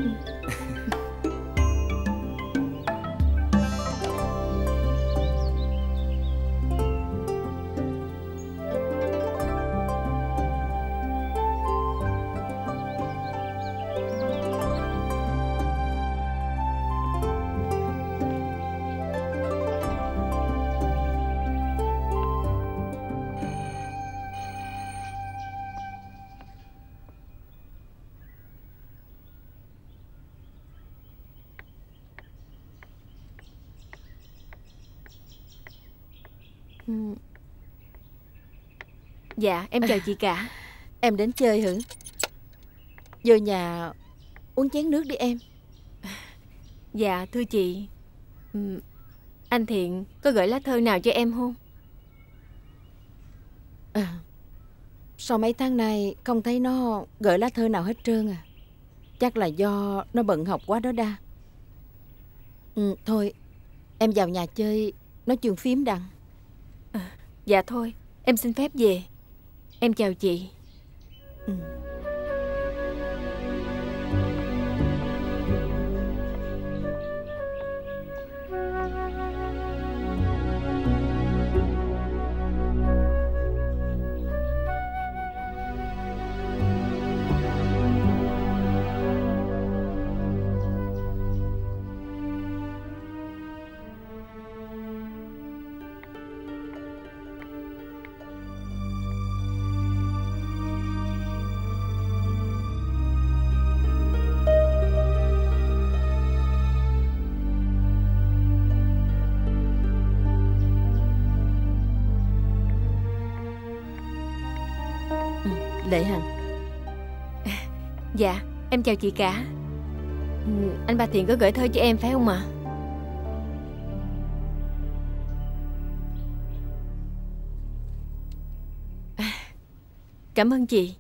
Dạ em chào chị cả. Em đến chơi hử? Vô nhà uống chén nước đi em. Dạ thưa chị, anh Thiện có gửi lá thơ nào cho em không? À, sau mấy tháng nay không thấy nó gửi lá thơ nào hết trơn à. Chắc là do nó bận học quá đó Đa. Ừ, thôi em vào nhà chơi nói chuyện phím đặng. À, dạ thôi em xin phép về. Em chào chị. Ừ. Lệ Hằng. Dạ em chào chị cả. Anh ba Thiện có gửi thơ cho em phải không ạ? À, cảm ơn chị.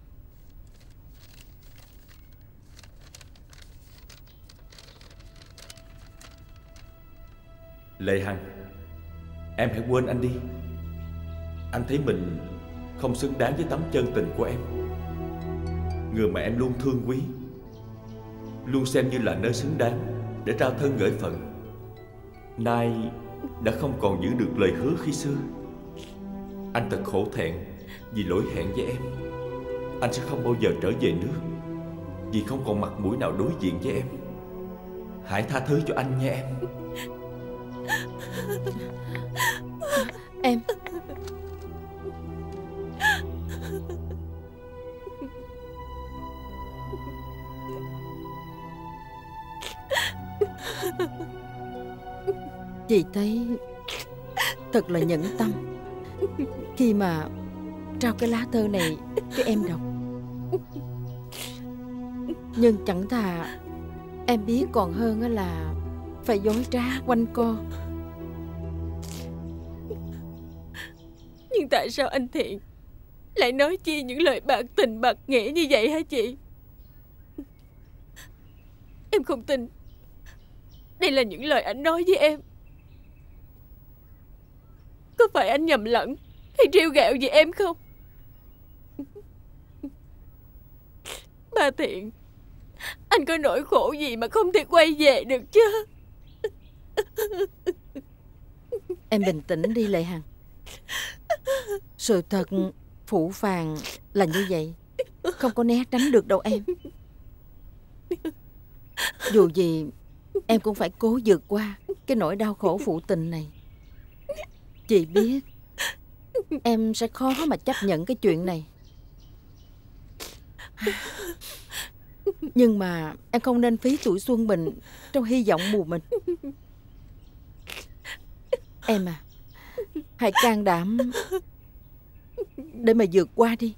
Lệ Hằng, em hãy quên anh đi. Anh thấy mình không xứng đáng với tấm chân tình của em, người mà em luôn thương quý. luôn xem như là nơi xứng đáng để trao thân gửi phận, nay đã không còn giữ được lời hứa khi xưa. Anh thật khổ thẹn vì lỗi hẹn với em. Anh sẽ không bao giờ trở về nước, vì không còn mặt mũi nào đối diện với em. Hãy tha thứ cho anh nha em. Em Chị thấy thật là nhẫn tâm khi mà trao cái lá thơ này cho em đọc. Nhưng chẳng thà em biết còn hơn là phải dối trá quanh co. Nhưng tại sao anh Thiện lại nói chi những lời bạc tình bạc nghĩa như vậy hả chị? Em không tin đây là những lời anh nói với em. Có phải anh nhầm lẫn hay trêu ghẹo gì em không? Ba Thiện, anh có nỗi khổ gì mà không thể quay về được chứ? Em bình tĩnh đi Lệ Hằng. Sự thật phũ phàng là như vậy, không có né tránh được đâu em. Dù gì em cũng phải cố vượt qua cái nỗi đau khổ phụ tình này. Chị biết em sẽ khó mà chấp nhận cái chuyện này, nhưng mà em không nên phí tuổi xuân mình trong hy vọng mù mịt. Em à, hãy can đảm để mà vượt qua đi,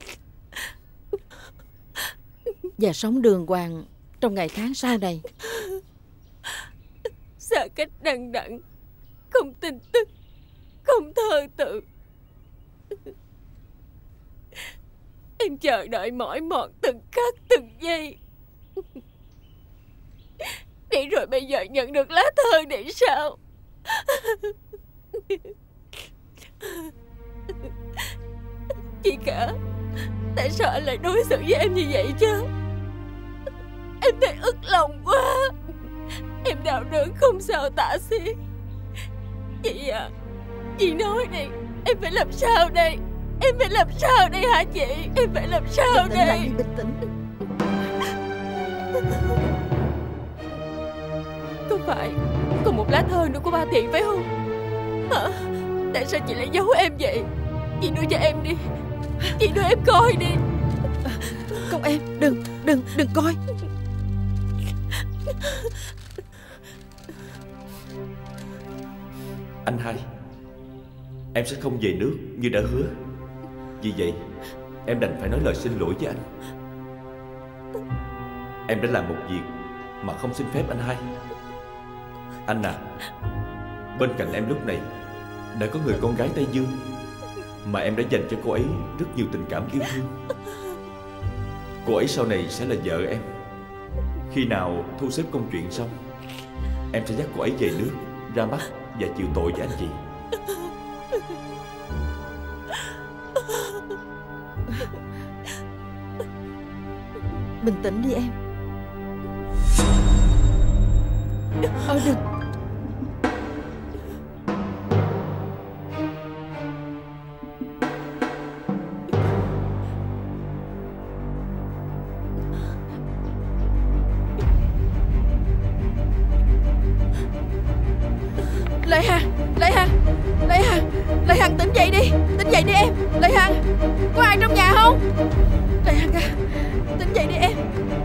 và sống đường hoàng trong ngày tháng sau này. Xa cách đằng đẵng, không tin tức, không thơ tự. Em chờ đợi mỏi mòn từng khắc từng giây, để rồi bây giờ nhận được lá thơ để sao? Chị cả, tại sao anh lại đối xử với em như vậy chứ? Em thấy ức lòng quá. Em đau đớn không sao tả xiết. Chị à, chị nói đi, em phải làm sao đây? Em phải làm sao đây hả chị? Em phải làm sao bình đây? Lại đi, bình tĩnh. Không phải còn một lá thơ nữa của ba Thiện phải không? Hả? Tại sao chị lại giấu em vậy? Chị đưa cho em đi, chị đưa em coi đi. Không em, đừng, đừng, đừng coi. Anh hai, em sẽ không về nước như đã hứa. Vì vậy em đành phải nói lời xin lỗi với anh. Em đã làm một việc mà không xin phép anh hai. Anh à, bên cạnh em lúc này đã có người con gái Tây Dương mà em đã dành cho cô ấy rất nhiều tình cảm yêu thương. Cô ấy sau này sẽ là vợ em. Khi nào thu xếp công chuyện xong, em sẽ dắt cô ấy về nước ra mắt và chịu tội với anh chị. Bình tĩnh đi em. Ờ đừng. Lệ Hằng, Lệ Hằng, Lệ Hằng, Lệ Hằng tỉnh dậy đi, tỉnh dậy đi em. Lệ Hằng, có ai trong nhà không? Lệ Hằng à, tỉnh dậy đi em.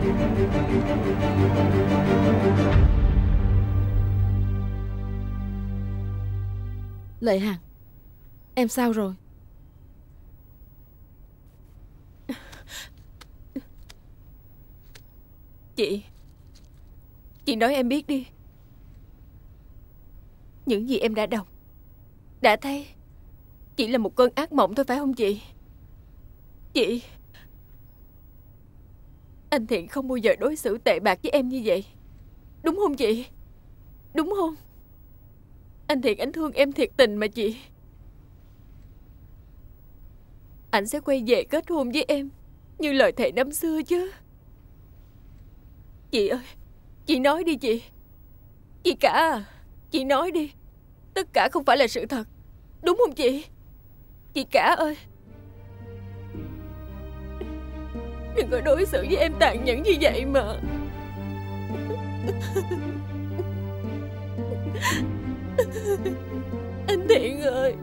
Lệ Hằng, em sao rồi? Chị, chị nói em biết đi. Những gì em đã đọc, đã thấy, chỉ là một cơn ác mộng thôi phải không chị? Chị, anh Thiện không bao giờ đối xử tệ bạc với em như vậy, đúng không chị? Đúng không? Anh Thiện anh thương em thiệt tình mà chị. Anh sẽ quay về kết hôn với em như lời thề năm xưa chứ. Chị ơi, chị nói đi chị. Chị cả à, chị nói đi. Tất cả không phải là sự thật, đúng không chị? Chị cả ơi, đừng có đối xử với em tàn nhẫn như vậy mà. Anh Thiện ơi.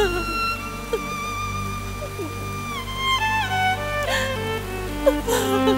Oh